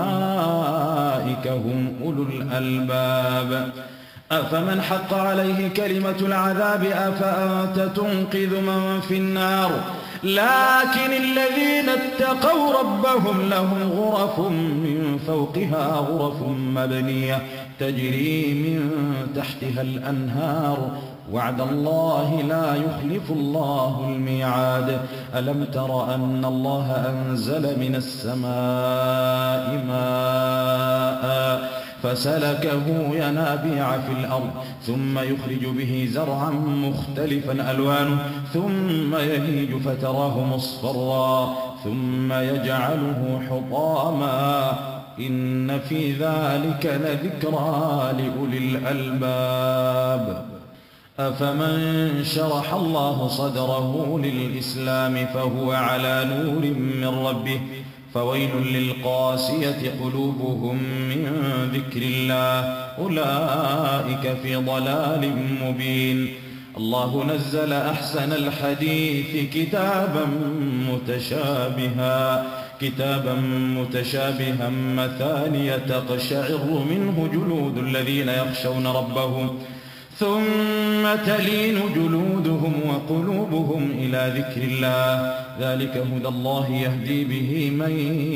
وأولئك هم أولو الألباب أفمن حق عليه كلمة العذاب أفأنت تنقذ من في النار لكن الذين اتقوا ربهم لهم غرف من فوقها غرف مبنية تجري من تحتها الأنهار وعد الله لا يخلف الله الميعاد ألم تر أن الله أنزل من السماء ماء فسلكه ينابيع في الأرض ثم يخرج به زرعا مختلفا ألوانه ثم يهيج فتراه مصفرا ثم يجعله حطاما إن في ذلك لذكرى لأولي الألباب أفمن شرح الله صدره للإسلام فهو على نور من ربه فويل للقاسية قلوبهم من ذكر الله أولئك في ضلال مبين الله نزل أحسن الحديث كتابا متشابها كتابا متشابها مثانية تقشعر منه جلود الذين يخشون ربهم ثم تلين جلودهم وقلوبهم إلى ذكر الله ذلك هدى الله يهدي به من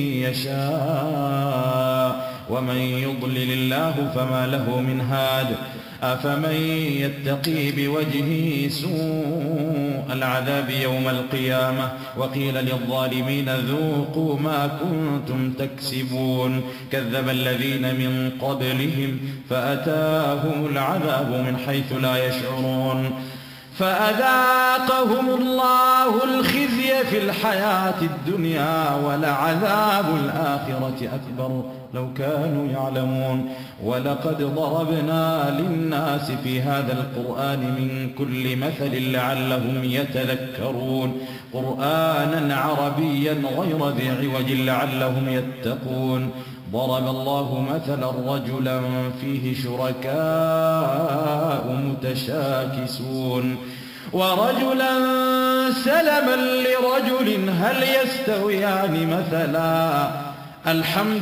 يشاء ومن يضلل الله فما له من هاد أفمن يتقي بوجهه سوء العذاب يوم القيامة وقيل للظالمين ذوقوا ما كنتم تكسبون كذب الذين من قبلهم فأتاهم العذاب من حيث لا يشعرون فأذاقهم الله الخزي في الحياة الدنيا ولعذاب الآخرة أكبر لو كانوا يعلمون ولقد ضربنا للناس في هذا القرآن من كل مثل لعلهم يتذكرون قرآنا عربيا غير ذي عوج لعلهم يتقون ضرب الله مثلا رجلا فيه شركاء متشاكسون ورجلا سلما لرجل هل يستويان مثلا الحمد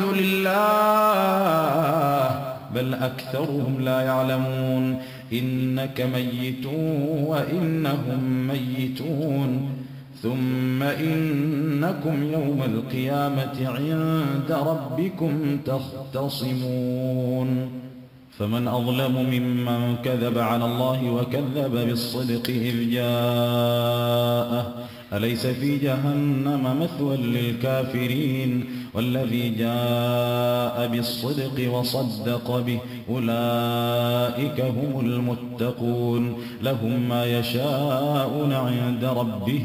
لله بل أكثرهم لا يعلمون إنك ميت وإنهم ميتون ثم إنكم يوم القيامة عند ربكم تختصمون فمن أظلم ممن كذب على الله وكذب بالصدق إذ جاءه أليس في جهنم مثوى للكافرين والذي جاء بالصدق وصدق به أولئك هم المتقون لهم ما يشاءون عند ربهم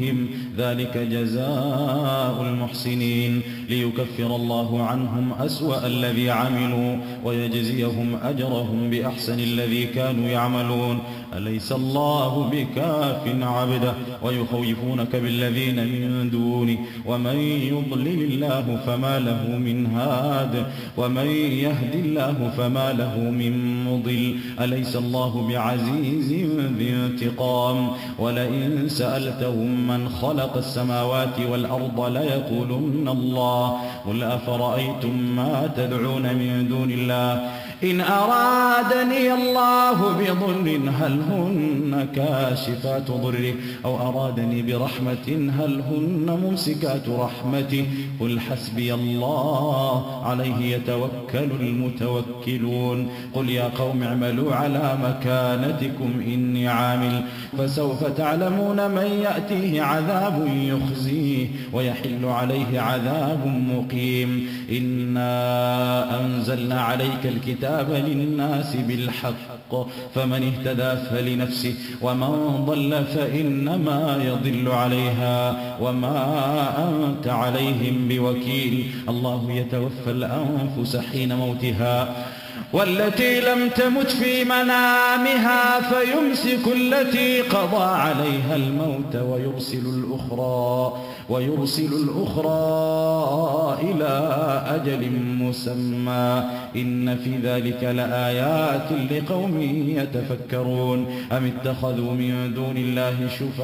ذلك جزاء المحسنين ليكفر الله عنهم أسوأ الذي عملوا ويجزيهم أجرهم بأحسن الذي كانوا يعملون. أليس الله بكاف عبده ويخوفونك بالذين من دونه ومن يضلل الله فما له من هاد ومن يهد الله فما له من مضل. أليس الله بعزيز ذي انتقام. ولئن سألتهم من خلق السماوات والأرض ليقولن الله. قل أفرأيتم ما تدعون من دون الله إن أرادني الله بضر هل هن كاشفات ضره أو أرادني برحمة هل هن ممسكات رحمته قل حسبي الله عليه يتوكل المتوكلون. قل يا قوم اعملوا على مكانتكم إني عامل فسوف تعلمون من يأتيه عذاب يخزيه ويحل عليه عذاب مقيم. إنا أنزلنا عليك الكتاب للناس بالحق فمن اهتدى فلنفسه ومن ضل فإنما يضل عليها وما أنت عليهم بوكيل. الله يتوفى الأنفس حين موتها والتي لم تمت في منامها فيمسك التي قضى عليها الموت ويرسل الأخرى ويرسل الأخرى إلى أجل مسمى إن في ذلك لآيات لقوم يتفكرون. أم اتخذوا من دون الله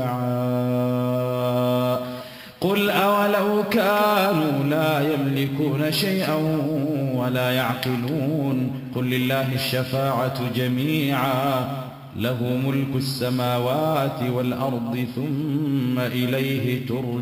شفعاء قل أولو كانوا لا يملكون شيئا ولا يعقلون قل لله الشفاعة جميعا له ملك السماوات والأرض ثم إليه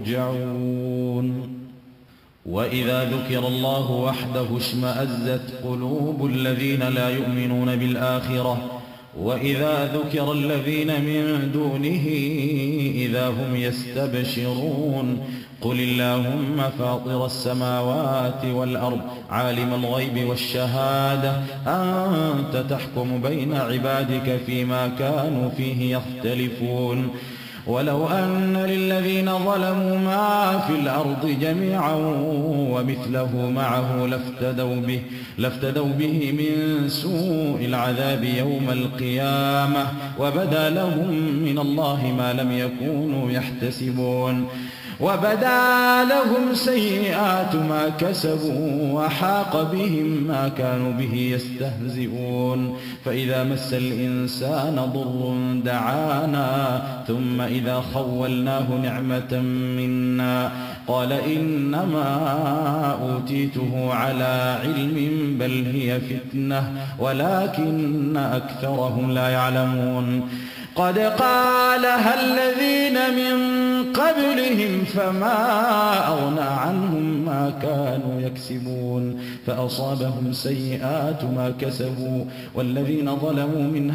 ترجعون. وإذا ذكر الله وحده اشمأزت قلوب الذين لا يؤمنون بالآخرة وإذا ذكر الذين من دونه إذا هم يستبشرون. قل اللهم فاطر السماوات والأرض عالم الغيب والشهادة أنت تحكم بين عبادك فيما كانوا فيه يختلفون. ولو أن للذين ظلموا ما في الأرض جميعا ومثله معه لافتدوا به, لافتدوا به من سوء العذاب يوم القيامة وبدا لهم من الله ما لم يكونوا يحتسبون. وبدا لهم سيئات ما كسبوا وحاق بهم ما كانوا به يستهزئون. فإذا مس الإنسان ضر دعانا ثم إذا خولناه نعمة منا قال إنما أوتيته على علم بل هي فتنة ولكن أكثرهم لا يعلمون. قد قالها الذين من قبلهم فما أغنى عنهم ما كانوا يكسبون فأصابهم سيئات ما كسبوا والذين ظلموا من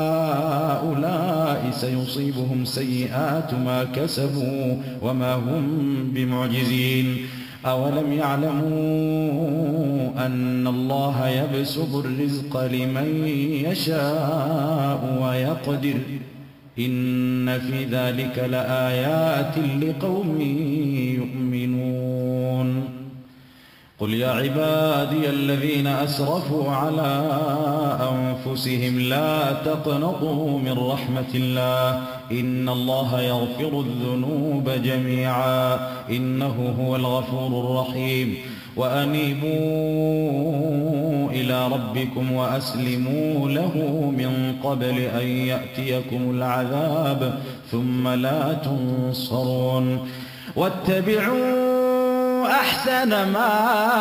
هؤلاء سيصيبهم سيئات ما كسبوا وما هم بمعجزين. أولم يعلموا أن الله يبسط الرزق لمن يشاء ويقدر إن في ذلك لآيات لقوم يؤمنون. قل يا عبادي الذين أسرفوا على أنفسهم لا تقنطوا من رحمة الله إن الله يغفر الذنوب جميعا إنه هو الغفور الرحيم. وأنيبوا إلى ربكم وأسلموا له من قبل أن يأتيكم العذاب ثم لا تنصرون. واتبعوا أحسن ما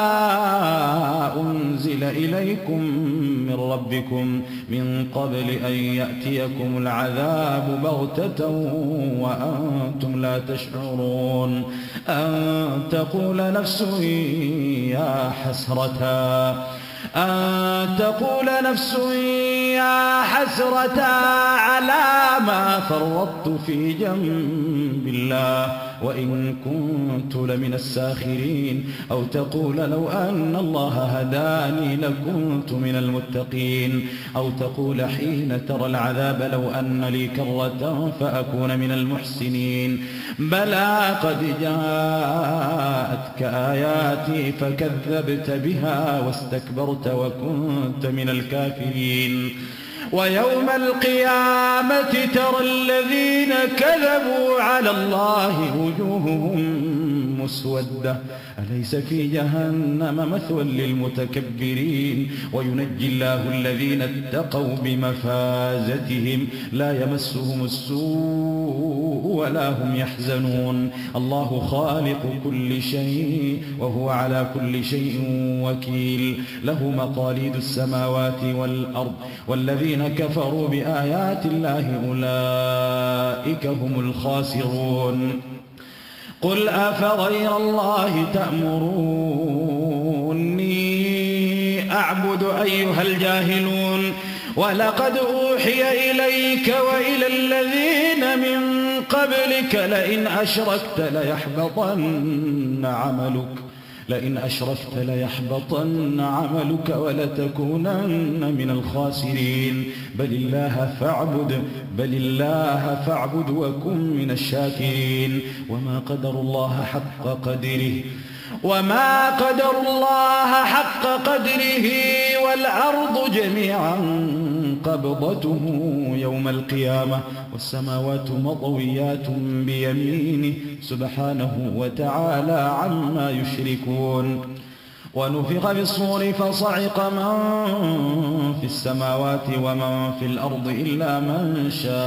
أنزل إليكم من ربكم من قبل أن يأتيكم العذاب بغتة وأنتم لا تشعرون أن تقول نفس يا حسرة أن تقول نفس يا حسرة على ما فرطت في جنب الله وإن كنت لمن الساخرين أو تقول لو أن الله هداني لكنت من المتقين أو تقول حين ترى العذاب لو أن لي كرة فأكون من المحسنين بلى قد جاءتك آياتي فكذبت بها واستكبرت وكنت من الكافرين ويوم القيامة ترى الذين كذبوا على الله وجوههم مسودة أليس في جهنم مثوى للمتكبرين وينجي الله الذين اتقوا بمفازتهم لا يمسهم السوء ولا هم يحزنون الله خالق كل شيء وهو على كل شيء وكيل له مقاليد السماوات والأرض والذين كفروا بآيات الله أولئك هم الخاسرون قل أفغير الله تأمروني أعبد أيها الجاهلون ولقد أوحي إليك وإلى الذين من قبلك لئن أشركت ليحبطن عملك لئن أشركت ليحبطن عملك ولتكونن من الخاسرين بل الله فاعبد بل الله فاعبد وكن من الشاكرين وما قدر الله حق قدره وما قدر الله حق قدره والأرض جميعا قبضته يوم القيامة والسماوات مطويات بيمينه سبحانه وتعالى عما يشركون ونفخ في الصور فصعق من في السماوات ومن في الأرض إلا من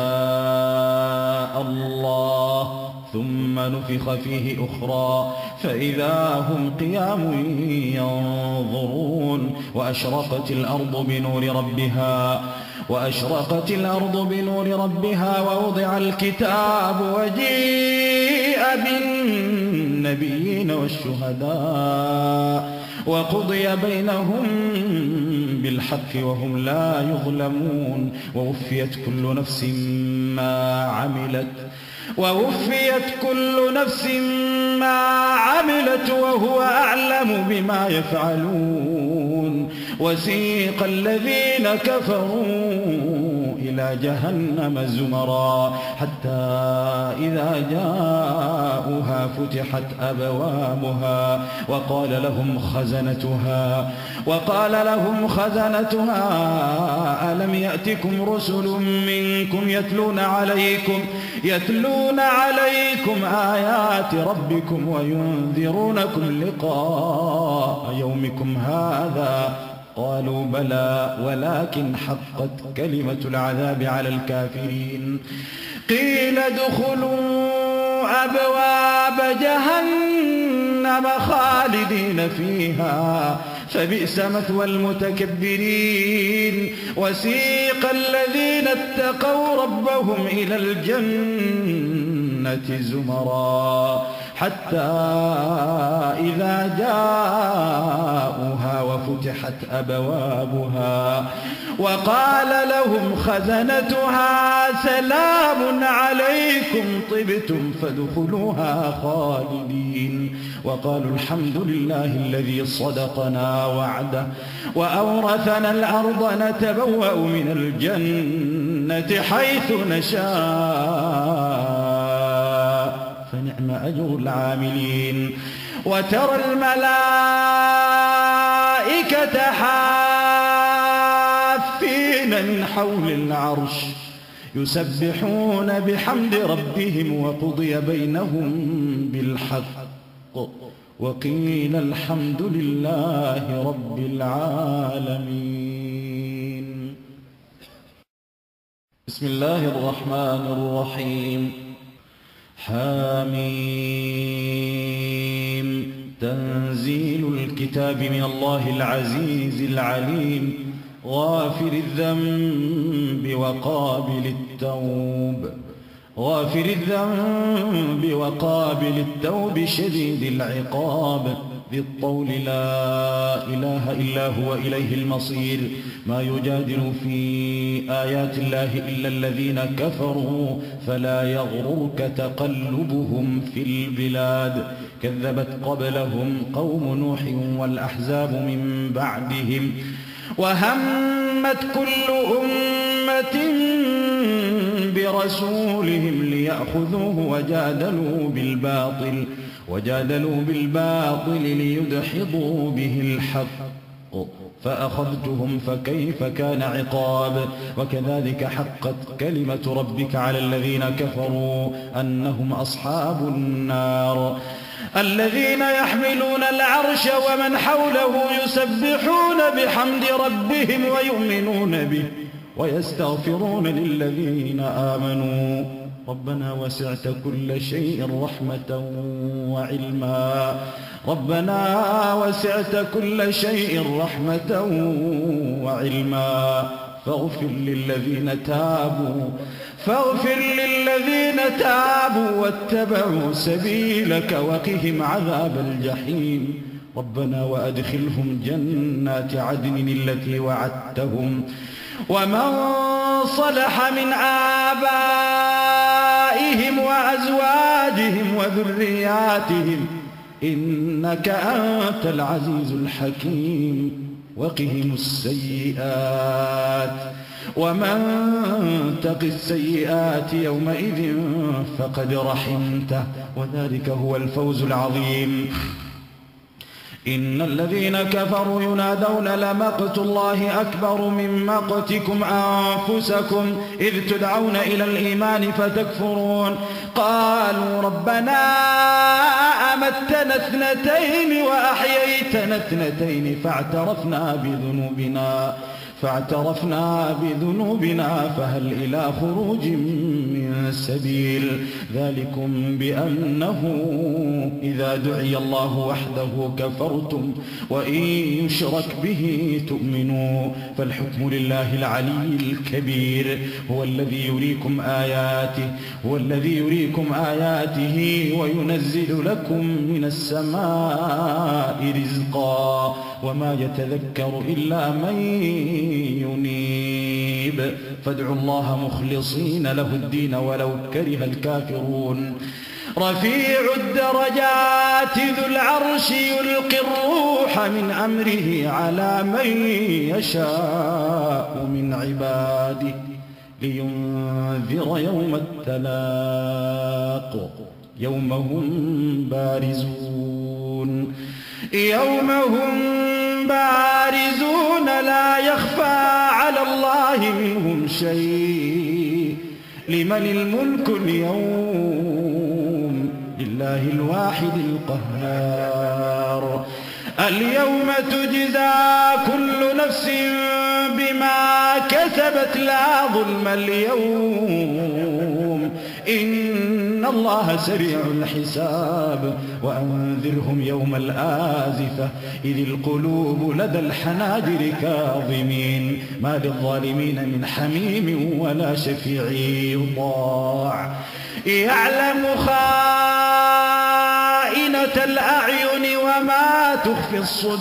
شاء الله ثم نفخ فيه أخرى فإذا هم قيام ينظرون وأشرقت الأرض بنور ربها وأشرقت الأرض بنور ربها ووضع الكتاب وجيء بالنبيين والشهداء وقضي بينهم بالحق وهم لا يظلمون ووفيت كل نفس ما عملت ووفيت كل نفس ما عملت وهو أعلم بما يفعلون وسيق الذين كفروا إلى جهنم زمرا حتى إذا جاءوها فتحت أبوابها وقال لهم خزنتها وقال لهم خزنتها ألم يأتكم رسل منكم يتلون عليكم يتلون عليكم آيات ربكم وينذرونكم لقاء يومكم هذا قالوا بلى ولكن حقت كلمة العذاب على الكافرين قيل ادخلوا أبواب جهنم خالدين فيها فبئس مثوى المتكبرين وسيق الذين اتقوا ربهم إلى الجنة زمرا حتى إذا جاءوها وفتحت أبوابها وقال لهم خزنتها سلام عليكم طبتم فادخلوها خالدين وقالوا الحمد لله الذي صدقنا وعده وأورثنا الأرض نتبوأ من الجنة حيث نشاء فنعم أجر العاملين وترى الملائكة حافين من حول العرش يسبحون بحمد ربهم وقضي بينهم بالحق وقيل الحمد لله رب العالمين. بسم الله الرحمن الرحيم. حميم. تنزيل الكتاب من الله العزيز العليم غافر الذنب وقابل التوب غافر الذنب وقابل التوب شديد العقاب ذي الطول لا إله إلا هو إليه المصير ما يجادل في آيات الله إلا الذين كفروا فلا يغررك تقلبهم في البلاد كذبت قبلهم قوم نوح والأحزاب من بعدهم وهمت كل أمة برسولهم ليأخذوه وجادلوا بالباطل وجادلوا بالباطل ليدحضوا به الحق فأخذتهم فكيف كان عقاب وكذلك حقت كلمة ربك على الذين كفروا أنهم أصحاب النار الذين يحملون العرش ومن حوله يسبحون بحمد ربهم ويؤمنون به ويستغفرون للذين آمنوا ربنا وسعت كل شيء رحمة وعلما ربنا وسعت كل شيء رحمة وعلما فاغفر للذين تابوا فاغفر للذين تابوا واتبعوا سبيلك وقهم عذاب الجحيم ربنا وأدخلهم جنات عدن التي وعدتهم ومن صلح من آبائهم وأزواجهم وذرياتهم إنك أنت العزيز الحكيم وقهم السيئات ومن تق السيئات يومئذ فقد رحمته وذلك هو الفوز العظيم إن الذين كفروا ينادون لمقت الله أكبر من مقتكم أنفسكم إذ تدعون إلى الإيمان فتكفرون قالوا ربنا أمتنا اثنتين وأحييتنا اثنتين فاعترفنا بذنوبنا فاعترفنا بذنوبنا فهل إلى خروج من سبيل ذلكم بأنه إذا دعي الله وحده كفرتم وإن يشرك به تؤمنوا فالحكم لله العلي الكبير هو الذي يريكم آياته هو الذي يريكم آياته وينزل لكم من السماء رزقا وما يتذكر إلا من ينيب فادعوا الله مخلصين له الدين ولو كره الكافرون رفيع الدرجات ذو العرش يلقي الروح من أمره على من يشاء من عباده لينذر يوم التلاق يوم هم بارزون يوم هم بارزون لا يخفى على الله منهم شيء لمن الملك اليوم لله الواحد القهار اليوم تجزى كل نفس بما كسبت لا ظلم اليوم إن الله سريع الحساب وأنذرهم يوم الآزفة إذ القلوب لدى الحناجر كاظمين ما للظالمين من حميم ولا شفيع يطاع يعلم خائنة الأعين وما تخفي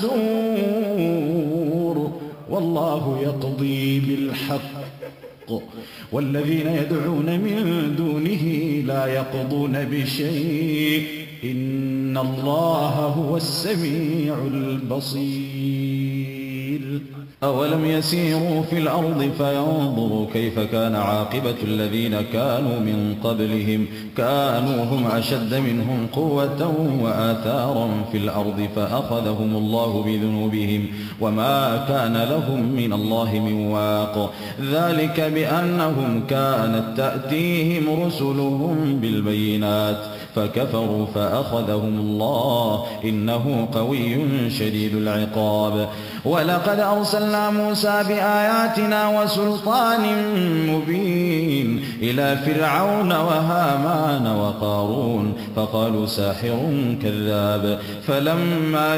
الصدور والله يقضي بالحق والذين يدعون من دونه لا يقضون بشيء إن الله هو السميع البصير أولم يسيروا في الأرض فينظروا كيف كان عاقبة الذين كانوا من قبلهم كانوا هم أشد منهم قوة وآثارا في الأرض فأخذهم الله بذنوبهم وما كان لهم من الله من واق ذلك بأنهم كانت تأتيهم رسلهم بالبينات فكفروا فأخذهم الله إنه قوي شديد العقاب ولقد أرسلنا موسى بآياتنا وسلطان مبين إلى فرعون وهامان وقارون فقالوا ساحر كذاب فلما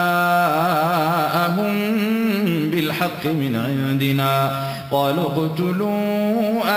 جاءهم بالحق من عندنا قالوا اقتلوا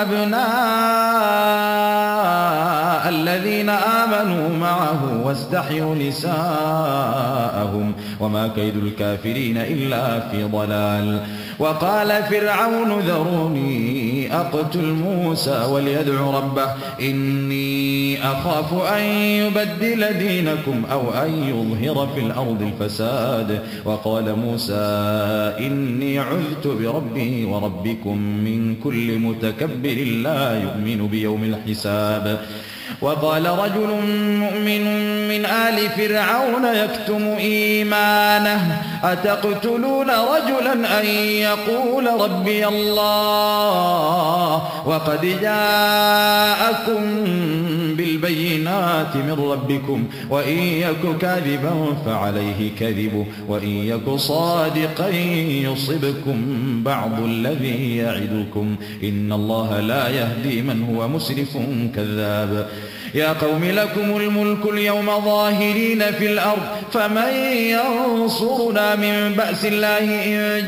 أبناء الذين آمنوا معه واستحيوا نساءهم وما كيد الكافرين إلا في ضلال. وقال فرعون ذروني أقتل موسى وليدع ربه إني أخاف أن يبدل دينكم أو أن يظهر في الأرض الفساد. وقال موسى إني عذت بربي وربكم من كل متكبر لا يؤمن بيوم الحساب. وقال رجل مؤمن من آل فرعون يكتم إيمانه أتقتلون رجلا أن يقول ربي الله وقد جاءكم بالبينات من ربكم وإن يك كاذبا فعليه كذبه وإن يك صادقا يصبكم بعض الذي يعدكم إن الله لا يهدي من هو مسرف كذاب. يا قوم لكم الملك اليوم ظاهرين في الأرض فمن ينصرنا من بأس الله إن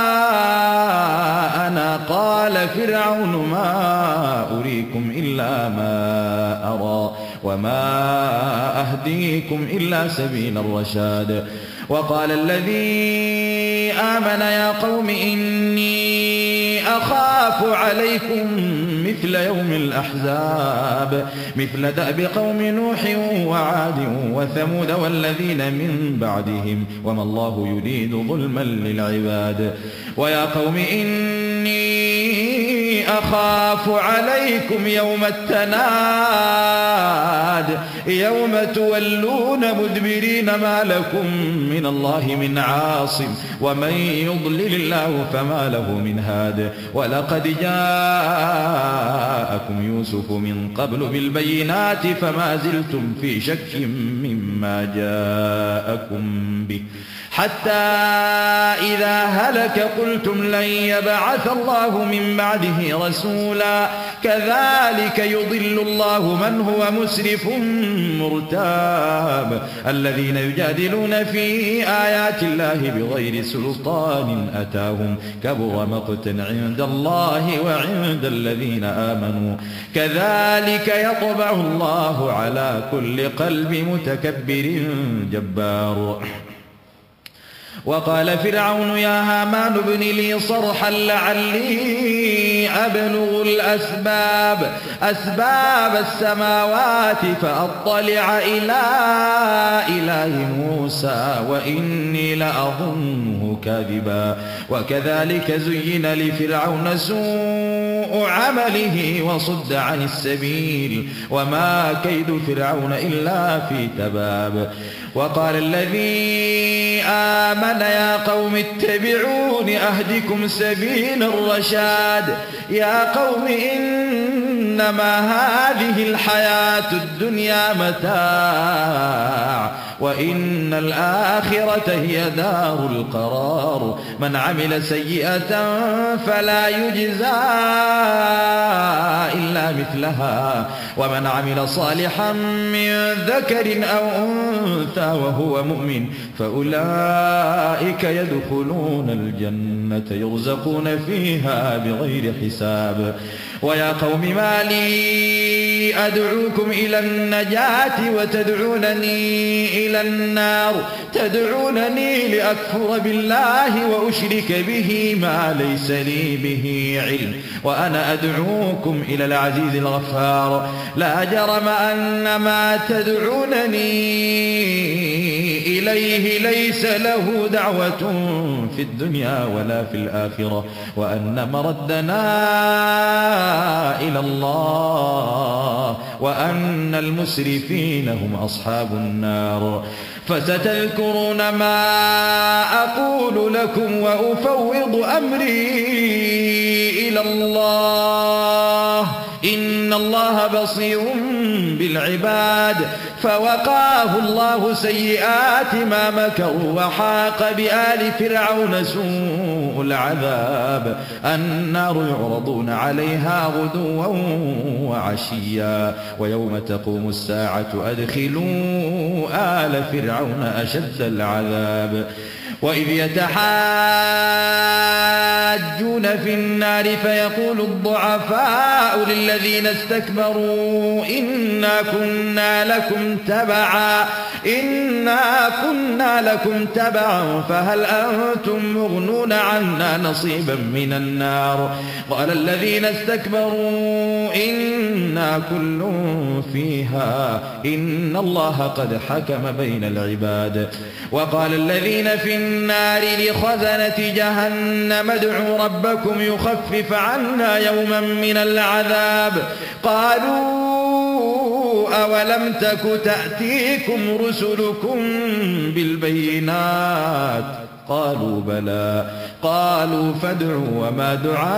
جاءنا. قال فرعون ما أريكم إلا ما أرى وما أهديكم إلا سبيل الرشاد. وقال الذي آمن يا قوم إني أخاف عليكم مثل يوم الأحزاب مثل دأب قوم نوح وعاد وثمود والذين من بعدهم وما الله يريد ظلما للعباد. ويا قوم إني أخاف عليكم يوم التناد يوم تولون مدبرين ما لكم من الله من عاصم ومن يضلل الله فما له من هاد. ولقد جاءكم يوسف من قبل بالبينات فما زلتم في شك مما جاءكم به حتى إذا هلك قلتم لن يبعث الله من بعده رسولا كذلك يضل الله من هو مسرف مرتاب. الذين يجادلون في آيات الله بغير سلطان أتاهم كبر مقتا عند الله وعند الذين آمنوا كذلك يطبع الله على كل قلب متكبر جبار. وقال فرعون يا هامان ابن لي صرحا لعلي أبلغ الأسباب أسباب السماوات فأطلع إلى إله موسى وإني لأظنه كاذبا. وكذلك زين لفرعون سوء عمله وصد عن السبيل وما كيد فرعون إلا في تباب. وقال الذي آمن يا قوم اتبعون أهدكم سبيل الرشاد. يا قوم إنما هذه الحياة الدنيا متاع وإن الآخرة هي دار القرار. من عمل سيئة فلا يجزى إلا مثلها ومن عمل صالحا من ذكر أو أنثى وهو مؤمن فأولئك يدخلون الجنة يرزقون فيها بغير حساب. ويا قوم ما لي أدعوكم إلى النجاة وتدعونني إلى النار تدعونني لأكفر بالله وأشرك به ما ليس لي به علم وأنا أدعوكم إلى العزيز الغفار. لا جرم أن ما تدعونني إليه ليس له دعوة في الدنيا ولا في الآخرة وأن مردنا إلى الله وأن المسرفين هم أصحاب النار. فستذكرون ما أقول لكم وأفوض أمري إلى الله إن الله بصير بالعباد فوقاه الله سيئات ما مكروا وحاق بآل فرعون سوء العذاب النار يعرضون عليها غدوا وعشيا ويوم تقوم الساعة أدخلوا آل فرعون أشد العذاب وإذ يتحاجون في النار فيقول الضعفاء للذين استكبروا إنا كنا لكم تبعا إنا كنا لكم تبعا فهل أنتم مغنون عنا نصيبا من النار قال الذين استكبروا إنا كل فيها إن الله قد حكم بين العباد وقال الذين في النار لخزنة جهنم ادعوا ربكم يخفف عنا يوما من العذاب قالوا أولم تك تأتيكم رسلكم بالبينات قالوا بلى قالوا فادعوا وما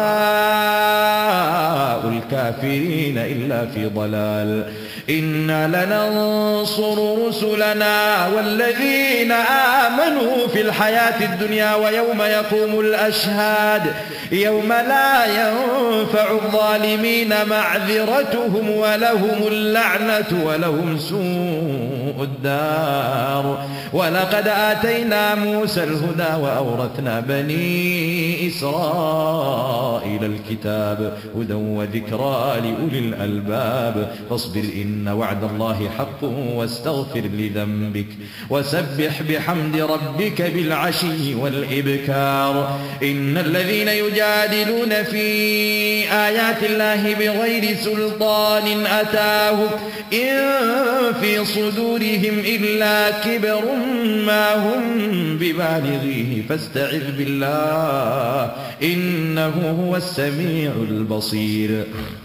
دعاء الكافرين إلا في ضلال إنا لننصر رسلنا والذين آمنوا في الحياة الدنيا ويوم يقوم الأشهاد يوم لا ينفع الظالمين معذرتهم ولهم اللعنة ولهم سوء الدار ولقد آتينا موسى الهدى وأورثنا بني إسرائيل الكتاب هدى وذكرى لأولي الألباب فاصبر إن وعد الله حق واستغفر لذنبك وسبح بحمد ربك بالعشي والإبكار إن الذين يجادلون في آيات الله بغير سلطان أتاهم إن في صدورهم إلا كبر ما هم ببالغيه فاستعذ بالله إنه هو السميع البصير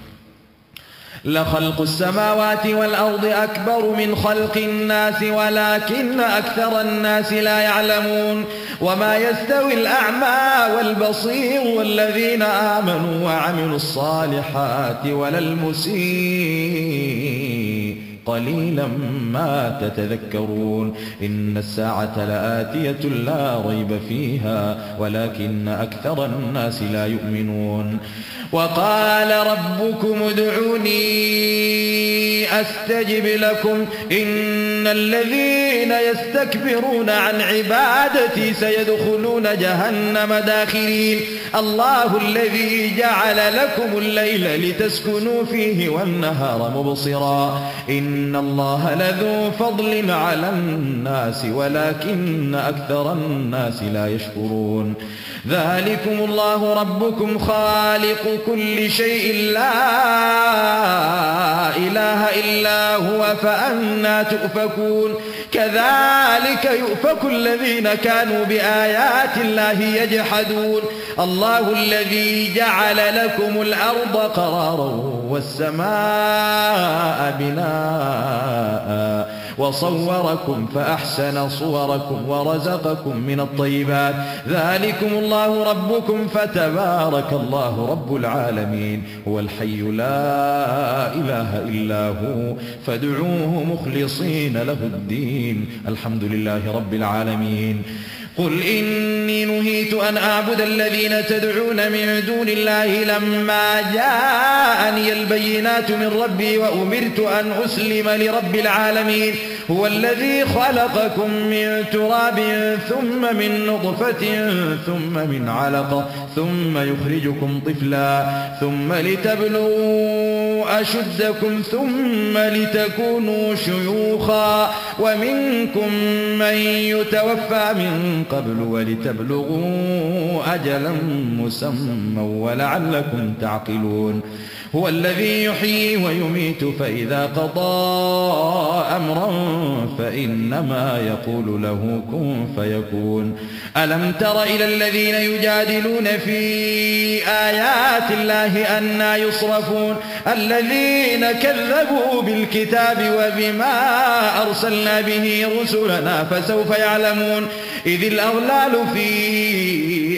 لخلق السماوات والأرض أكبر من خلق الناس ولكن أكثر الناس لا يعلمون وما يستوي الأعمى والبصير والذين آمنوا وعملوا الصالحات ولا المسيء قليلا ما تتذكرون إن الساعة لآتية لا ريب فيها ولكن أكثر الناس لا يؤمنون وقال ربكم ادعوني أستجب لكم إن الذين يستكبرون عن عبادتي سيدخلون جهنم داخرين الله الذي جعل لكم الليل لتسكنوا فيه والنهار مبصرا إن الله لذو فضل على الناس ولكن أكثر الناس لا يشكرون ذلكم الله ربكم خالق كل شيء لا إله إلا هو فأنى تؤفكون كذلك يؤفك الذين كانوا بآيات الله يجحدون الله الذي جعل لكم الأرض قرارا والسماء بناء وصوركم فأحسن صوركم ورزقكم من الطيبات ذلكم الله ربكم فتبارك الله رب العالمين هو الحي لا إله إلا هو فادعوه مخلصين له الدين الحمد لله رب العالمين قل إني نهيت أن أعبد الذين تدعون من دون الله لما جاءني البينات من ربي وأمرت أن أسلم لرب العالمين هو الذي خلقكم من تراب ثم من نطفة ثم من علقة ثم يخرجكم طفلا ثم لتبلغوا أشدكم ثم لتكونوا شيوخا ومنكم من يتوفى من قبل ولتبلغوا أجلا مسمى ولعلكم تعقلون هو الذي يحيي ويميت فإذا قضى أمرا فإنما يقول له كن فيكون ألم تر إلى الذين يجادلون في آيات الله أنى يصرفون الذين كذبوا بالكتاب وبما أرسلنا به رسلنا فسوف يعلمون إذ الأغلال في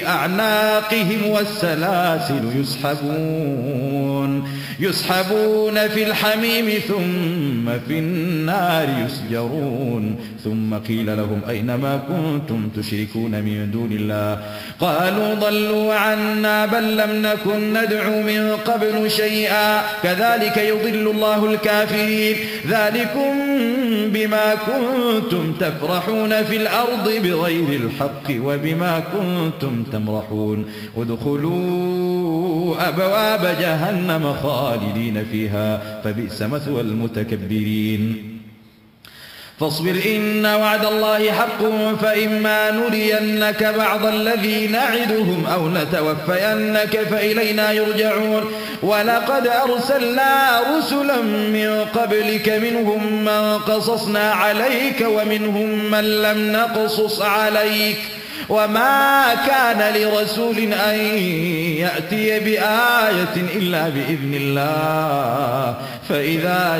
أعناقهم والسلاسل يسحبون يسحبون في الحميم ثم في النار يسجرون ثم قيل لهم أين ما كنتم تشركون من دون الله قالوا ضلوا عنا بل لم نكن ندعو من قبل شيئا كذلك يضل الله الكافرين ذلكم بما كنتم تفرحون في الأرض بغير الحق وبما كنتم تمرحون ادخلوا أبواب جهنم خالدين فيها فبئس مثوى المتكبرين فاصبر إن وعد الله حق فإما نرينك بعض الذي نعدهم أو نتوفينك فإلينا يرجعون ولقد أرسلنا رسلا من قبلك منهم من قصصنا عليك ومنهم من لم نقصص عليك وما كان لرسول أن يأتي بآية إلا بإذن الله فإذا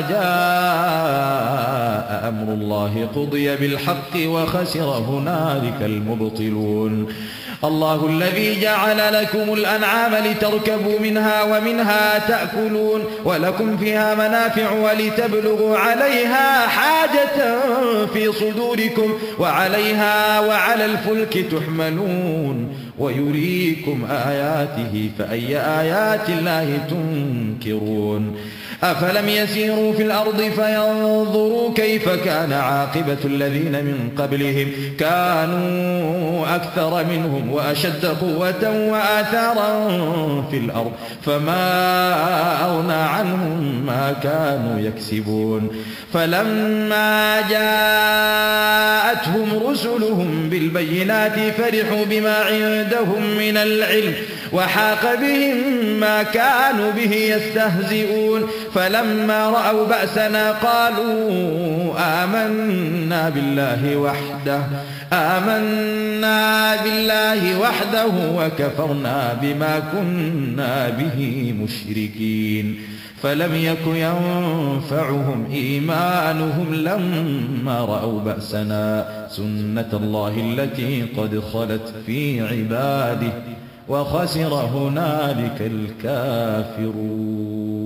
جاء أمر الله قضي بالحق وخسر هنالك المبطلون الله الذي جعل لكم الأنعام لتركبوا منها ومنها تأكلون ولكم فيها منافع ولتبلغوا عليها حاجة في صدوركم وعليها وعلى الفلك تحملون ويريكم آياته فأي آيات الله تنكرون أفلم يسيروا في الأرض فينظروا كيف كان عاقبة الذين من قبلهم كانوا أكثر منهم وأشد قوة وآثارا في الأرض فما أغنى عنهم ما كانوا يكسبون فلما جاءتهم رسلهم بالبينات فرحوا بما عندهم من العلم وحاق بهم ما كانوا به يستهزئون فلما رأوا بأسنا قالوا آمنا بالله وحده آمنا بالله وحده وكفرنا بما كنا به مشركين فلم يك ينفعهم إيمانهم لما رأوا بأسنا سنة الله التي قد خلت في عباده وخسر هنالك الكافرون